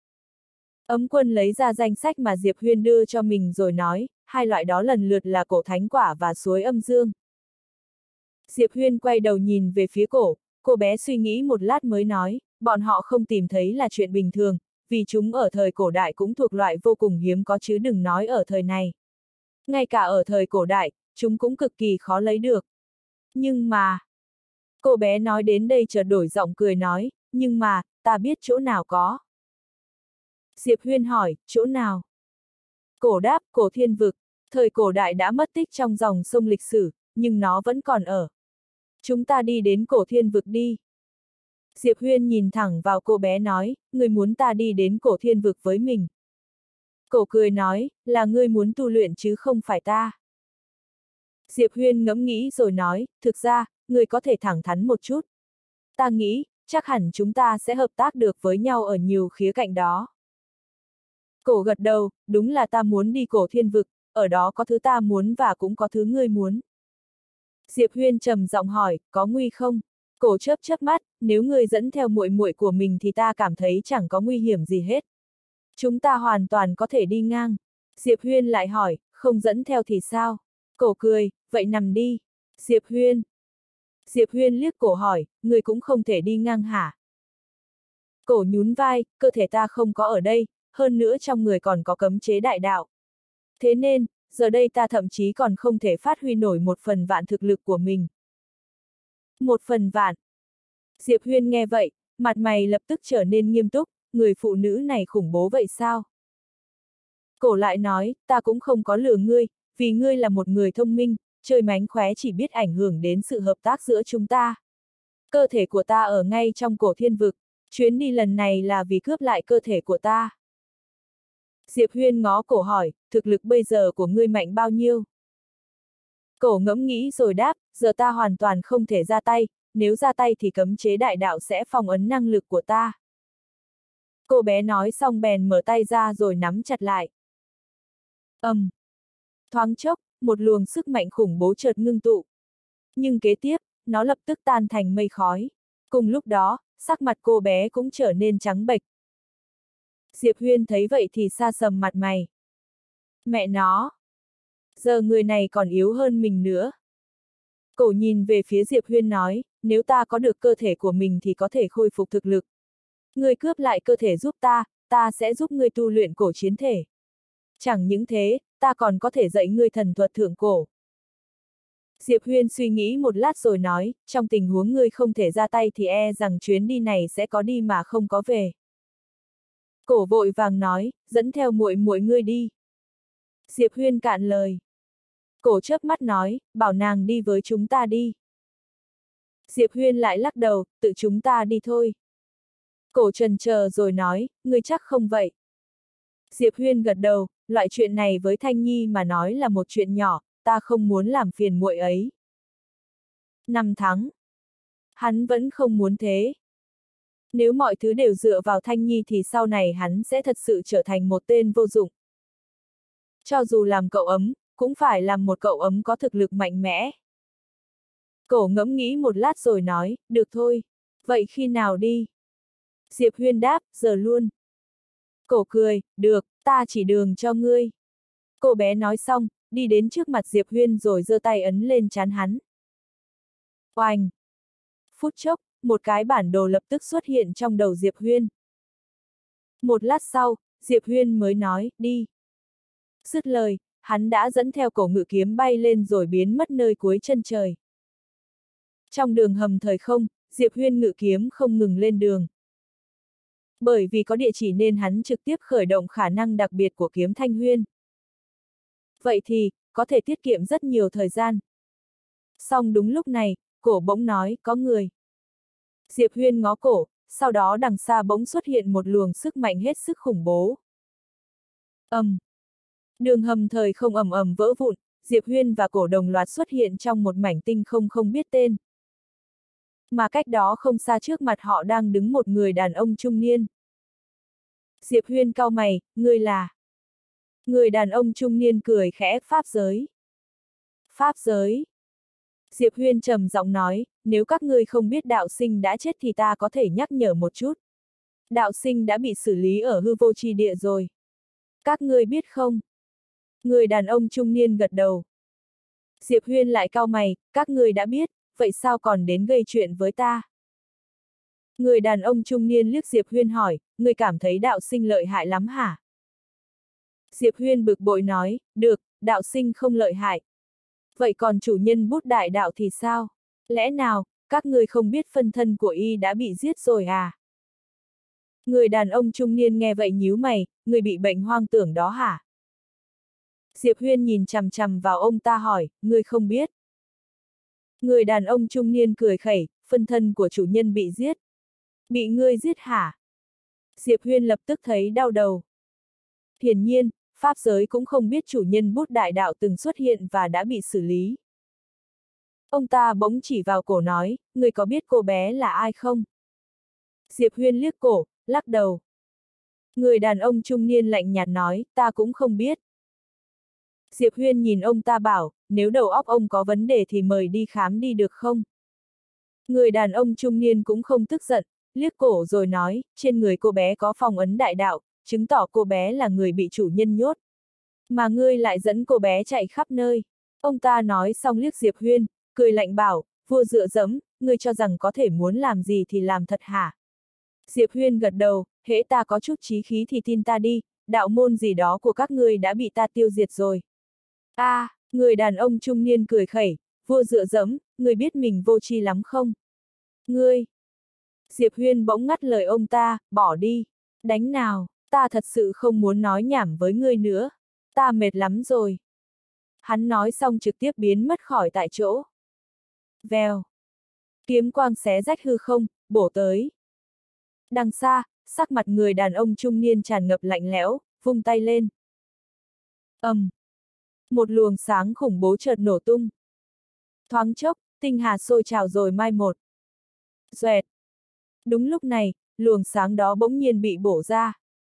Ấm Quân lấy ra danh sách mà Diệp Huyên đưa cho mình rồi nói, hai loại đó lần lượt là cổ thánh quả và suối âm dương. Diệp Huyên quay đầu nhìn về phía cổ, cô bé suy nghĩ một lát mới nói, bọn họ không tìm thấy là chuyện bình thường, vì chúng ở thời cổ đại cũng thuộc loại vô cùng hiếm có chứ đừng nói ở thời này. Ngay cả ở thời cổ đại, chúng cũng cực kỳ khó lấy được. Nhưng mà... Cô bé nói đến đây chợt đổi giọng cười nói, nhưng mà, ta biết chỗ nào có. Diệp Huyên hỏi, chỗ nào? Cổ đáp, cổ thiên vực, thời cổ đại đã mất tích trong dòng sông lịch sử, nhưng nó vẫn còn ở. Chúng ta đi đến cổ thiên vực đi. Diệp Huyên nhìn thẳng vào cô bé nói, ngươi muốn ta đi đến cổ thiên vực với mình. Cổ cười nói, là ngươi muốn tu luyện chứ không phải ta. Diệp Huyên ngẫm nghĩ rồi nói, thực ra, ngươi có thể thẳng thắn một chút. Ta nghĩ, chắc hẳn chúng ta sẽ hợp tác được với nhau ở nhiều khía cạnh đó. Cổ gật đầu, đúng là ta muốn đi cổ thiên vực, ở đó có thứ ta muốn và cũng có thứ ngươi muốn. Diệp Huyên trầm giọng hỏi, có nguy không? Cổ chớp chớp mắt, nếu ngươi dẫn theo muội muội của mình thì ta cảm thấy chẳng có nguy hiểm gì hết. Chúng ta hoàn toàn có thể đi ngang. Diệp Huyên lại hỏi, không dẫn theo thì sao? Cổ cười, vậy nằm đi. Diệp Huyên. Diệp Huyên liếc cổ hỏi, ngươi cũng không thể đi ngang hả? Cổ nhún vai, cơ thể ta không có ở đây, hơn nữa trong người còn có cấm chế đại đạo. Thế nên, giờ đây ta thậm chí còn không thể phát huy nổi 1/1000 thực lực của mình. 1/1000. Diệp Huyên nghe vậy, mặt mày lập tức trở nên nghiêm túc, người phụ nữ này khủng bố vậy sao? Cổ lại nói, ta cũng không có lừa ngươi, vì ngươi là một người thông minh, chơi mánh khóe chỉ biết ảnh hưởng đến sự hợp tác giữa chúng ta. Cơ thể của ta ở ngay trong cổ thiên vực, chuyến đi lần này là vì cướp lại cơ thể của ta. Diệp Huyên ngó cổ hỏi, thực lực bây giờ của ngươi mạnh bao nhiêu? Cổ ngẫm nghĩ rồi đáp, giờ ta hoàn toàn không thể ra tay, nếu ra tay thì cấm chế đại đạo sẽ phong ấn năng lực của ta. Cô bé nói xong bèn mở tay ra rồi nắm chặt lại. Thoáng chốc, một luồng sức mạnh khủng bố chợt ngưng tụ. Nhưng kế tiếp, nó lập tức tan thành mây khói. Cùng lúc đó, sắc mặt cô bé cũng trở nên trắng bệch. Diệp Huyên thấy vậy thì sa sầm mặt mày. Mẹ nó! Giờ người này còn yếu hơn mình nữa. Cổ nhìn về phía Diệp Huyên nói, nếu ta có được cơ thể của mình thì có thể khôi phục thực lực. Ngươi cướp lại cơ thể giúp ta sẽ giúp ngươi tu luyện cổ chiến thể. Chẳng những thế, ta còn có thể dạy ngươi thần thuật thượng cổ. Diệp Huyên suy nghĩ một lát rồi nói, trong tình huống ngươi không thể ra tay thì e rằng chuyến đi này sẽ có đi mà không có về. Cổ vội vàng nói, dẫn theo muội muội ngươi đi. Diệp Huyên cạn lời. Cổ chớp mắt nói, bảo nàng đi với chúng ta đi. Diệp Huyên lại lắc đầu, tự chúng ta đi thôi. Cổ chần chờ rồi nói, ngươi chắc không vậy. Diệp Huyên gật đầu, loại chuyện này với Thanh Nhi mà nói là một chuyện nhỏ, ta không muốn làm phiền muội ấy. 5 tháng. Hắn vẫn không muốn thế. Nếu mọi thứ đều dựa vào Thanh Nhi thì sau này hắn sẽ thật sự trở thành một tên vô dụng. Cho dù làm cậu ấm, cũng phải làm một cậu ấm có thực lực mạnh mẽ. Cổ ngẫm nghĩ một lát rồi nói, được thôi. Vậy khi nào đi? Diệp Huyên đáp, giờ luôn. Cổ cười, được, ta chỉ đường cho ngươi. Cô bé nói xong, đi đến trước mặt Diệp Huyên rồi giơ tay ấn lên trán hắn. Oanh! Phút chốc, một cái bản đồ lập tức xuất hiện trong đầu Diệp Huyên. Một lát sau, Diệp Huyên mới nói, đi. Dứt lời, hắn đã dẫn theo cổ ngự kiếm bay lên rồi biến mất nơi cuối chân trời. Trong đường hầm thời không, Diệp Huyên ngự kiếm không ngừng lên đường. Bởi vì có địa chỉ nên hắn trực tiếp khởi động khả năng đặc biệt của kiếm Thanh Huyên. Vậy thì, có thể tiết kiệm rất nhiều thời gian. Song đúng lúc này, cổ bỗng nói, có người. Diệp Huyên ngó cổ, sau đó đằng xa bỗng xuất hiện một luồng sức mạnh hết sức khủng bố. Đường hầm thời không ầm ầm vỡ vụn, Diệp Huyên và cổ đồng loạt xuất hiện trong một mảnh tinh không không biết tên. Mà cách đó không xa trước mặt họ đang đứng một người đàn ông trung niên. Diệp Huyên cau mày, ngươi là... Người đàn ông trung niên cười khẽ, pháp giới. Pháp giới. Diệp Huyên trầm giọng nói, nếu các ngươi không biết đạo sinh đã chết thì ta có thể nhắc nhở một chút. Đạo sinh đã bị xử lý ở hư vô chi địa rồi. Các ngươi biết không? Người đàn ông trung niên gật đầu. Diệp Huyên lại cau mày, các ngươi đã biết, vậy sao còn đến gây chuyện với ta? Người đàn ông trung niên liếc Diệp Huyên hỏi, ngươi cảm thấy đạo sinh lợi hại lắm hả? Diệp Huyên bực bội nói, được, đạo sinh không lợi hại. Vậy còn chủ nhân bút đại đạo thì sao? Lẽ nào, các ngươi không biết phân thân của y đã bị giết rồi à? Người đàn ông trung niên nghe vậy nhíu mày, người bị bệnh hoang tưởng đó hả? Diệp Huyên nhìn chằm chằm vào ông ta hỏi, ngươi không biết. Người đàn ông trung niên cười khẩy, phân thân của chủ nhân bị giết. Bị ngươi giết hả? Diệp Huyên lập tức thấy đau đầu. Hiển nhiên, pháp giới cũng không biết chủ nhân bút đại đạo từng xuất hiện và đã bị xử lý. Ông ta bỗng chỉ vào cổ nói, ngươi có biết cô bé là ai không? Diệp Huyên liếc cổ, lắc đầu. Người đàn ông trung niên lạnh nhạt nói, ta cũng không biết. Diệp Huyên nhìn ông ta bảo, nếu đầu óc ông có vấn đề thì mời đi khám đi được không? Người đàn ông trung niên cũng không tức giận, liếc cổ rồi nói, trên người cô bé có phong ấn đại đạo, chứng tỏ cô bé là người bị chủ nhân nhốt. Mà ngươi lại dẫn cô bé chạy khắp nơi. Ông ta nói xong liếc Diệp Huyên, cười lạnh bảo, vua dựa dẫm, ngươi cho rằng có thể muốn làm gì thì làm thật hả? Diệp Huyên gật đầu, hễ ta có chút chí khí thì tin ta đi, đạo môn gì đó của các ngươi đã bị ta tiêu diệt rồi. Người đàn ông trung niên cười khẩy, vua dựa dẫm, ngươi biết mình vô tri lắm không? Ngươi! Diệp Huyên bỗng ngắt lời ông ta, bỏ đi. Đánh nào, ta thật sự không muốn nói nhảm với ngươi nữa. Ta mệt lắm rồi. Hắn nói xong trực tiếp biến mất khỏi tại chỗ. Vèo. Kiếm quang xé rách hư không, bổ tới. Đằng xa, sắc mặt người đàn ông trung niên tràn ngập lạnh lẽo, vung tay lên. Một luồng sáng khủng bố chợt nổ tung. Thoáng chốc, tinh hà sôi trào rồi mai một. Xoẹt. Đúng lúc này, luồng sáng đó bỗng nhiên bị bổ ra.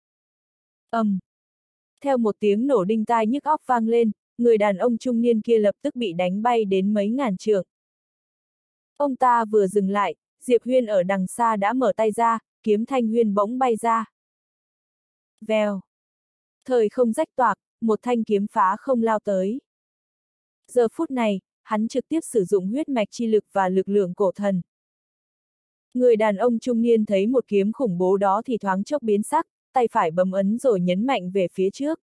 Theo một tiếng nổ đinh tai nhức óc vang lên, người đàn ông trung niên kia lập tức bị đánh bay đến mấy ngàn trượng. Ông ta vừa dừng lại, Diệp Huyên ở đằng xa đã mở tay ra, kiếm thanh huyên bỗng bay ra. Vèo. Thời không rách toạc, một thanh kiếm phá không lao tới. Giờ phút này, hắn trực tiếp sử dụng huyết mạch chi lực và lực lượng cổ thần. Người đàn ông trung niên thấy một kiếm khủng bố đó thì thoáng chốc biến sắc, tay phải bấm ấn rồi nhấn mạnh về phía trước.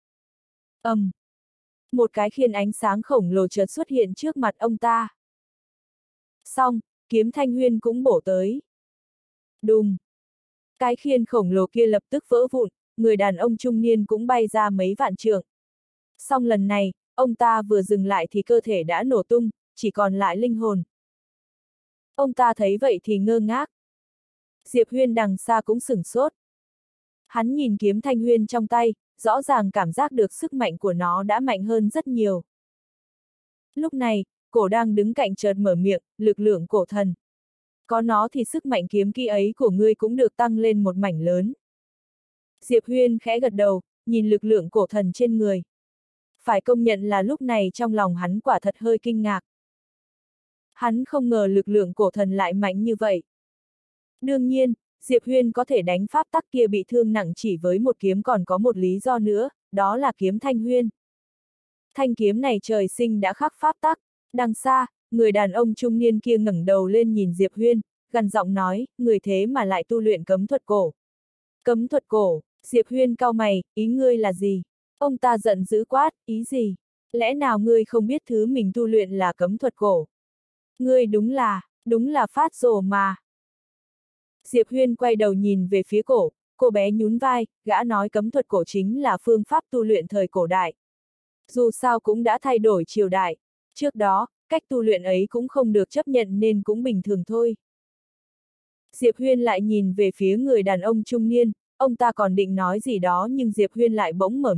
Một cái khiên ánh sáng khổng lồ chợt xuất hiện trước mặt ông ta. Xong, kiếm thanh huyên cũng bổ tới. Đùng! Cái khiên khổng lồ kia lập tức vỡ vụn, người đàn ông trung niên cũng bay ra mấy vạn trượng. Xong lần này, ông ta vừa dừng lại thì cơ thể đã nổ tung, chỉ còn lại linh hồn. Ông ta thấy vậy thì ngơ ngác. Diệp Huyên đằng xa cũng sửng sốt. Hắn nhìn kiếm thanh huyên trong tay, rõ ràng cảm giác được sức mạnh của nó đã mạnh hơn rất nhiều. Lúc này, cổ đang đứng cạnh chợt mở miệng, lực lượng cổ thần. Có nó thì sức mạnh kiếm kỹ ấy của ngươi cũng được tăng lên một mảnh lớn. Diệp Huyên khẽ gật đầu, nhìn lực lượng cổ thần trên người. Phải công nhận là lúc này trong lòng hắn quả thật hơi kinh ngạc. Hắn không ngờ lực lượng cổ thần lại mạnh như vậy. Đương nhiên, Diệp Huyên có thể đánh pháp tắc kia bị thương nặng chỉ với một kiếm còn có một lý do nữa, đó là kiếm thanh huyên. Thanh kiếm này trời sinh đã khắc pháp tắc. Đằng xa, người đàn ông trung niên kia ngẩng đầu lên nhìn Diệp Huyên, gằn giọng nói, người thế mà lại tu luyện cấm thuật cổ. Cấm thuật cổ, Diệp Huyên cau mày, ý ngươi là gì? Ông ta giận dữ quát, ý gì? Lẽ nào ngươi không biết thứ mình tu luyện là cấm thuật cổ? Ngươi đúng là phát rồ mà. Diệp Huyên quay đầu nhìn về phía cổ, cô bé nhún vai, gã nói cấm thuật cổ chính là phương pháp tu luyện thời cổ đại. Dù sao cũng đã thay đổi triều đại, trước đó, cách tu luyện ấy cũng không được chấp nhận nên cũng bình thường thôi. Diệp Huyên lại nhìn về phía người đàn ông trung niên, ông ta còn định nói gì đó nhưng Diệp Huyên lại bỗng mở miệng,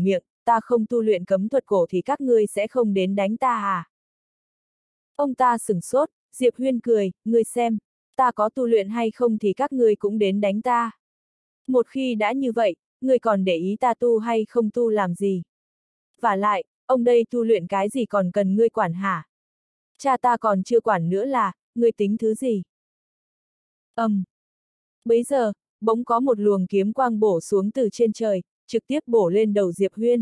ta không tu luyện cấm thuật cổ thì các ngươi sẽ không đến đánh ta à? Ông ta sửng sốt, Diệp Huyên cười, ngươi xem, ta có tu luyện hay không thì các ngươi cũng đến đánh ta. Một khi đã như vậy, ngươi còn để ý ta tu hay không tu làm gì? Vả lại, ông đây tu luyện cái gì còn cần ngươi quản hả? Cha ta còn chưa quản nữa là, ngươi tính thứ gì? Bấy giờ, bỗng có một luồng kiếm quang bổ xuống từ trên trời, trực tiếp bổ lên đầu Diệp Huyên.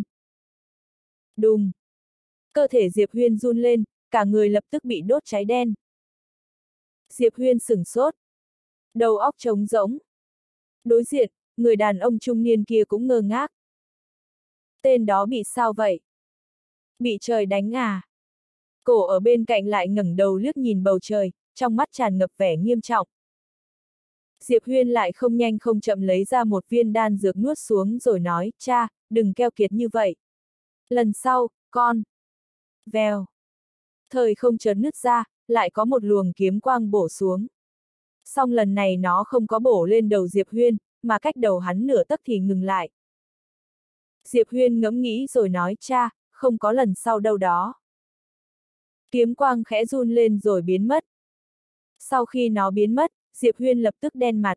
Đùng! Cơ thể Diệp Huyên run lên, cả người lập tức bị đốt cháy đen. Diệp Huyên sửng sốt. Đầu óc trống rỗng. Đối diện, người đàn ông trung niên kia cũng ngơ ngác. Tên đó bị sao vậy? Bị trời đánh à? Cổ ở bên cạnh lại ngẩng đầu liếc nhìn bầu trời, trong mắt tràn ngập vẻ nghiêm trọng. Diệp Huyên lại không nhanh không chậm lấy ra một viên đan dược nuốt xuống rồi nói, cha, đừng keo kiệt như vậy. Lần sau, con. Vèo. Thời không chợt nứt ra, lại có một luồng kiếm quang bổ xuống. Song lần này nó không có bổ lên đầu Diệp Huyên, mà cách đầu hắn nửa tấc thì ngừng lại. Diệp Huyên ngẫm nghĩ rồi nói, cha, không có lần sau đâu đó. Kiếm quang khẽ run lên rồi biến mất. Sau khi nó biến mất, Diệp Huyên lập tức đen mặt.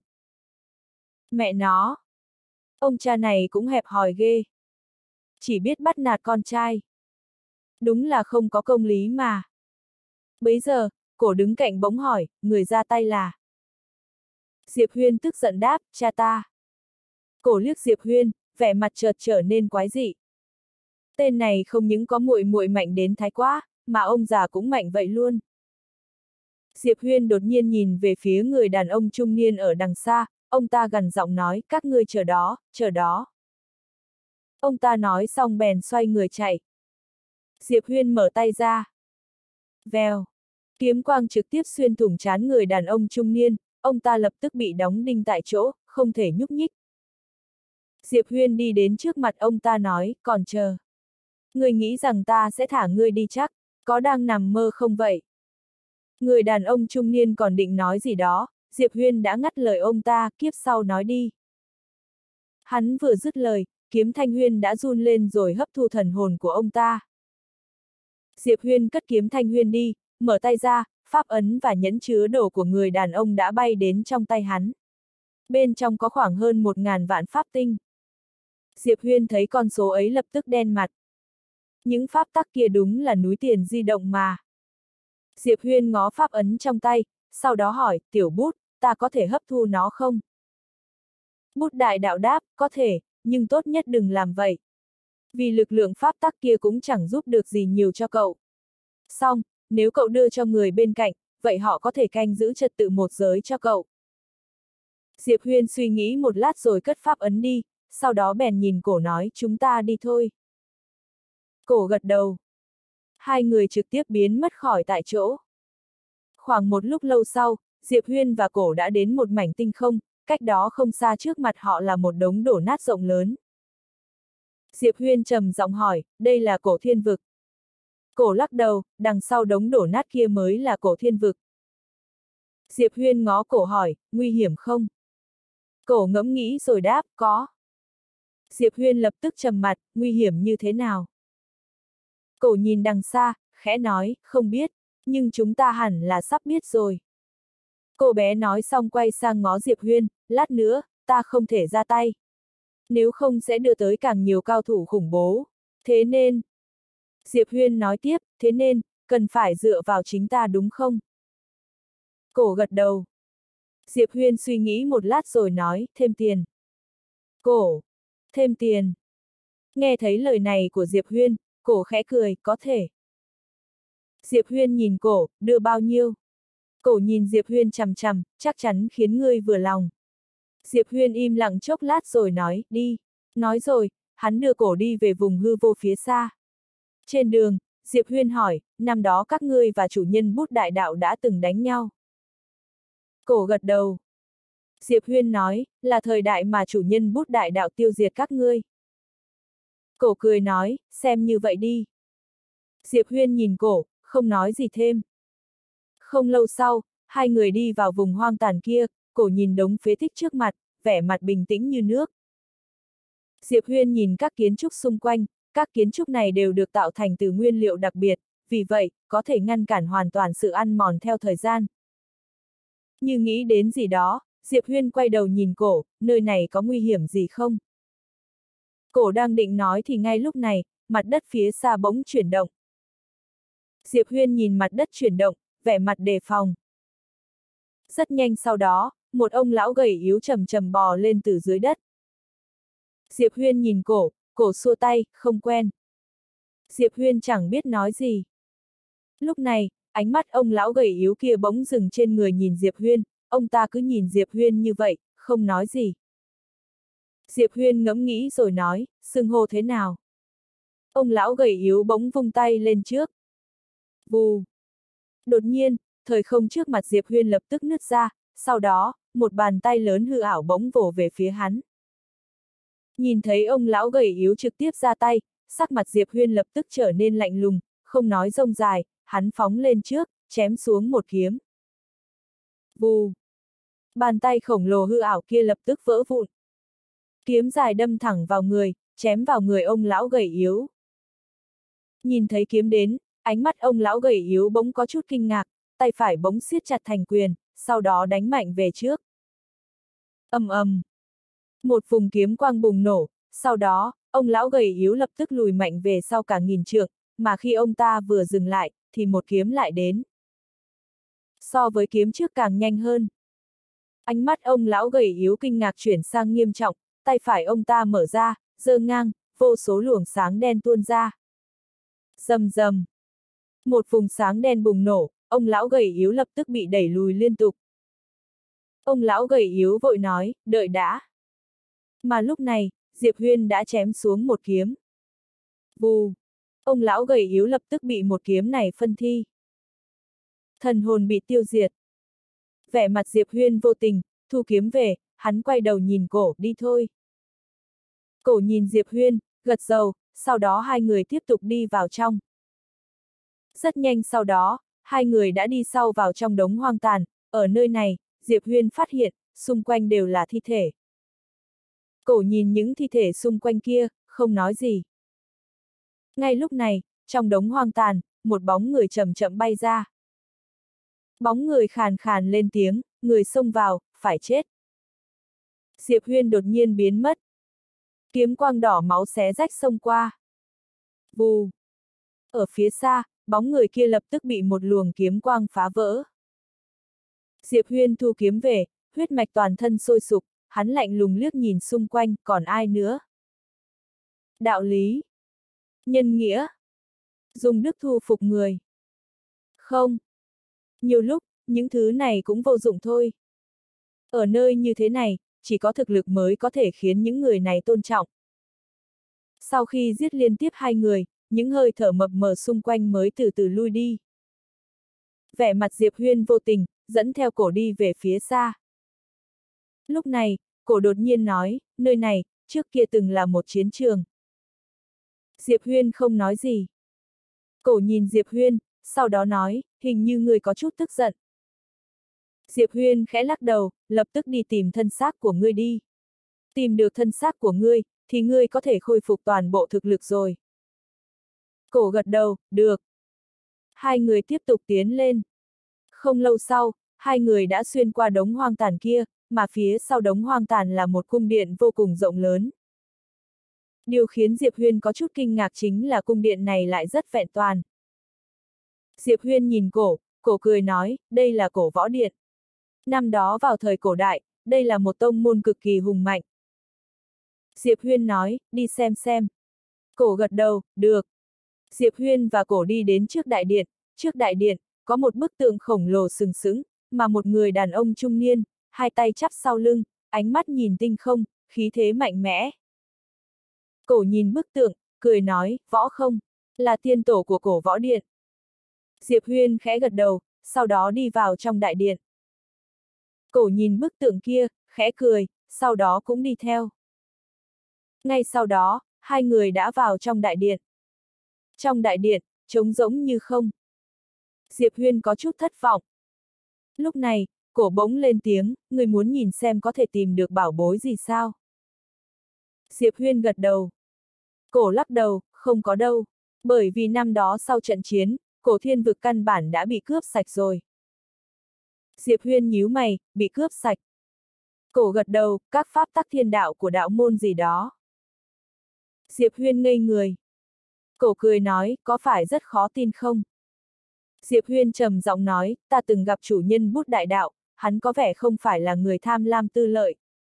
Mẹ nó! Ông cha này cũng hẹp hòi ghê. Chỉ biết bắt nạt con trai. Đúng là không có công lý mà. Bấy giờ, cổ đứng cạnh bỗng hỏi, người ra tay là. Diệp Huyên tức giận đáp, cha ta. Cổ liếc Diệp Huyên, vẻ mặt chợt trở nên quái dị. Tên này không những có muội muội mạnh đến thái quá, mà ông già cũng mạnh vậy luôn. Diệp Huyên đột nhiên nhìn về phía người đàn ông trung niên ở đằng xa, ông ta gằn giọng nói, các ngươi chờ đó, chờ đó. Ông ta nói xong bèn xoay người chạy. Diệp Huyên mở tay ra. Vèo. Kiếm quang trực tiếp xuyên thủng trán người đàn ông trung niên, ông ta lập tức bị đóng đinh tại chỗ, không thể nhúc nhích. Diệp Huyên đi đến trước mặt ông ta nói, còn chờ. Ngươi nghĩ rằng ta sẽ thả ngươi đi chắc, có đang nằm mơ không vậy? Người đàn ông trung niên còn định nói gì đó, Diệp Huyên đã ngắt lời ông ta, kiếp sau nói đi. Hắn vừa dứt lời, kiếm Thanh Huyên đã run lên rồi hấp thu thần hồn của ông ta. Diệp Huyên cất kiếm Thanh Huyên đi, mở tay ra, pháp ấn và nhẫn chứa đồ của người đàn ông đã bay đến trong tay hắn. Bên trong có khoảng hơn 1000 vạn pháp tinh. Diệp Huyên thấy con số ấy lập tức đen mặt. Những pháp tắc kia đúng là núi tiền di động mà. Diệp Huyên ngó pháp ấn trong tay, sau đó hỏi, tiểu bút, ta có thể hấp thu nó không? Bút đại đạo đáp, có thể, nhưng tốt nhất đừng làm vậy. Vì lực lượng pháp tắc kia cũng chẳng giúp được gì nhiều cho cậu. Xong, nếu cậu đưa cho người bên cạnh, vậy họ có thể canh giữ trật tự một giới cho cậu. Diệp Huyên suy nghĩ một lát rồi cất pháp ấn đi, sau đó bèn nhìn cổ nói, chúng ta đi thôi. Cổ gật đầu. Hai người trực tiếp biến mất khỏi tại chỗ. Khoảng một lúc lâu sau, Diệp Huyên và cổ đã đến một mảnh tinh không, cách đó không xa trước mặt họ là một đống đổ nát rộng lớn. Diệp Huyên trầm giọng hỏi, đây là cổ thiên vực. Cổ lắc đầu, đằng sau đống đổ nát kia mới là cổ thiên vực. Diệp Huyên ngó cổ hỏi, nguy hiểm không? Cổ ngẫm nghĩ rồi đáp, có. Diệp Huyên lập tức trầm mặt, nguy hiểm như thế nào? Cổ nhìn đằng xa, khẽ nói, không biết, nhưng chúng ta hẳn là sắp biết rồi. Cô bé nói xong quay sang ngó Diệp Huyên, lát nữa, ta không thể ra tay. Nếu không sẽ đưa tới càng nhiều cao thủ khủng bố. Thế nên... Diệp Huyên nói tiếp, thế nên, cần phải dựa vào chính ta đúng không? Cổ gật đầu. Diệp Huyên suy nghĩ một lát rồi nói, thêm tiền. Cổ, thêm tiền. Nghe thấy lời này của Diệp Huyên, cổ khẽ cười, có thể. Diệp Huyên nhìn cổ, đưa bao nhiêu? Cổ nhìn Diệp Huyên chằm chằm, chắc chắn khiến ngươi vừa lòng. Diệp Huyên im lặng chốc lát rồi nói, đi. Nói rồi, hắn đưa cổ đi về vùng hư vô phía xa. Trên đường, Diệp Huyên hỏi, năm đó các ngươi và chủ nhân bút đại đạo đã từng đánh nhau. Cổ gật đầu. Diệp Huyên nói, là thời đại mà chủ nhân bút đại đạo tiêu diệt các ngươi. Cổ cười nói, xem như vậy đi. Diệp Huyên nhìn cổ, không nói gì thêm. Không lâu sau, hai người đi vào vùng hoang tàn kia, cổ nhìn đống phế tích trước mặt, vẻ mặt bình tĩnh như nước. Diệp Huyên nhìn các kiến trúc xung quanh, Các kiến trúc này đều được tạo thành từ nguyên liệu đặc biệt, vì vậy, có thể ngăn cản hoàn toàn sự ăn mòn theo thời gian. Như nghĩ đến gì đó, Diệp Huyên quay đầu nhìn cổ, nơi này có nguy hiểm gì không? Cổ đang định nói thì ngay lúc này, mặt đất phía xa bỗng chuyển động. Diệp Huyên nhìn mặt đất chuyển động, vẻ mặt đề phòng. Rất nhanh sau đó, một ông lão gầy yếu chầm chầm bò lên từ dưới đất. Diệp Huyên nhìn cổ xua tay, không quen. Diệp Huyên chẳng biết nói gì. Lúc này, ánh mắt ông lão gầy yếu kia bỗng dừng trên người nhìn Diệp Huyên, ông ta cứ nhìn Diệp Huyên như vậy, không nói gì. Diệp Huyên ngẫm nghĩ rồi nói, xưng hô thế nào? Ông lão gầy yếu bỗng vung tay lên trước. Vù. Đột nhiên, thời không trước mặt Diệp Huyên lập tức nứt ra, sau đó, một bàn tay lớn hư ảo bỗng vồ về phía hắn. Nhìn thấy ông lão gầy yếu trực tiếp ra tay, sắc mặt Diệp Huyên lập tức trở nên lạnh lùng, không nói rông dài, hắn phóng lên trước, chém xuống một kiếm. Vù. Bàn tay khổng lồ hư ảo kia lập tức vỡ vụn. Kiếm dài đâm thẳng vào người, chém vào người ông lão gầy yếu. Nhìn thấy kiếm đến, ánh mắt ông lão gầy yếu bỗng có chút kinh ngạc, tay phải bỗng siết chặt thành quyền, sau đó đánh mạnh về trước. Ầm ầm. Một vùng kiếm quang bùng nổ, sau đó, ông lão gầy yếu lập tức lùi mạnh về sau cả nghìn trượng, mà khi ông ta vừa dừng lại, thì một kiếm lại đến. So với kiếm trước càng nhanh hơn. Ánh mắt ông lão gầy yếu kinh ngạc chuyển sang nghiêm trọng, tay phải ông ta mở ra, giơ ngang, vô số luồng sáng đen tuôn ra. Rầm rầm. Một vùng sáng đen bùng nổ, ông lão gầy yếu lập tức bị đẩy lùi liên tục. Ông lão gầy yếu vội nói, đợi đã. Mà lúc này, Diệp Huyên đã chém xuống một kiếm. Vù. Ông lão gầy yếu lập tức bị một kiếm này phân thi. Thần hồn bị tiêu diệt. Vẻ mặt Diệp Huyên vô tình, thu kiếm về, hắn quay đầu nhìn cổ, đi thôi. Cổ nhìn Diệp Huyên, gật đầu, sau đó hai người tiếp tục đi vào trong. Rất nhanh sau đó, hai người đã đi sau vào trong đống hoang tàn, ở nơi này, Diệp Huyên phát hiện, xung quanh đều là thi thể. Cổ nhìn những thi thể xung quanh kia, không nói gì. Ngay lúc này, trong đống hoang tàn, một bóng người chậm chậm bay ra. Bóng người khàn khàn lên tiếng, người xông vào, phải chết. Diệp Huyên đột nhiên biến mất. Kiếm quang đỏ máu xé rách xông qua. Vù. Ở phía xa, bóng người kia lập tức bị một luồng kiếm quang phá vỡ. Diệp Huyên thu kiếm về, huyết mạch toàn thân sôi sục, hắn lạnh lùng liếc nhìn xung quanh, còn ai nữa? Đạo lý. Nhân nghĩa. Dùng đức thu phục người. Không. Nhiều lúc, những thứ này cũng vô dụng thôi. Ở nơi như thế này, chỉ có thực lực mới có thể khiến những người này tôn trọng. Sau khi giết liên tiếp hai người, những hơi thở mập mờ xung quanh mới từ từ lui đi. Vẻ mặt Diệp Huyên vô tình, dẫn theo cổ đi về phía xa. Lúc này, cổ đột nhiên nói, nơi này, trước kia từng là một chiến trường. Diệp Huyên không nói gì. Cổ nhìn Diệp Huyên, sau đó nói, hình như người có chút tức giận. Diệp Huyên khẽ lắc đầu, lập tức đi tìm thân xác của ngươi đi. Tìm được thân xác của ngươi, thì ngươi có thể khôi phục toàn bộ thực lực rồi. Cổ gật đầu, được. Hai người tiếp tục tiến lên. Không lâu sau, hai người đã xuyên qua đống hoang tàn kia, mà phía sau đống hoang tàn là một cung điện vô cùng rộng lớn. Điều khiến Diệp Huyên có chút kinh ngạc chính là cung điện này lại rất vẹn toàn. Diệp Huyên nhìn cổ cười nói, đây là cổ võ điện. Năm đó vào thời cổ đại, đây là một tông môn cực kỳ hùng mạnh. Diệp Huyên nói, đi xem xem. Cổ gật đầu, được. Diệp Huyên và cổ đi đến trước đại điện, có một bức tượng khổng lồ sừng sững, mà một người đàn ông trung niên, hai tay chắp sau lưng, ánh mắt nhìn tinh không, khí thế mạnh mẽ. Cổ nhìn bức tượng, cười nói, võ không, là tiên tổ của cổ võ điện. Diệp Huyên khẽ gật đầu, sau đó đi vào trong đại điện. Cổ nhìn bức tượng kia, khẽ cười, sau đó cũng đi theo. Ngay sau đó, hai người đã vào trong đại điện. Trong đại điện, trống rỗng như không. Diệp Huyên có chút thất vọng. Lúc này, cổ bỗng lên tiếng, người muốn nhìn xem có thể tìm được bảo bối gì sao? Diệp Huyên gật đầu. Cổ lắc đầu, không có đâu. Bởi vì năm đó sau trận chiến, cổ thiên vực căn bản đã bị cướp sạch rồi. Diệp Huyên nhíu mày, bị cướp sạch. Cổ gật đầu, các pháp tắc thiên đạo của đạo môn gì đó. Diệp Huyên ngây người. Cổ cười nói, có phải rất khó tin không? Diệp Huyên trầm giọng nói, ta từng gặp chủ nhân bút đại đạo, hắn có vẻ không phải là người tham lam tư lợi.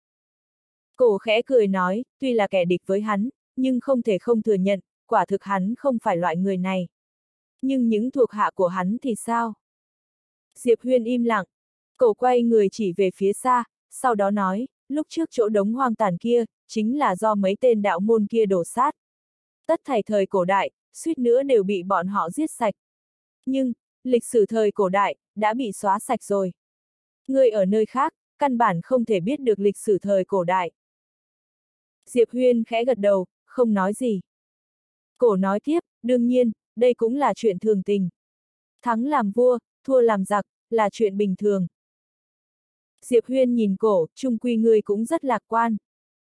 Cổ khẽ cười nói, tuy là kẻ địch với hắn, nhưng không thể không thừa nhận, quả thực hắn không phải loại người này. Nhưng những thuộc hạ của hắn thì sao? Diệp Huyên im lặng. Cổ quay người chỉ về phía xa, sau đó nói, lúc trước chỗ đống hoang tàn kia, chính là do mấy tên đạo môn kia đổ sát. Tất thảy thời cổ đại, suýt nữa đều bị bọn họ giết sạch. Nhưng, lịch sử thời cổ đại, đã bị xóa sạch rồi. Người ở nơi khác, căn bản không thể biết được lịch sử thời cổ đại. Diệp Huyên khẽ gật đầu, không nói gì. Cổ nói tiếp, đương nhiên, đây cũng là chuyện thường tình. Thắng làm vua, thua làm giặc, là chuyện bình thường. Diệp Huyên nhìn cổ, chung quy ngươi cũng rất lạc quan.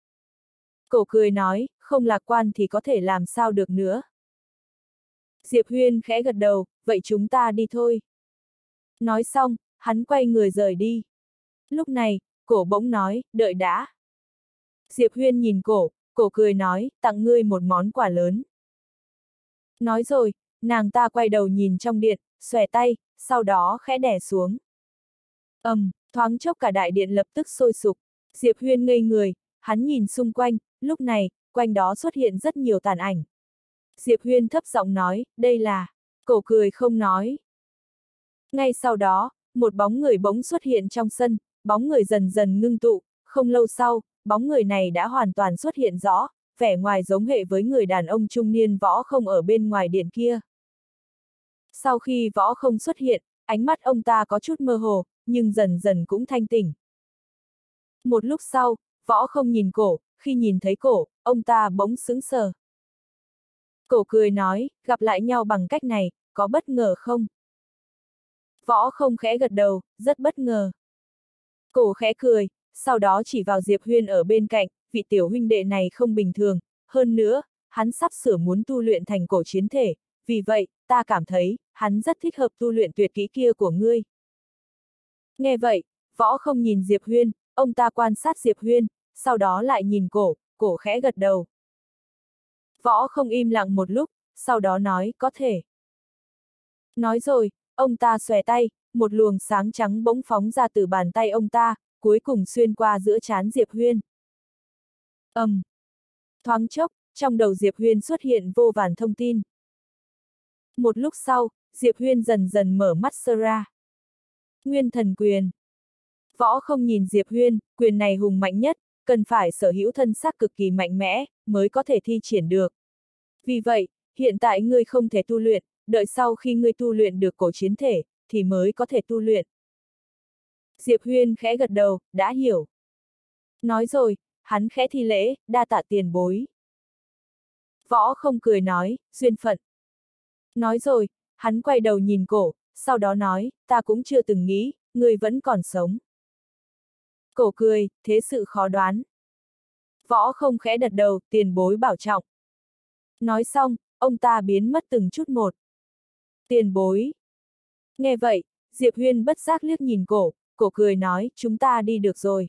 Cổ cười nói, không lạc quan thì có thể làm sao được nữa. Diệp Huyên khẽ gật đầu, vậy chúng ta đi thôi. Nói xong, hắn quay người rời đi. Lúc này, cổ bỗng nói, đợi đã. Diệp Huyên nhìn cổ cười nói, tặng ngươi một món quà lớn. Nói rồi, nàng ta quay đầu nhìn trong điện, xòe tay, sau đó khẽ đè xuống. Thoáng chốc cả đại điện lập tức sôi sục. Diệp Huyên ngây người, hắn nhìn xung quanh, lúc này, quanh đó xuất hiện rất nhiều tàn ảnh. Diệp Huyên thấp giọng nói, đây là... Cổ cười không nói. Ngay sau đó, một bóng người bỗng xuất hiện trong sân, bóng người dần dần ngưng tụ, không lâu sau, bóng người này đã hoàn toàn xuất hiện rõ, vẻ ngoài giống hệ với người đàn ông trung niên Võ Không ở bên ngoài điện kia. Sau khi Võ Không xuất hiện, ánh mắt ông ta có chút mơ hồ, nhưng dần dần cũng thanh tỉnh. Một lúc sau, Võ Không nhìn cổ, khi nhìn thấy cổ, ông ta bỗng sững sờ. Cổ cười nói, gặp lại nhau bằng cách này, có bất ngờ không? Võ Không khẽ gật đầu, rất bất ngờ. Cổ khẽ cười, sau đó chỉ vào Diệp Huyên ở bên cạnh, vị tiểu huynh đệ này không bình thường, hơn nữa, hắn sắp sửa muốn tu luyện thành cổ chiến thể, vì vậy, ta cảm thấy, hắn rất thích hợp tu luyện tuyệt kỹ kia của ngươi. Nghe vậy, Võ Không nhìn Diệp Huyên, ông ta quan sát Diệp Huyên, sau đó lại nhìn cổ khẽ gật đầu. Võ Không im lặng một lúc, sau đó nói, có thể. Nói rồi, ông ta xòe tay, một luồng sáng trắng bỗng phóng ra từ bàn tay ông ta, cuối cùng xuyên qua giữa trán Diệp Huyên. Thoáng chốc, trong đầu Diệp Huyên xuất hiện vô vàn thông tin. Một lúc sau, Diệp Huyên dần dần mở mắt sơ ra. Nguyên thần quyền. Võ Không nhìn Diệp Huyên, quyền này hùng mạnh nhất, cần phải sở hữu thân xác cực kỳ mạnh mẽ, mới có thể thi triển được. Vì vậy, hiện tại ngươi không thể tu luyện, đợi sau khi ngươi tu luyện được cổ chiến thể, thì mới có thể tu luyện. Diệp Huyên khẽ gật đầu, đã hiểu. Nói rồi, hắn khẽ thi lễ, đa tạ tiền bối. Võ Không cười nói, duyên phận. Nói rồi, hắn quay đầu nhìn cổ, sau đó nói, ta cũng chưa từng nghĩ, ngươi vẫn còn sống. Cổ cười, thế sự khó đoán. Võ Không khẽ đặt đầu, tiền bối bảo trọng. Nói xong, ông ta biến mất từng chút một. Tiền bối. Nghe vậy, Diệp Huyên bất giác liếc nhìn cổ cười nói, chúng ta đi được rồi.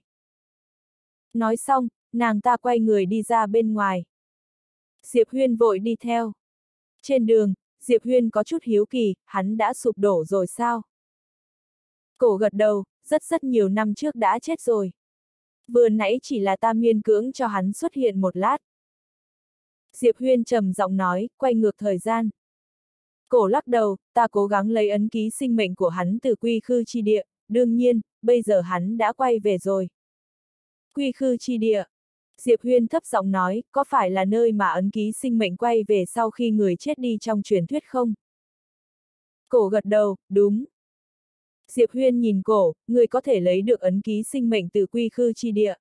Nói xong, nàng ta quay người đi ra bên ngoài. Diệp Huyên vội đi theo. Trên đường, Diệp Huyên có chút hiếu kỳ, hắn đã sụp đổ rồi sao? Cổ gật đầu, rất nhiều năm trước đã chết rồi. Vừa nãy chỉ là ta miên cưỡng cho hắn xuất hiện một lát. Diệp Huyên trầm giọng nói, quay ngược thời gian. Cổ lắc đầu, ta cố gắng lấy ấn ký sinh mệnh của hắn từ Quy Khư chi địa, đương nhiên, bây giờ hắn đã quay về rồi. Quy Khư chi địa. Diệp Huyên thấp giọng nói, có phải là nơi mà ấn ký sinh mệnh quay về sau khi người chết đi trong truyền thuyết không? Cổ gật đầu, đúng. Diệp Huyên nhìn cổ, người có thể lấy được ấn ký sinh mệnh từ Quy Khư chi địa.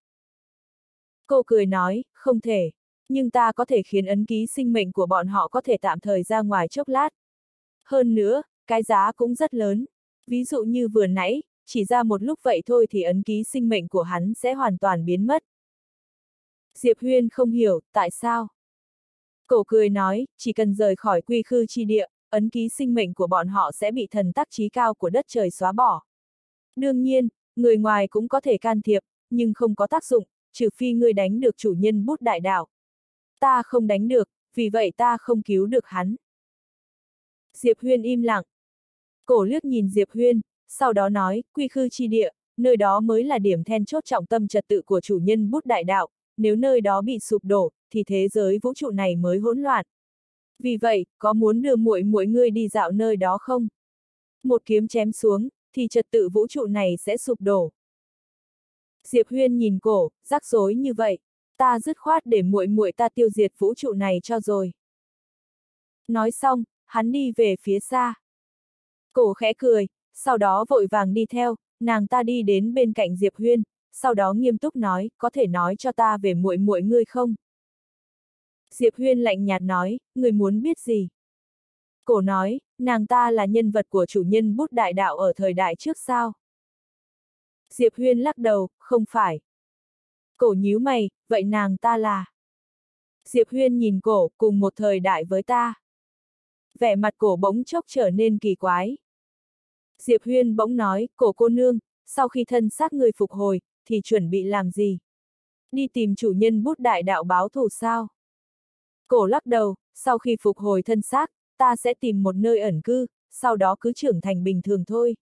Cô cười nói, không thể, nhưng ta có thể khiến ấn ký sinh mệnh của bọn họ có thể tạm thời ra ngoài chốc lát. Hơn nữa, cái giá cũng rất lớn. Ví dụ như vừa nãy, chỉ ra một lúc vậy thôi thì ấn ký sinh mệnh của hắn sẽ hoàn toàn biến mất. Diệp Huyên không hiểu, tại sao? Cổ cười nói, chỉ cần rời khỏi quy khư chi địa, ấn ký sinh mệnh của bọn họ sẽ bị thần tắc chí cao của đất trời xóa bỏ. Đương nhiên, người ngoài cũng có thể can thiệp, nhưng không có tác dụng, trừ phi ngươi đánh được chủ nhân bút đại đạo. Ta không đánh được, vì vậy ta không cứu được hắn. Diệp Huyên im lặng. Cổ liếc nhìn Diệp Huyên, sau đó nói, quy khư chi địa, nơi đó mới là điểm then chốt trọng tâm trật tự của chủ nhân bút đại đạo, nếu nơi đó bị sụp đổ, thì thế giới vũ trụ này mới hỗn loạn. Vì vậy, có muốn đưa muội muội ngươi đi dạo nơi đó không? Một kiếm chém xuống, thì trật tự vũ trụ này sẽ sụp đổ. Diệp Huyên nhìn cổ, rắc rối như vậy, ta dứt khoát để muội muội ta tiêu diệt vũ trụ này cho rồi. Nói xong, hắn đi về phía xa. Cổ khẽ cười, sau đó vội vàng đi theo, nàng ta đi đến bên cạnh Diệp Huyên, sau đó nghiêm túc nói, có thể nói cho ta về muội muội ngươi không? Diệp Huyên lạnh nhạt nói, ngươi muốn biết gì? Cổ nói, nàng ta là nhân vật của chủ nhân bút đại đạo ở thời đại trước sao? Diệp Huyên lắc đầu, không phải. Cổ nhíu mày, vậy nàng ta là? Diệp Huyên nhìn cổ, cùng một thời đại với ta. Vẻ mặt cổ bỗng chốc trở nên kỳ quái. Diệp Huyên bỗng nói, cổ cô nương, sau khi thân xác người phục hồi, thì chuẩn bị làm gì? Đi tìm chủ nhân bút đại đạo báo thù sao? Cổ lắc đầu, sau khi phục hồi thân xác, ta sẽ tìm một nơi ẩn cư, sau đó cứ trưởng thành bình thường thôi.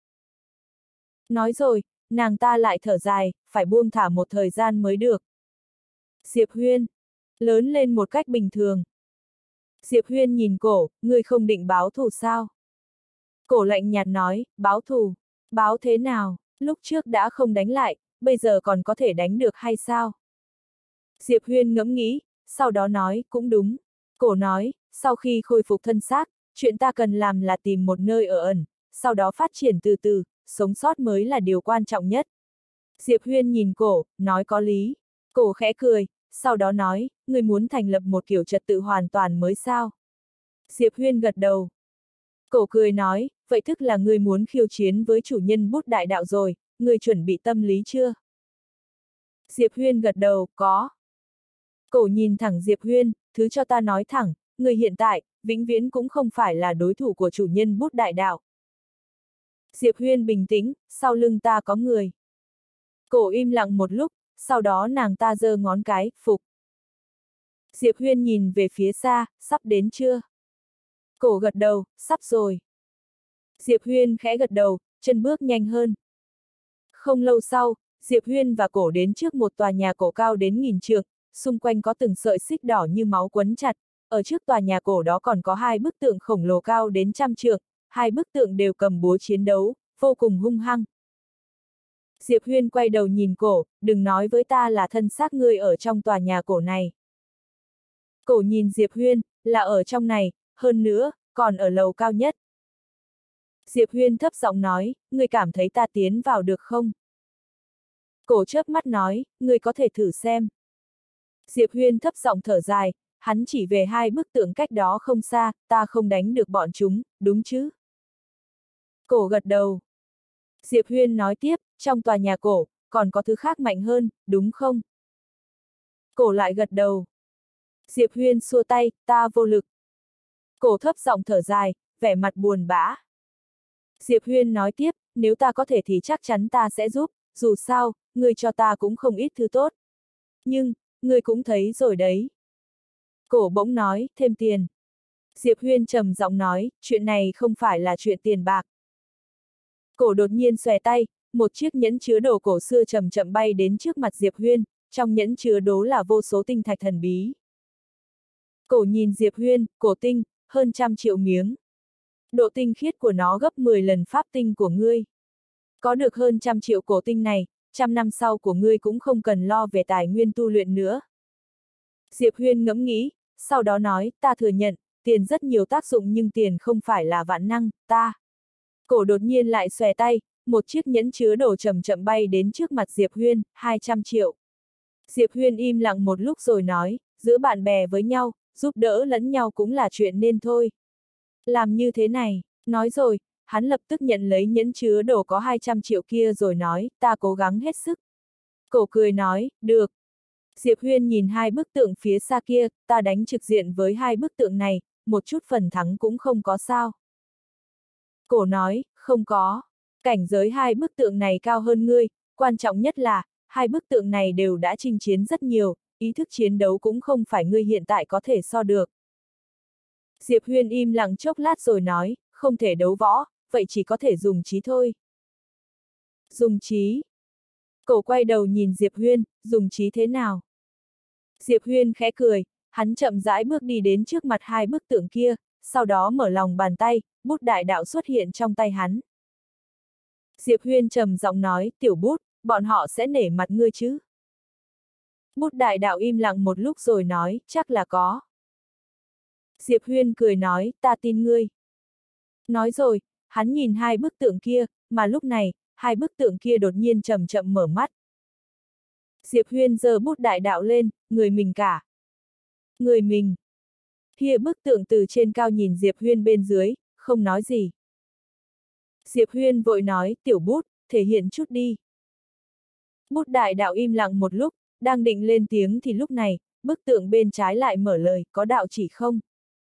Nói rồi, nàng ta lại thở dài, phải buông thả một thời gian mới được. Diệp Huyên, lớn lên một cách bình thường. Diệp Huyên nhìn cổ, ngươi không định báo thù sao? Cổ lạnh nhạt nói, báo thù, báo thế nào, lúc trước đã không đánh lại, bây giờ còn có thể đánh được hay sao? Diệp Huyên ngẫm nghĩ, sau đó nói, cũng đúng. Cổ nói, sau khi khôi phục thân xác, chuyện ta cần làm là tìm một nơi ở ẩn, sau đó phát triển từ từ, sống sót mới là điều quan trọng nhất. Diệp Huyên nhìn cổ, nói có lý. Cổ khẽ cười, sau đó nói, ngươi muốn thành lập một kiểu trật tự hoàn toàn mới sao? Diệp Huyên gật đầu. Cổ cười nói, vậy tức là ngươi muốn khiêu chiến với chủ nhân bút đại đạo rồi, ngươi chuẩn bị tâm lý chưa? Diệp Huyên gật đầu, có. Cổ nhìn thẳng Diệp Huyên, thứ cho ta nói thẳng, ngươi hiện tại, vĩnh viễn cũng không phải là đối thủ của chủ nhân bút đại đạo. Diệp Huyên bình tĩnh, sau lưng ta có người. Cổ im lặng một lúc, sau đó nàng ta giơ ngón cái, phục. Diệp Huyên nhìn về phía xa, sắp đến chưa? Cổ gật đầu, sắp rồi. Diệp Huyên khẽ gật đầu, chân bước nhanh hơn. Không lâu sau, Diệp Huyên và cổ đến trước một tòa nhà cổ cao đến 1000 trượng, xung quanh có từng sợi xích đỏ như máu quấn chặt, ở trước tòa nhà cổ đó còn có hai bức tượng khổng lồ cao đến 100 trượng, hai bức tượng đều cầm búa chiến đấu, vô cùng hung hăng. Diệp Huyên quay đầu nhìn cổ, đừng nói với ta là thân xác ngươi ở trong tòa nhà cổ này. Cổ nhìn Diệp Huyên, là ở trong này, hơn nữa, còn ở lầu cao nhất. Diệp Huyên thấp giọng nói, ngươi cảm thấy ta tiến vào được không? Cổ chớp mắt nói, ngươi có thể thử xem. Diệp Huyên thấp giọng thở dài, hắn chỉ về hai bức tượng cách đó không xa, ta không đánh được bọn chúng, đúng chứ? Cổ gật đầu. Diệp Huyên nói tiếp, trong tòa nhà cổ, còn có thứ khác mạnh hơn, đúng không? Cổ lại gật đầu. Diệp Huyên xua tay, ta vô lực. Cổ thấp giọng thở dài, vẻ mặt buồn bã. Diệp Huyên nói tiếp, nếu ta có thể thì chắc chắn ta sẽ giúp, dù sao, ngươi cho ta cũng không ít thứ tốt. Nhưng, ngươi cũng thấy rồi đấy. Cổ bỗng nói, thêm tiền. Diệp Huyên trầm giọng nói, chuyện này không phải là chuyện tiền bạc. Cổ đột nhiên xòe tay, một chiếc nhẫn chứa đồ cổ xưa chậm chậm bay đến trước mặt Diệp Huyên, trong nhẫn chứa đố là vô số tinh thạch thần bí. Cổ nhìn Diệp Huyên, cổ tinh, hơn 100 triệu miếng. Độ tinh khiết của nó gấp 10 lần pháp tinh của ngươi. Có được hơn 100 triệu cổ tinh này, 100 năm sau của ngươi cũng không cần lo về tài nguyên tu luyện nữa. Diệp Huyên ngẫm nghĩ, sau đó nói, ta thừa nhận, tiền rất nhiều tác dụng nhưng tiền không phải là vạn năng, ta. Cổ đột nhiên lại xòe tay, một chiếc nhẫn chứa đồ chậm chậm bay đến trước mặt Diệp Huyên, 200 triệu. Diệp Huyên im lặng một lúc rồi nói, giữa bạn bè với nhau, giúp đỡ lẫn nhau cũng là chuyện nên thôi. Làm như thế này, nói rồi, hắn lập tức nhận lấy nhẫn chứa đồ có 200 triệu kia rồi nói, ta cố gắng hết sức. Cổ cười nói, được. Diệp Huyên nhìn hai bức tượng phía xa kia, ta đánh trực diện với hai bức tượng này, một chút phần thắng cũng không có sao. Cổ nói, không có. Cảnh giới hai bức tượng này cao hơn ngươi, quan trọng nhất là, hai bức tượng này đều đã chinh chiến rất nhiều, ý thức chiến đấu cũng không phải ngươi hiện tại có thể so được. Diệp Huyên im lặng chốc lát rồi nói, không thể đấu võ, vậy chỉ có thể dùng trí thôi. Dùng trí. Cổ quay đầu nhìn Diệp Huyên, dùng trí thế nào? Diệp Huyên khẽ cười, hắn chậm rãi bước đi đến trước mặt hai bức tượng kia, sau đó mở lòng bàn tay, bút đại đạo xuất hiện trong tay hắn. Diệp Huyên trầm giọng nói, tiểu bút, bọn họ sẽ nể mặt ngươi chứ? Bút đại đạo im lặng một lúc rồi nói, chắc là có. Diệp Huyên cười nói, ta tin ngươi. Nói rồi, hắn nhìn hai bức tượng kia, mà lúc này, hai bức tượng kia đột nhiên chậm chậm mở mắt. Diệp Huyên giơ bút đại đạo lên, người mình cả. Người mình. Kia bức tượng từ trên cao nhìn Diệp Huyên bên dưới, không nói gì. Diệp Huyên vội nói, tiểu bút, thể hiện chút đi. Bút đại đạo im lặng một lúc, đang định lên tiếng thì lúc này, bức tượng bên trái lại mở lời, có đạo chỉ không?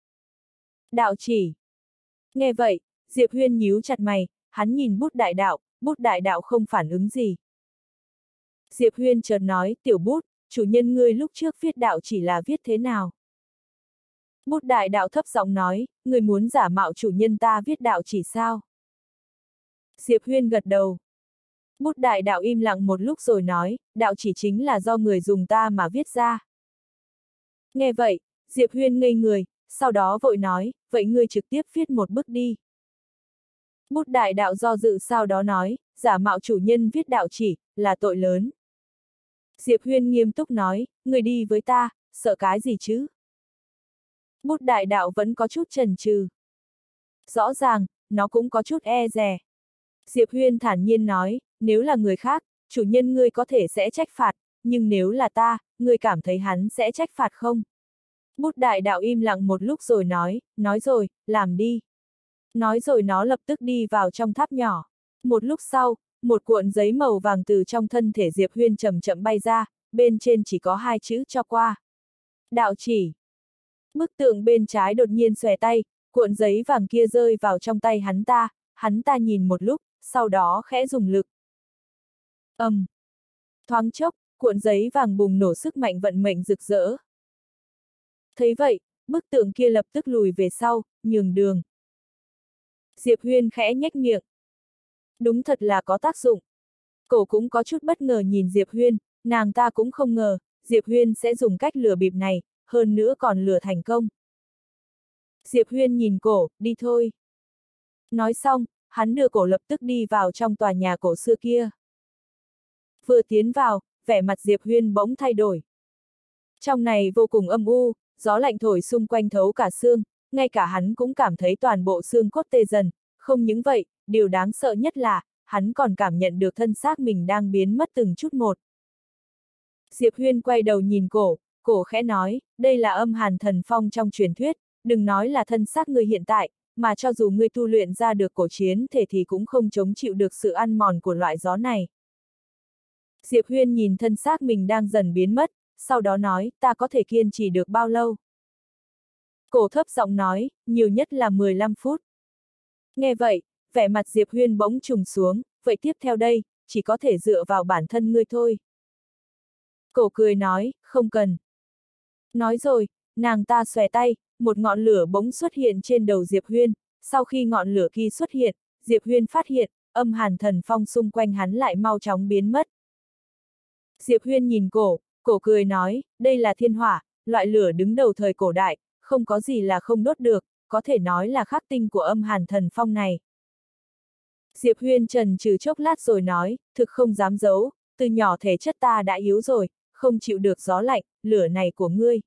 Đạo chỉ. Nghe vậy, Diệp Huyên nhíu chặt mày, hắn nhìn bút đại đạo không phản ứng gì. Diệp Huyên chợt nói, tiểu bút, chủ nhân ngươi lúc trước viết đạo chỉ là viết thế nào? Bút đại đạo thấp giọng nói, ngươi muốn giả mạo chủ nhân ta viết đạo chỉ sao? Diệp Huyên gật đầu. Bút đại đạo im lặng một lúc rồi nói, đạo chỉ chính là do người dùng ta mà viết ra. Nghe vậy, Diệp Huyên ngây người, sau đó vội nói, vậy ngươi trực tiếp viết một bức đi. Bút đại đạo do dự sau đó nói, giả mạo chủ nhân viết đạo chỉ, là tội lớn. Diệp Huyên nghiêm túc nói, ngươi đi với ta, sợ cái gì chứ? Bút đại đạo vẫn có chút chần chừ. Rõ ràng, nó cũng có chút e dè. Diệp Huyên thản nhiên nói, nếu là người khác, chủ nhân ngươi có thể sẽ trách phạt, nhưng nếu là ta, ngươi cảm thấy hắn sẽ trách phạt không? Bút đại đạo im lặng một lúc rồi nói rồi, làm đi. Nói rồi nó lập tức đi vào trong tháp nhỏ. Một lúc sau, một cuộn giấy màu vàng từ trong thân thể Diệp Huyên chậm chậm bay ra, bên trên chỉ có hai chữ cho qua. Đạo chỉ. Bức tượng bên trái đột nhiên xòe tay, cuộn giấy vàng kia rơi vào trong tay hắn ta nhìn một lúc, sau đó khẽ dùng lực. Thoáng chốc, cuộn giấy vàng bùng nổ sức mạnh vận mệnh rực rỡ. Thấy vậy, bức tượng kia lập tức lùi về sau, nhường đường. Diệp Huyên khẽ nhếch miệng. Đúng thật là có tác dụng. Cổ cũng có chút bất ngờ nhìn Diệp Huyên, nàng ta cũng không ngờ, Diệp Huyên sẽ dùng cách lừa bịp này, hơn nữa còn lừa thành công. Diệp Huyên nhìn cổ, đi thôi. Nói xong, hắn đưa cổ lập tức đi vào trong tòa nhà cổ xưa kia. Vừa tiến vào, vẻ mặt Diệp Huyên bỗng thay đổi. Trong này vô cùng âm u, gió lạnh thổi xung quanh thấu cả xương, ngay cả hắn cũng cảm thấy toàn bộ xương cốt tê dần, không những vậy, điều đáng sợ nhất là, hắn còn cảm nhận được thân xác mình đang biến mất từng chút một. Diệp Huyên quay đầu nhìn cổ khẽ nói, đây là âm hàn thần phong trong truyền thuyết, đừng nói là thân xác ngươi hiện tại, mà cho dù ngươi tu luyện ra được cổ chiến thể thì cũng không chống chịu được sự ăn mòn của loại gió này. Diệp Huyên nhìn thân xác mình đang dần biến mất, sau đó nói, ta có thể kiên trì được bao lâu? Cổ thấp giọng nói, nhiều nhất là 15 phút. Nghe vậy, vẻ mặt Diệp Huyên bỗng trùng xuống, vậy tiếp theo đây, chỉ có thể dựa vào bản thân ngươi thôi. Cổ cười nói, không cần. Nói rồi, nàng ta xòe tay, một ngọn lửa bỗng xuất hiện trên đầu Diệp Huyên, sau khi ngọn lửa kia xuất hiện, Diệp Huyên phát hiện, âm hàn thần phong xung quanh hắn lại mau chóng biến mất. Diệp Huyên nhìn cổ cười nói, đây là thiên hỏa, loại lửa đứng đầu thời cổ đại, không có gì là không đốt được, có thể nói là khắc tinh của âm hàn thần phong này. Diệp Huyên trần trừ chốc lát rồi nói, thực không dám giấu, từ nhỏ thể chất ta đã yếu rồi, không chịu được gió lạnh, lửa này của ngươi.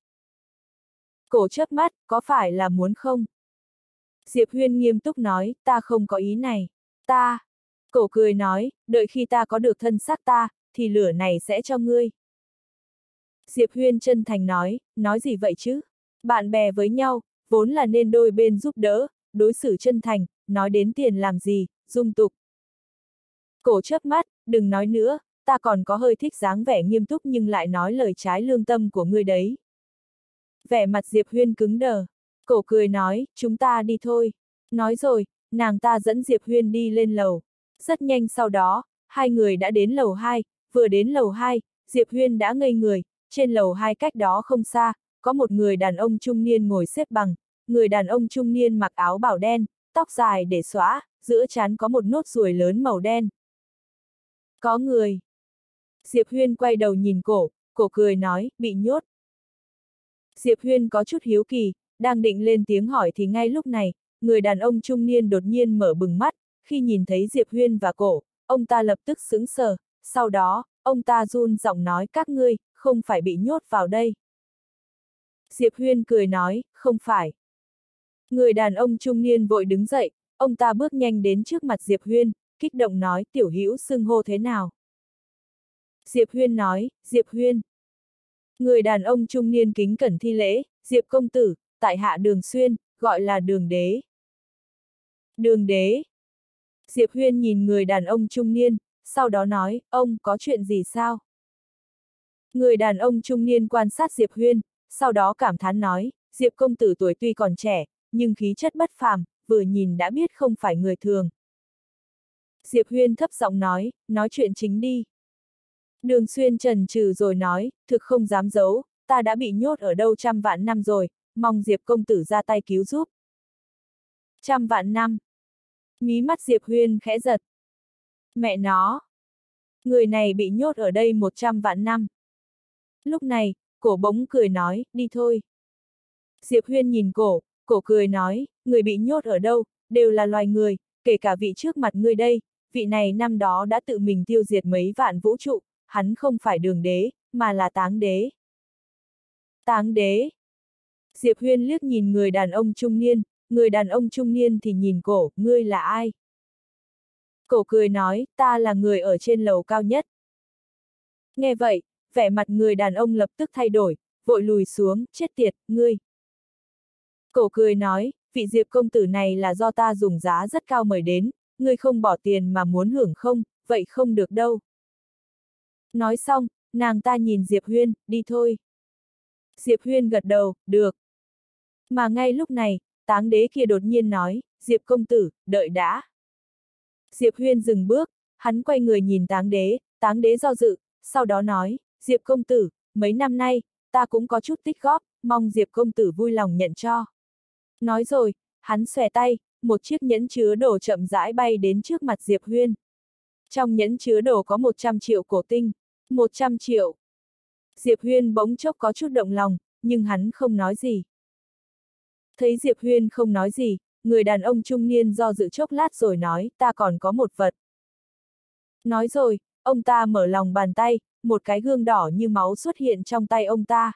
Cổ chớp mắt, có phải là muốn không? Diệp Huyên nghiêm túc nói, ta không có ý này. Cổ cười nói, đợi khi ta có được thân xác ta, thì lửa này sẽ cho ngươi. Diệp Huyên chân thành nói gì vậy chứ? Bạn bè với nhau, vốn là nên đôi bên giúp đỡ, đối xử chân thành, nói đến tiền làm gì, dung tục. Cổ chớp mắt, đừng nói nữa, ta còn có hơi thích dáng vẻ nghiêm túc nhưng lại nói lời trái lương tâm của ngươi đấy. Vẻ mặt Diệp Huyên cứng đờ, cổ cười nói, chúng ta đi thôi. Nói rồi, nàng ta dẫn Diệp Huyên đi lên lầu. Rất nhanh sau đó, hai người đã đến lầu 2, vừa đến lầu 2, Diệp Huyên đã ngây người, trên lầu 2 cách đó không xa, có một người đàn ông trung niên ngồi xếp bằng, người đàn ông trung niên mặc áo bảo đen, tóc dài để xõa, giữa trán có một nốt ruồi lớn màu đen. Có người. Diệp Huyên quay đầu nhìn cổ cười nói, bị nhốt. Diệp Huyên có chút hiếu kỳ, đang định lên tiếng hỏi thì ngay lúc này, người đàn ông trung niên đột nhiên mở bừng mắt, khi nhìn thấy Diệp Huyên và cổ, ông ta lập tức sững sờ, sau đó, ông ta run giọng nói các ngươi, không phải bị nhốt vào đây. Diệp Huyên cười nói, không phải. Người đàn ông trung niên vội đứng dậy, ông ta bước nhanh đến trước mặt Diệp Huyên, kích động nói tiểu hữu xưng hô thế nào. Diệp Huyên nói, Diệp Huyên. Người đàn ông trung niên kính cẩn thi lễ, Diệp công tử, tại hạ Đường Xuyên, gọi là Đường Đế. Đường Đế. Diệp Huyên nhìn người đàn ông trung niên, sau đó nói, ông có chuyện gì sao? Người đàn ông trung niên quan sát Diệp Huyên, sau đó cảm thán nói, Diệp công tử tuổi tuy còn trẻ, nhưng khí chất bất phàm, vừa nhìn đã biết không phải người thường. Diệp Huyên thấp giọng nói chuyện chính đi. Đường Xuyên chần chừ rồi nói, thực không dám giấu, ta đã bị nhốt ở đâu trăm vạn năm rồi, mong Diệp công tử ra tay cứu giúp. Trăm vạn năm. Mí mắt Diệp Huyên khẽ giật. Mẹ nó. Người này bị nhốt ở đây 100 vạn năm. Lúc này, cổ bỗng cười nói, đi thôi. Diệp Huyên nhìn cổ cười nói, người bị nhốt ở đâu, đều là loài người, kể cả vị trước mặt ngươi đây, vị này năm đó đã tự mình tiêu diệt mấy vạn vũ trụ, hắn không phải Đường Đế, mà là Táng Đế. Táng Đế. Diệp Huyên liếc nhìn người đàn ông trung niên, người đàn ông trung niên thì nhìn cổ, ngươi là ai? Cổ cười nói, ta là người ở trên lầu cao nhất. Nghe vậy, vẻ mặt người đàn ông lập tức thay đổi, vội lùi xuống, chết tiệt, ngươi. Cổ cười nói, vị Diệp công tử này là do ta dùng giá rất cao mời đến, ngươi không bỏ tiền mà muốn hưởng không, vậy không được đâu. Nói xong, nàng ta nhìn Diệp Huyên, đi thôi. Diệp Huyên gật đầu, được. Mà ngay lúc này, Táng Đế kia đột nhiên nói, Diệp công tử, đợi đã. Diệp Huyên dừng bước, hắn quay người nhìn Táng Đế do dự, sau đó nói, Diệp công tử, mấy năm nay, ta cũng có chút tích góp, mong Diệp công tử vui lòng nhận cho. Nói rồi, hắn xòe tay, một chiếc nhẫn chứa đồ chậm rãi bay đến trước mặt Diệp Huyên. Trong nhẫn chứa đồ có 100 triệu cổ tinh. 100 triệu. Diệp Huyên bỗng chốc có chút động lòng, nhưng hắn không nói gì. Thấy Diệp Huyên không nói gì, người đàn ông trung niên do dự chốc lát rồi nói, ta còn có một vật. Nói rồi, ông ta mở lòng bàn tay, một cái gương đỏ như máu xuất hiện trong tay ông ta.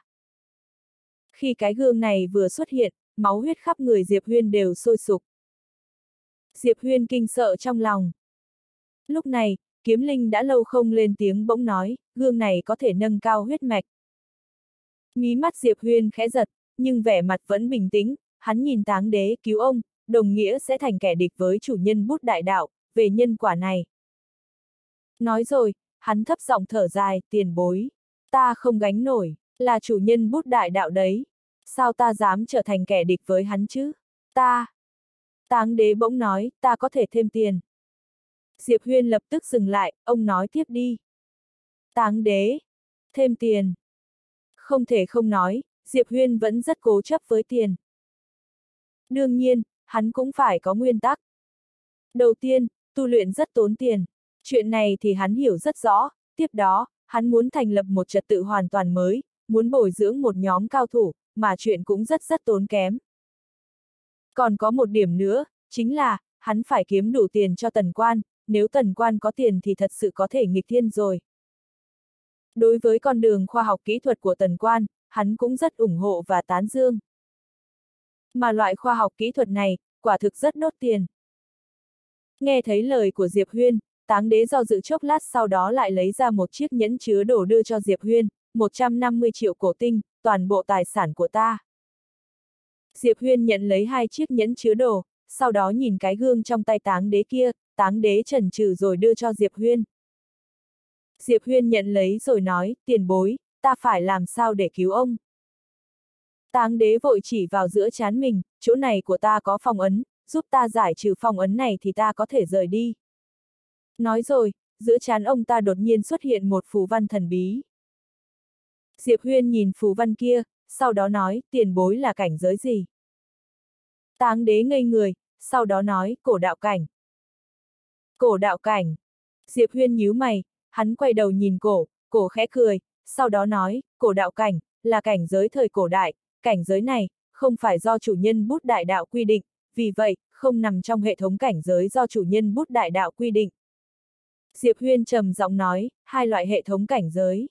Khi cái gương này vừa xuất hiện, máu huyết khắp người Diệp Huyên đều sôi sục. Diệp Huyên kinh sợ trong lòng. Lúc này, Kiếm Linh đã lâu không lên tiếng bỗng nói, gương này có thể nâng cao huyết mạch. Mí mắt Diệp Huyên khẽ giật, nhưng vẻ mặt vẫn bình tĩnh, hắn nhìn Táng Đế cứu ông, đồng nghĩa sẽ thành kẻ địch với chủ nhân bút đại đạo, về nhân quả này. Nói rồi, hắn thấp giọng thở dài, tiền bối. Ta không gánh nổi, là chủ nhân bút đại đạo đấy. Sao ta dám trở thành kẻ địch với hắn chứ? Ta. Táng Đế bỗng nói, ta có thể thêm tiền. Diệp Huyên lập tức dừng lại, ông nói tiếp đi. Táng Đế. Thêm tiền. Không thể không nói, Diệp Huyên vẫn rất cố chấp với tiền. Đương nhiên, hắn cũng phải có nguyên tắc. Đầu tiên, tu luyện rất tốn tiền. Chuyện này thì hắn hiểu rất rõ, tiếp đó, hắn muốn thành lập một trật tự hoàn toàn mới, muốn bồi dưỡng một nhóm cao thủ, mà chuyện cũng rất tốn kém. Còn có một điểm nữa, chính là, hắn phải kiếm đủ tiền cho Tần Quan, nếu Tần Quan có tiền thì thật sự có thể nghịch thiên rồi. Đối với con đường khoa học kỹ thuật của Tần Quan, hắn cũng rất ủng hộ và tán dương. Mà loại khoa học kỹ thuật này, quả thực rất đốt tiền. Nghe thấy lời của Diệp Huyên, Táng Đế do dự chốc lát sau đó lại lấy ra một chiếc nhẫn chứa đồ đưa cho Diệp Huyên, 150 triệu cổ tinh, toàn bộ tài sản của ta. Diệp Huyên nhận lấy 2 chiếc nhẫn chứa đồ, sau đó nhìn cái gương trong tay Táng Đế kia, Táng Đế chần chừ rồi đưa cho Diệp Huyên. Diệp Huyên nhận lấy rồi nói, tiền bối, ta phải làm sao để cứu ông? Táng đế vội chỉ vào giữa trán mình, chỗ này của ta có phong ấn, giúp ta giải trừ phong ấn này thì ta có thể rời đi. Nói rồi, giữa trán ông ta đột nhiên xuất hiện một phù văn thần bí. Diệp Huyên nhìn phù văn kia, sau đó nói, tiền bối là cảnh giới gì? Táng đế ngây người, sau đó nói, cổ đạo cảnh. Cổ đạo cảnh. Diệp Huyên nhíu mày, hắn quay đầu nhìn cổ khẽ cười, sau đó nói, cổ đạo cảnh, là cảnh giới thời cổ đại, cảnh giới này, không phải do chủ nhân bút đại đạo quy định, vì vậy, không nằm trong hệ thống cảnh giới do chủ nhân bút đại đạo quy định. Diệp Huyên trầm giọng nói, hai loại hệ thống cảnh giới.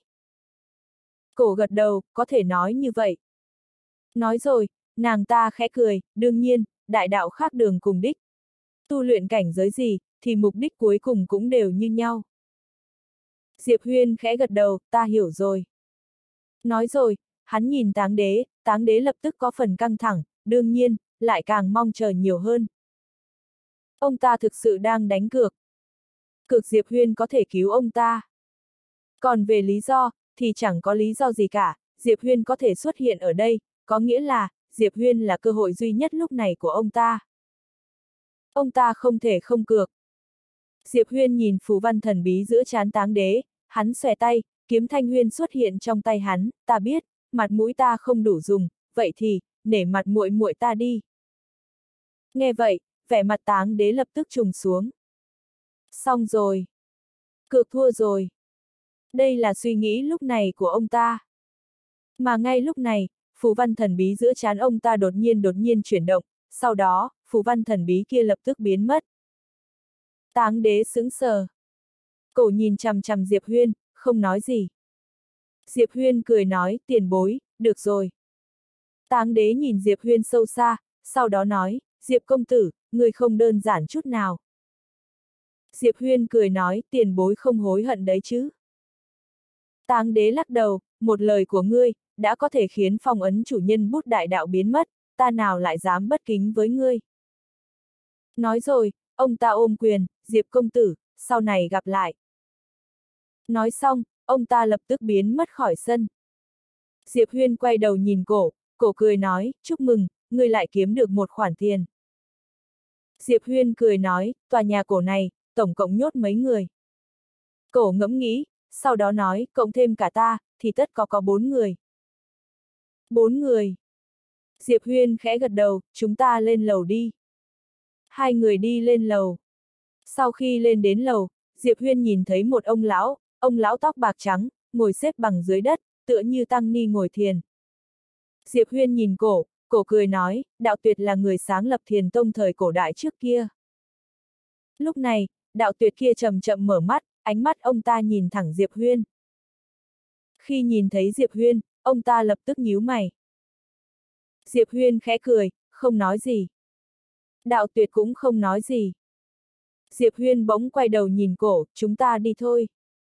Cổ gật đầu, có thể nói như vậy. Nói rồi, nàng ta khẽ cười, đương nhiên, đại đạo khác đường cùng đích. Tu luyện cảnh giới gì, thì mục đích cuối cùng cũng đều như nhau. Diệp Huyên khẽ gật đầu, ta hiểu rồi. Nói rồi, hắn nhìn táng đế lập tức có phần căng thẳng, đương nhiên, lại càng mong chờ nhiều hơn. Ông ta thực sự đang đánh cược. Cược Diệp Huyên có thể cứu ông ta. Còn về lý do, thì chẳng có lý do gì cả, Diệp Huyên có thể xuất hiện ở đây, có nghĩa là, Diệp Huyên là cơ hội duy nhất lúc này của ông ta. Ông ta không thể không cược. Diệp Huyên nhìn phù văn thần bí giữa trán táng đế, hắn xòe tay, kiếm thanh huyên xuất hiện trong tay hắn, ta biết, mặt mũi ta không đủ dùng, vậy thì, nể mặt muội muội ta đi. Nghe vậy, vẻ mặt táng đế lập tức trùng xuống. Xong rồi. Cược thua rồi. Đây là suy nghĩ lúc này của ông ta. Mà ngay lúc này, phù văn thần bí giữa trán ông ta đột nhiên chuyển động, sau đó, phù văn thần bí kia lập tức biến mất. Táng đế sững sờ. Cổ nhìn chằm chằm Diệp Huyên, không nói gì. Diệp Huyên cười nói, tiền bối, được rồi. Táng đế nhìn Diệp Huyên sâu xa, sau đó nói, Diệp công tử, người không đơn giản chút nào. Diệp Huyên cười nói, tiền bối không hối hận đấy chứ. Táng đế lắc đầu, một lời của ngươi, đã có thể khiến phong ấn chủ nhân bút đại đạo biến mất, ta nào lại dám bất kính với ngươi. Nói rồi, ông ta ôm quyền, Diệp công tử, sau này gặp lại. Nói xong, ông ta lập tức biến mất khỏi sân. Diệp Huyên quay đầu nhìn cổ cười nói, chúc mừng, ngươi lại kiếm được một khoản tiền. Diệp Huyên cười nói, tòa nhà cổ này, tổng cộng nhốt mấy người. Cổ ngẫm nghĩ, sau đó nói, cộng thêm cả ta, thì tất có 4 người. 4 người. Diệp Huyên khẽ gật đầu, chúng ta lên lầu đi. Hai người đi lên lầu. Sau khi lên đến lầu, Diệp Huyên nhìn thấy một ông lão tóc bạc trắng, ngồi xếp bằng dưới đất, tựa như tăng ni ngồi thiền. Diệp Huyên nhìn cổ cười nói, đạo tuyệt là người sáng lập thiền tông thời cổ đại trước kia. Lúc này, đạo tuyệt kia chậm chậm mở mắt, ánh mắt ông ta nhìn thẳng Diệp Huyên. Khi nhìn thấy Diệp Huyên, ông ta lập tức nhíu mày. Diệp Huyên khẽ cười, không nói gì. Đạo tuyệt cũng không nói gì. Diệp Huyên bỗng quay đầu nhìn cổ, chúng ta đi thôi.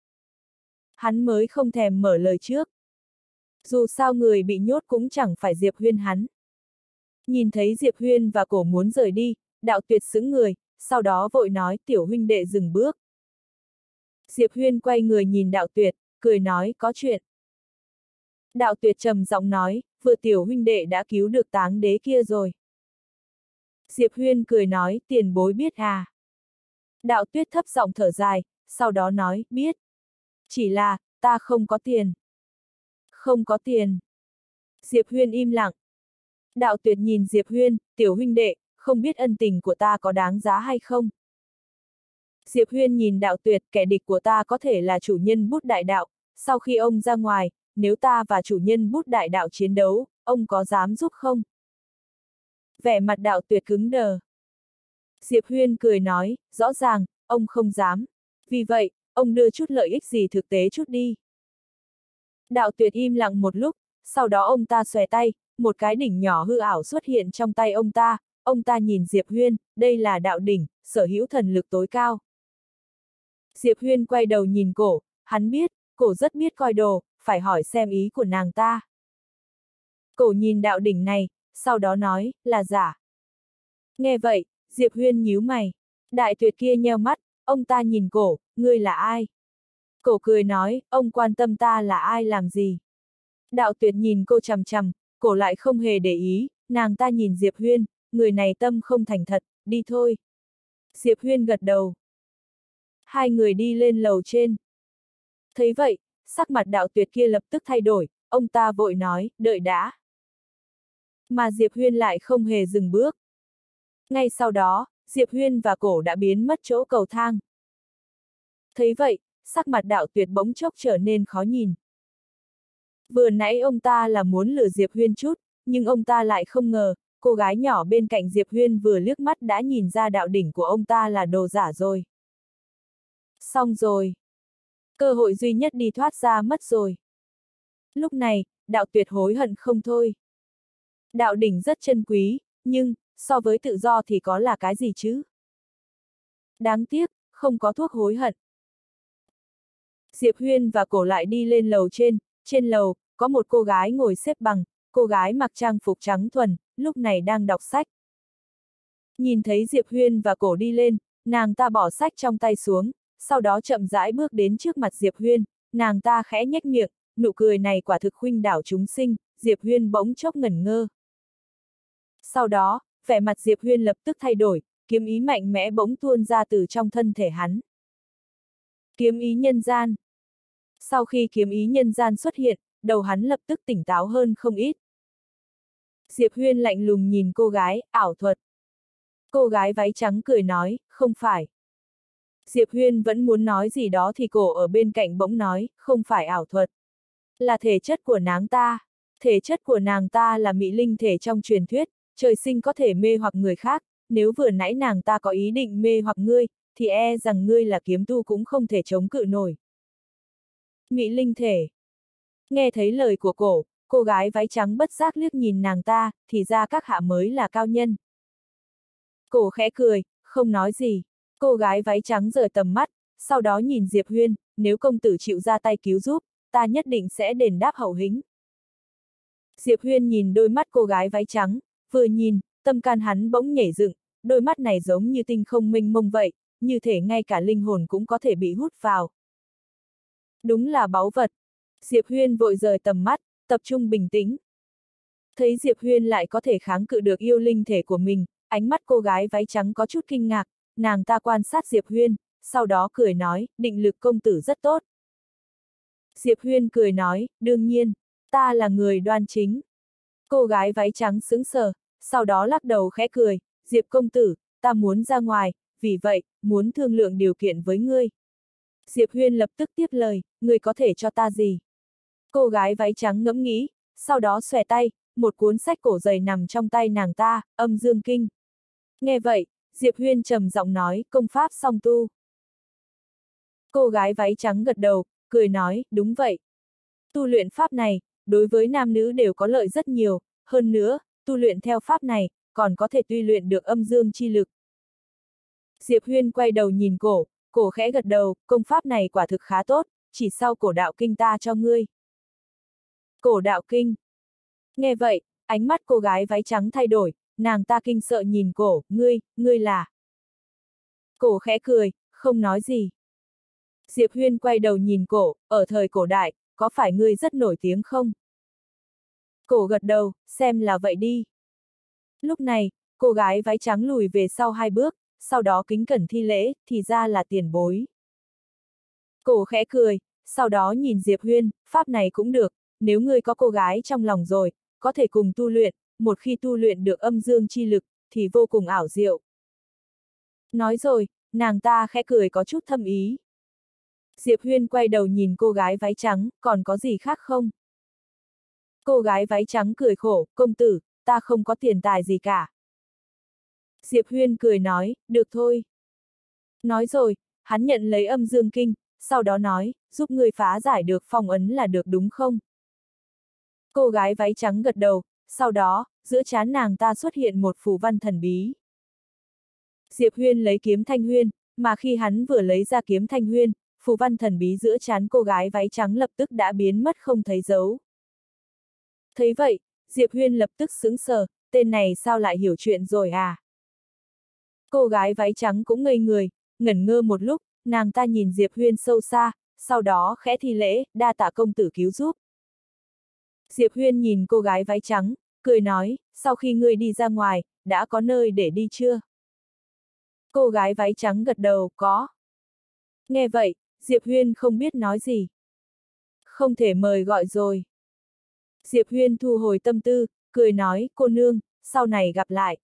Hắn mới không thèm mở lời trước. Dù sao người bị nhốt cũng chẳng phải Diệp Huyên hắn. Nhìn thấy Diệp Huyên và cổ muốn rời đi, đạo tuyệt sững người, sau đó vội nói tiểu huynh đệ dừng bước. Diệp Huyên quay người nhìn đạo tuyệt, cười nói có chuyện. Đạo tuyệt trầm giọng nói, vừa tiểu huynh đệ đã cứu được táng đế kia rồi. Diệp Huyên cười nói, tiền bối biết à. Đạo tuyệt thấp giọng thở dài, sau đó nói, biết. Chỉ là, ta không có tiền. Không có tiền. Diệp Huyên im lặng. Đạo tuyệt nhìn Diệp Huyên, tiểu huynh đệ, không biết ân tình của ta có đáng giá hay không. Diệp Huyên nhìn đạo tuyệt, kẻ địch của ta có thể là chủ nhân bút đại đạo, sau khi ông ra ngoài, nếu ta và chủ nhân bút đại đạo chiến đấu, ông có dám giúp không? Vẻ mặt đạo tuyệt cứng đờ. Diệp Huyên cười nói, rõ ràng, ông không dám. Vì vậy, ông đưa chút lợi ích gì thực tế chút đi. Đạo tuyệt im lặng một lúc, sau đó ông ta xòe tay, một cái đỉnh nhỏ hư ảo xuất hiện trong tay ông ta nhìn Diệp Huyên, đây là đạo đỉnh, sở hữu thần lực tối cao. Diệp Huyên quay đầu nhìn cổ, hắn biết, cổ rất biết coi đồ, phải hỏi xem ý của nàng ta. Cổ nhìn đạo đỉnh này, sau đó nói, là giả. Nghe vậy, Diệp Huyên nhíu mày. Đại tuyệt kia nheo mắt, ông ta nhìn cổ, ngươi là ai? Cổ cười nói, ông quan tâm ta là ai làm gì? Đạo Tuyệt nhìn cô chằm chằm, cổ lại không hề để ý, nàng ta nhìn Diệp Huyên, người này tâm không thành thật, đi thôi. Diệp Huyên gật đầu. Hai người đi lên lầu trên. Thấy vậy, sắc mặt Đạo Tuyệt kia lập tức thay đổi, ông ta vội nói, đợi đã. Mà Diệp Huyên lại không hề dừng bước. Ngay sau đó, Diệp Huyên và cổ đã biến mất chỗ cầu thang. Thấy vậy, sắc mặt Đạo Tuyệt bỗng chốc trở nên khó nhìn. Vừa nãy ông ta là muốn lừa Diệp Huyên chút, nhưng ông ta lại không ngờ, cô gái nhỏ bên cạnh Diệp Huyên vừa liếc mắt đã nhìn ra đạo đỉnh của ông ta là đồ giả rồi. Xong rồi. Cơ hội duy nhất đi thoát ra mất rồi. Lúc này, Đạo Tuyệt hối hận không thôi. Đạo đỉnh rất chân quý, nhưng, so với tự do thì có là cái gì chứ? Đáng tiếc, không có thuốc hối hận. Diệp Huyên và cổ lại đi lên lầu trên lầu, có một cô gái ngồi xếp bằng, cô gái mặc trang phục trắng thuần, lúc này đang đọc sách. Nhìn thấy Diệp Huyên và cổ đi lên, nàng ta bỏ sách trong tay xuống, sau đó chậm rãi bước đến trước mặt Diệp Huyên, nàng ta khẽ nhếch miệng, nụ cười này quả thực khuynh đảo chúng sinh, Diệp Huyên bỗng chốc ngẩn ngơ. Sau đó, vẻ mặt Diệp Huyên lập tức thay đổi, kiếm ý mạnh mẽ bỗng tuôn ra từ trong thân thể hắn. Kiếm ý nhân gian. Sau khi kiếm ý nhân gian xuất hiện, đầu hắn lập tức tỉnh táo hơn không ít. Diệp Huyên lạnh lùng nhìn cô gái, ảo thuật. Cô gái váy trắng cười nói, không phải. Diệp Huyên vẫn muốn nói gì đó thì cổ ở bên cạnh bỗng nói, không phải ảo thuật. Là thể chất của nàng ta. Thể chất của nàng ta là mị linh thể trong truyền thuyết, trời sinh có thể mê hoặc người khác, nếu vừa nãy nàng ta có ý định mê hoặc ngươi, thì e rằng ngươi là kiếm tu cũng không thể chống cự nổi. Mị linh thể. Nghe thấy lời của cổ, cô gái váy trắng bất giác liếc nhìn nàng ta, thì ra các hạ mới là cao nhân. Cổ khẽ cười, không nói gì. Cô gái váy trắng rời tầm mắt, sau đó nhìn Diệp Huyên, nếu công tử chịu ra tay cứu giúp, ta nhất định sẽ đền đáp hậu hĩnh. Diệp Huyên nhìn đôi mắt cô gái váy trắng, vừa nhìn, tâm can hắn bỗng nhảy dựng, đôi mắt này giống như tinh không mênh mông vậy, như thể ngay cả linh hồn cũng có thể bị hút vào. Đúng là báu vật. Diệp Huyên vội rời tầm mắt, tập trung bình tĩnh. Thấy Diệp Huyên lại có thể kháng cự được yêu linh thể của mình, ánh mắt cô gái váy trắng có chút kinh ngạc, nàng ta quan sát Diệp Huyên, sau đó cười nói, định lực công tử rất tốt. Diệp Huyên cười nói, đương nhiên, ta là người đoan chính. Cô gái váy trắng sững sờ, sau đó lắc đầu khẽ cười, Diệp công tử, ta muốn ra ngoài, vì vậy, muốn thương lượng điều kiện với ngươi. Diệp Huyên lập tức tiếp lời, ngươi có thể cho ta gì? Cô gái váy trắng ngẫm nghĩ, sau đó xòe tay, một cuốn sách cổ dày nằm trong tay nàng ta, Âm Dương Kinh. Nghe vậy, Diệp Huyên trầm giọng nói, công pháp song tu. Cô gái váy trắng gật đầu, cười nói, đúng vậy. Tu luyện pháp này, đối với nam nữ đều có lợi rất nhiều, hơn nữa, tu luyện theo pháp này, còn có thể tuy luyện được âm dương chi lực. Diệp Huyên quay đầu nhìn cổ khẽ gật đầu, công pháp này quả thực khá tốt, chỉ sau cổ đạo kinh ta cho ngươi. Cổ đạo kinh. Nghe vậy, ánh mắt cô gái váy trắng thay đổi, nàng ta kinh sợ nhìn cổ, ngươi là. Cổ khẽ cười, không nói gì. Diệp Huyên quay đầu nhìn cổ, ở thời cổ đại, có phải ngươi rất nổi tiếng không? Cổ gật đầu, xem là vậy đi. Lúc này, cô gái váy trắng lùi về sau 2 bước, sau đó kính cẩn thi lễ, thì ra là tiền bối. Cổ khẽ cười, sau đó nhìn Diệp Huyên, pháp này cũng được, nếu ngươi có cô gái trong lòng rồi, có thể cùng tu luyện, một khi tu luyện được âm dương chi lực, thì vô cùng ảo diệu. Nói rồi, nàng ta khẽ cười có chút thâm ý. Diệp Huyên quay đầu nhìn cô gái váy trắng, còn có gì khác không? Cô gái váy trắng cười khổ, công tử, ta không có tiền tài gì cả. Diệp Huyên cười nói, được thôi. Nói rồi, hắn nhận lấy âm dương kinh, sau đó nói, giúp người phá giải được phong ấn là được đúng không? Cô gái váy trắng gật đầu, sau đó, giữa trán nàng ta xuất hiện một phù văn thần bí. Diệp Huyên lấy kiếm thanh huyên, mà khi hắn vừa lấy ra kiếm thanh huyên, phù văn thần bí giữa trán cô gái váy trắng lập tức đã biến mất không thấy dấu. Thấy vậy, Diệp Huyên lập tức sững sờ, tên này sao lại hiểu chuyện rồi à? Cô gái váy trắng cũng ngây người, ngẩn ngơ một lúc, nàng ta nhìn Diệp Huyên sâu xa, sau đó khẽ thi lễ, đa tạ công tử cứu giúp. Diệp Huyên nhìn cô gái váy trắng, cười nói, sau khi ngươi đi ra ngoài, đã có nơi để đi chưa? Cô gái váy trắng gật đầu, có. Nghe vậy, Diệp Huyên không biết nói gì. Không thể mời gọi rồi. Diệp Huyên thu hồi tâm tư, cười nói, cô nương, sau này gặp lại.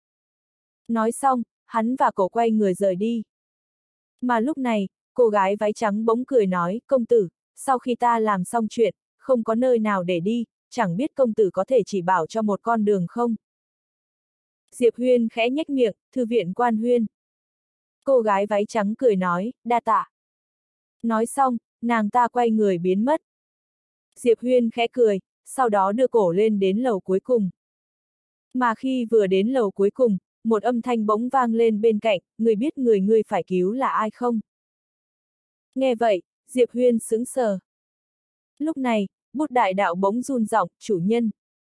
Nói xong, hắn và cổ quay người rời đi. Mà lúc này, cô gái váy trắng bỗng cười nói, công tử, sau khi ta làm xong chuyện, không có nơi nào để đi, chẳng biết công tử có thể chỉ bảo cho một con đường không? Diệp Huyên khẽ nhếch miệng, thư viện Quan Huyên. Cô gái váy trắng cười nói, đa tạ. Nói xong, nàng ta quay người biến mất. Diệp Huyên khẽ cười, sau đó đưa cổ lên đến lầu cuối cùng. Mà khi vừa đến lầu cuối cùng, một âm thanh bỗng vang lên bên cạnh, người biết người ngươi phải cứu là ai không? Nghe vậy, Diệp Huyên sững sờ. Lúc này, bút đại đạo bỗng run giọng, chủ nhân.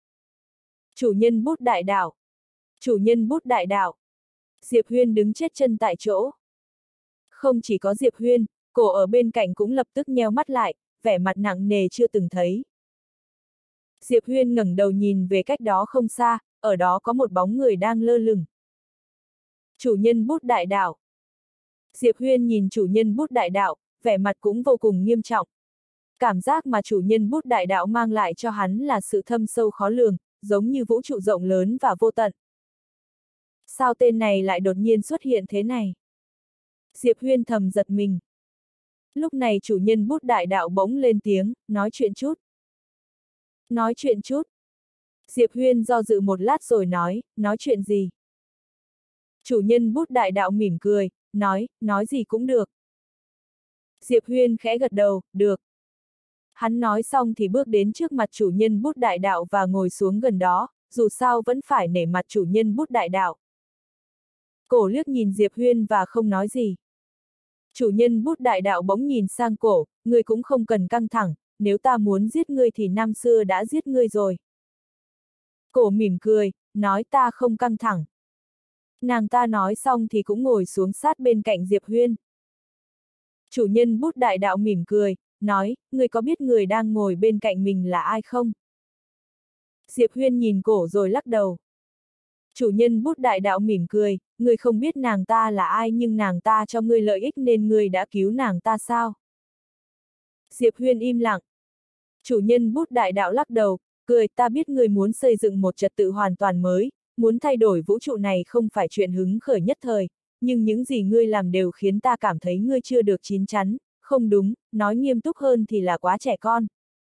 Chủ nhân bút đại đạo. Chủ nhân bút đại đạo. Diệp Huyên đứng chết chân tại chỗ. Không chỉ có Diệp Huyên, cổ ở bên cạnh cũng lập tức nheo mắt lại, vẻ mặt nặng nề chưa từng thấy. Diệp Huyên ngẩng đầu nhìn về cách đó không xa, ở đó có một bóng người đang lơ lửng. Chủ nhân bút đại đạo. Diệp Huyên nhìn chủ nhân bút đại đạo, vẻ mặt cũng vô cùng nghiêm trọng. Cảm giác mà chủ nhân bút đại đạo mang lại cho hắn là sự thâm sâu khó lường, giống như vũ trụ rộng lớn và vô tận. Sao tên này lại đột nhiên xuất hiện thế này? Diệp Huyên thầm giật mình. Lúc này chủ nhân bút đại đạo bỗng lên tiếng, nói chuyện chút. Nói chuyện chút. Diệp Huyên do dự một lát rồi nói chuyện gì? Chủ nhân bút đại đạo mỉm cười, nói gì cũng được. Diệp Huyên khẽ gật đầu, được. Hắn nói xong thì bước đến trước mặt chủ nhân bút đại đạo và ngồi xuống gần đó, dù sao vẫn phải nể mặt chủ nhân bút đại đạo. Cổ liếc nhìn Diệp Huyên và không nói gì. Chủ nhân bút đại đạo bỗng nhìn sang cổ, ngươi cũng không cần căng thẳng, nếu ta muốn giết ngươi thì năm xưa đã giết ngươi rồi. Cổ mỉm cười, nói ta không căng thẳng. Nàng ta nói xong thì cũng ngồi xuống sát bên cạnh Diệp Huyên. Chủ nhân bút đại đạo mỉm cười, nói, ngươi có biết người đang ngồi bên cạnh mình là ai không? Diệp Huyên nhìn cổ rồi lắc đầu. Chủ nhân bút đại đạo mỉm cười, ngươi không biết nàng ta là ai nhưng nàng ta cho ngươi lợi ích nên ngươi đã cứu nàng ta sao? Diệp Huyên im lặng. Chủ nhân bút đại đạo lắc đầu, cười, ta biết ngươi muốn xây dựng một trật tự hoàn toàn mới, muốn thay đổi vũ trụ này không phải chuyện hứng khởi nhất thời, nhưng những gì ngươi làm đều khiến ta cảm thấy ngươi chưa được chín chắn, không đúng, nói nghiêm túc hơn thì là quá trẻ con.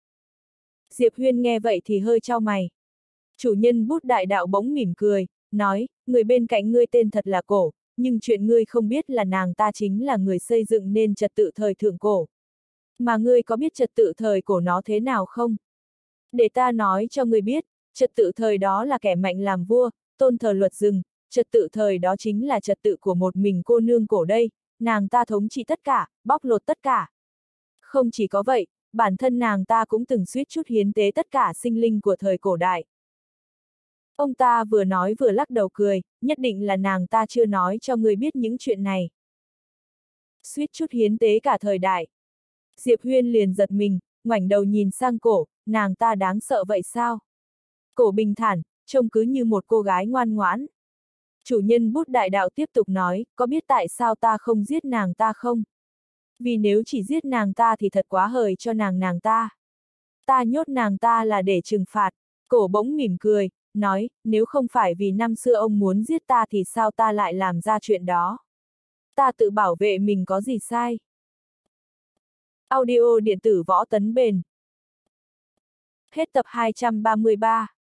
Diệp Huyên nghe vậy thì hơi chau mày. Chủ nhân bút đại đạo bỗng mỉm cười, nói, người bên cạnh ngươi tên thật là Cổ, nhưng chuyện ngươi không biết là nàng ta chính là người xây dựng nên trật tự thời thượng cổ. Mà ngươi có biết trật tự thời cổ nó thế nào không? Để ta nói cho ngươi biết, trật tự thời đó là kẻ mạnh làm vua, tôn thờ luật rừng, trật tự thời đó chính là trật tự của một mình cô nương cổ đây, nàng ta thống trị tất cả, bóc lột tất cả. Không chỉ có vậy, bản thân nàng ta cũng từng suýt chút hiến tế tất cả sinh linh của thời cổ đại. Ông ta vừa nói vừa lắc đầu cười, nhất định là nàng ta chưa nói cho ngươi biết những chuyện này. Suýt chút hiến tế cả thời đại. Diệp Huyên liền giật mình, ngoảnh đầu nhìn sang Cổ, nàng ta đáng sợ vậy sao? Cổ bình thản, trông cứ như một cô gái ngoan ngoãn. Chủ nhân bút đại đạo tiếp tục nói, có biết tại sao ta không giết nàng ta không? Vì nếu chỉ giết nàng ta thì thật quá hời cho nàng ta. Ta nhốt nàng ta là để trừng phạt. Cổ bỗng mỉm cười, nói, nếu không phải vì năm xưa ông muốn giết ta thì sao ta lại làm ra chuyện đó? Ta tự bảo vệ mình có gì sai? Audio điện tử Võ Tấn Bền. Hết tập 233.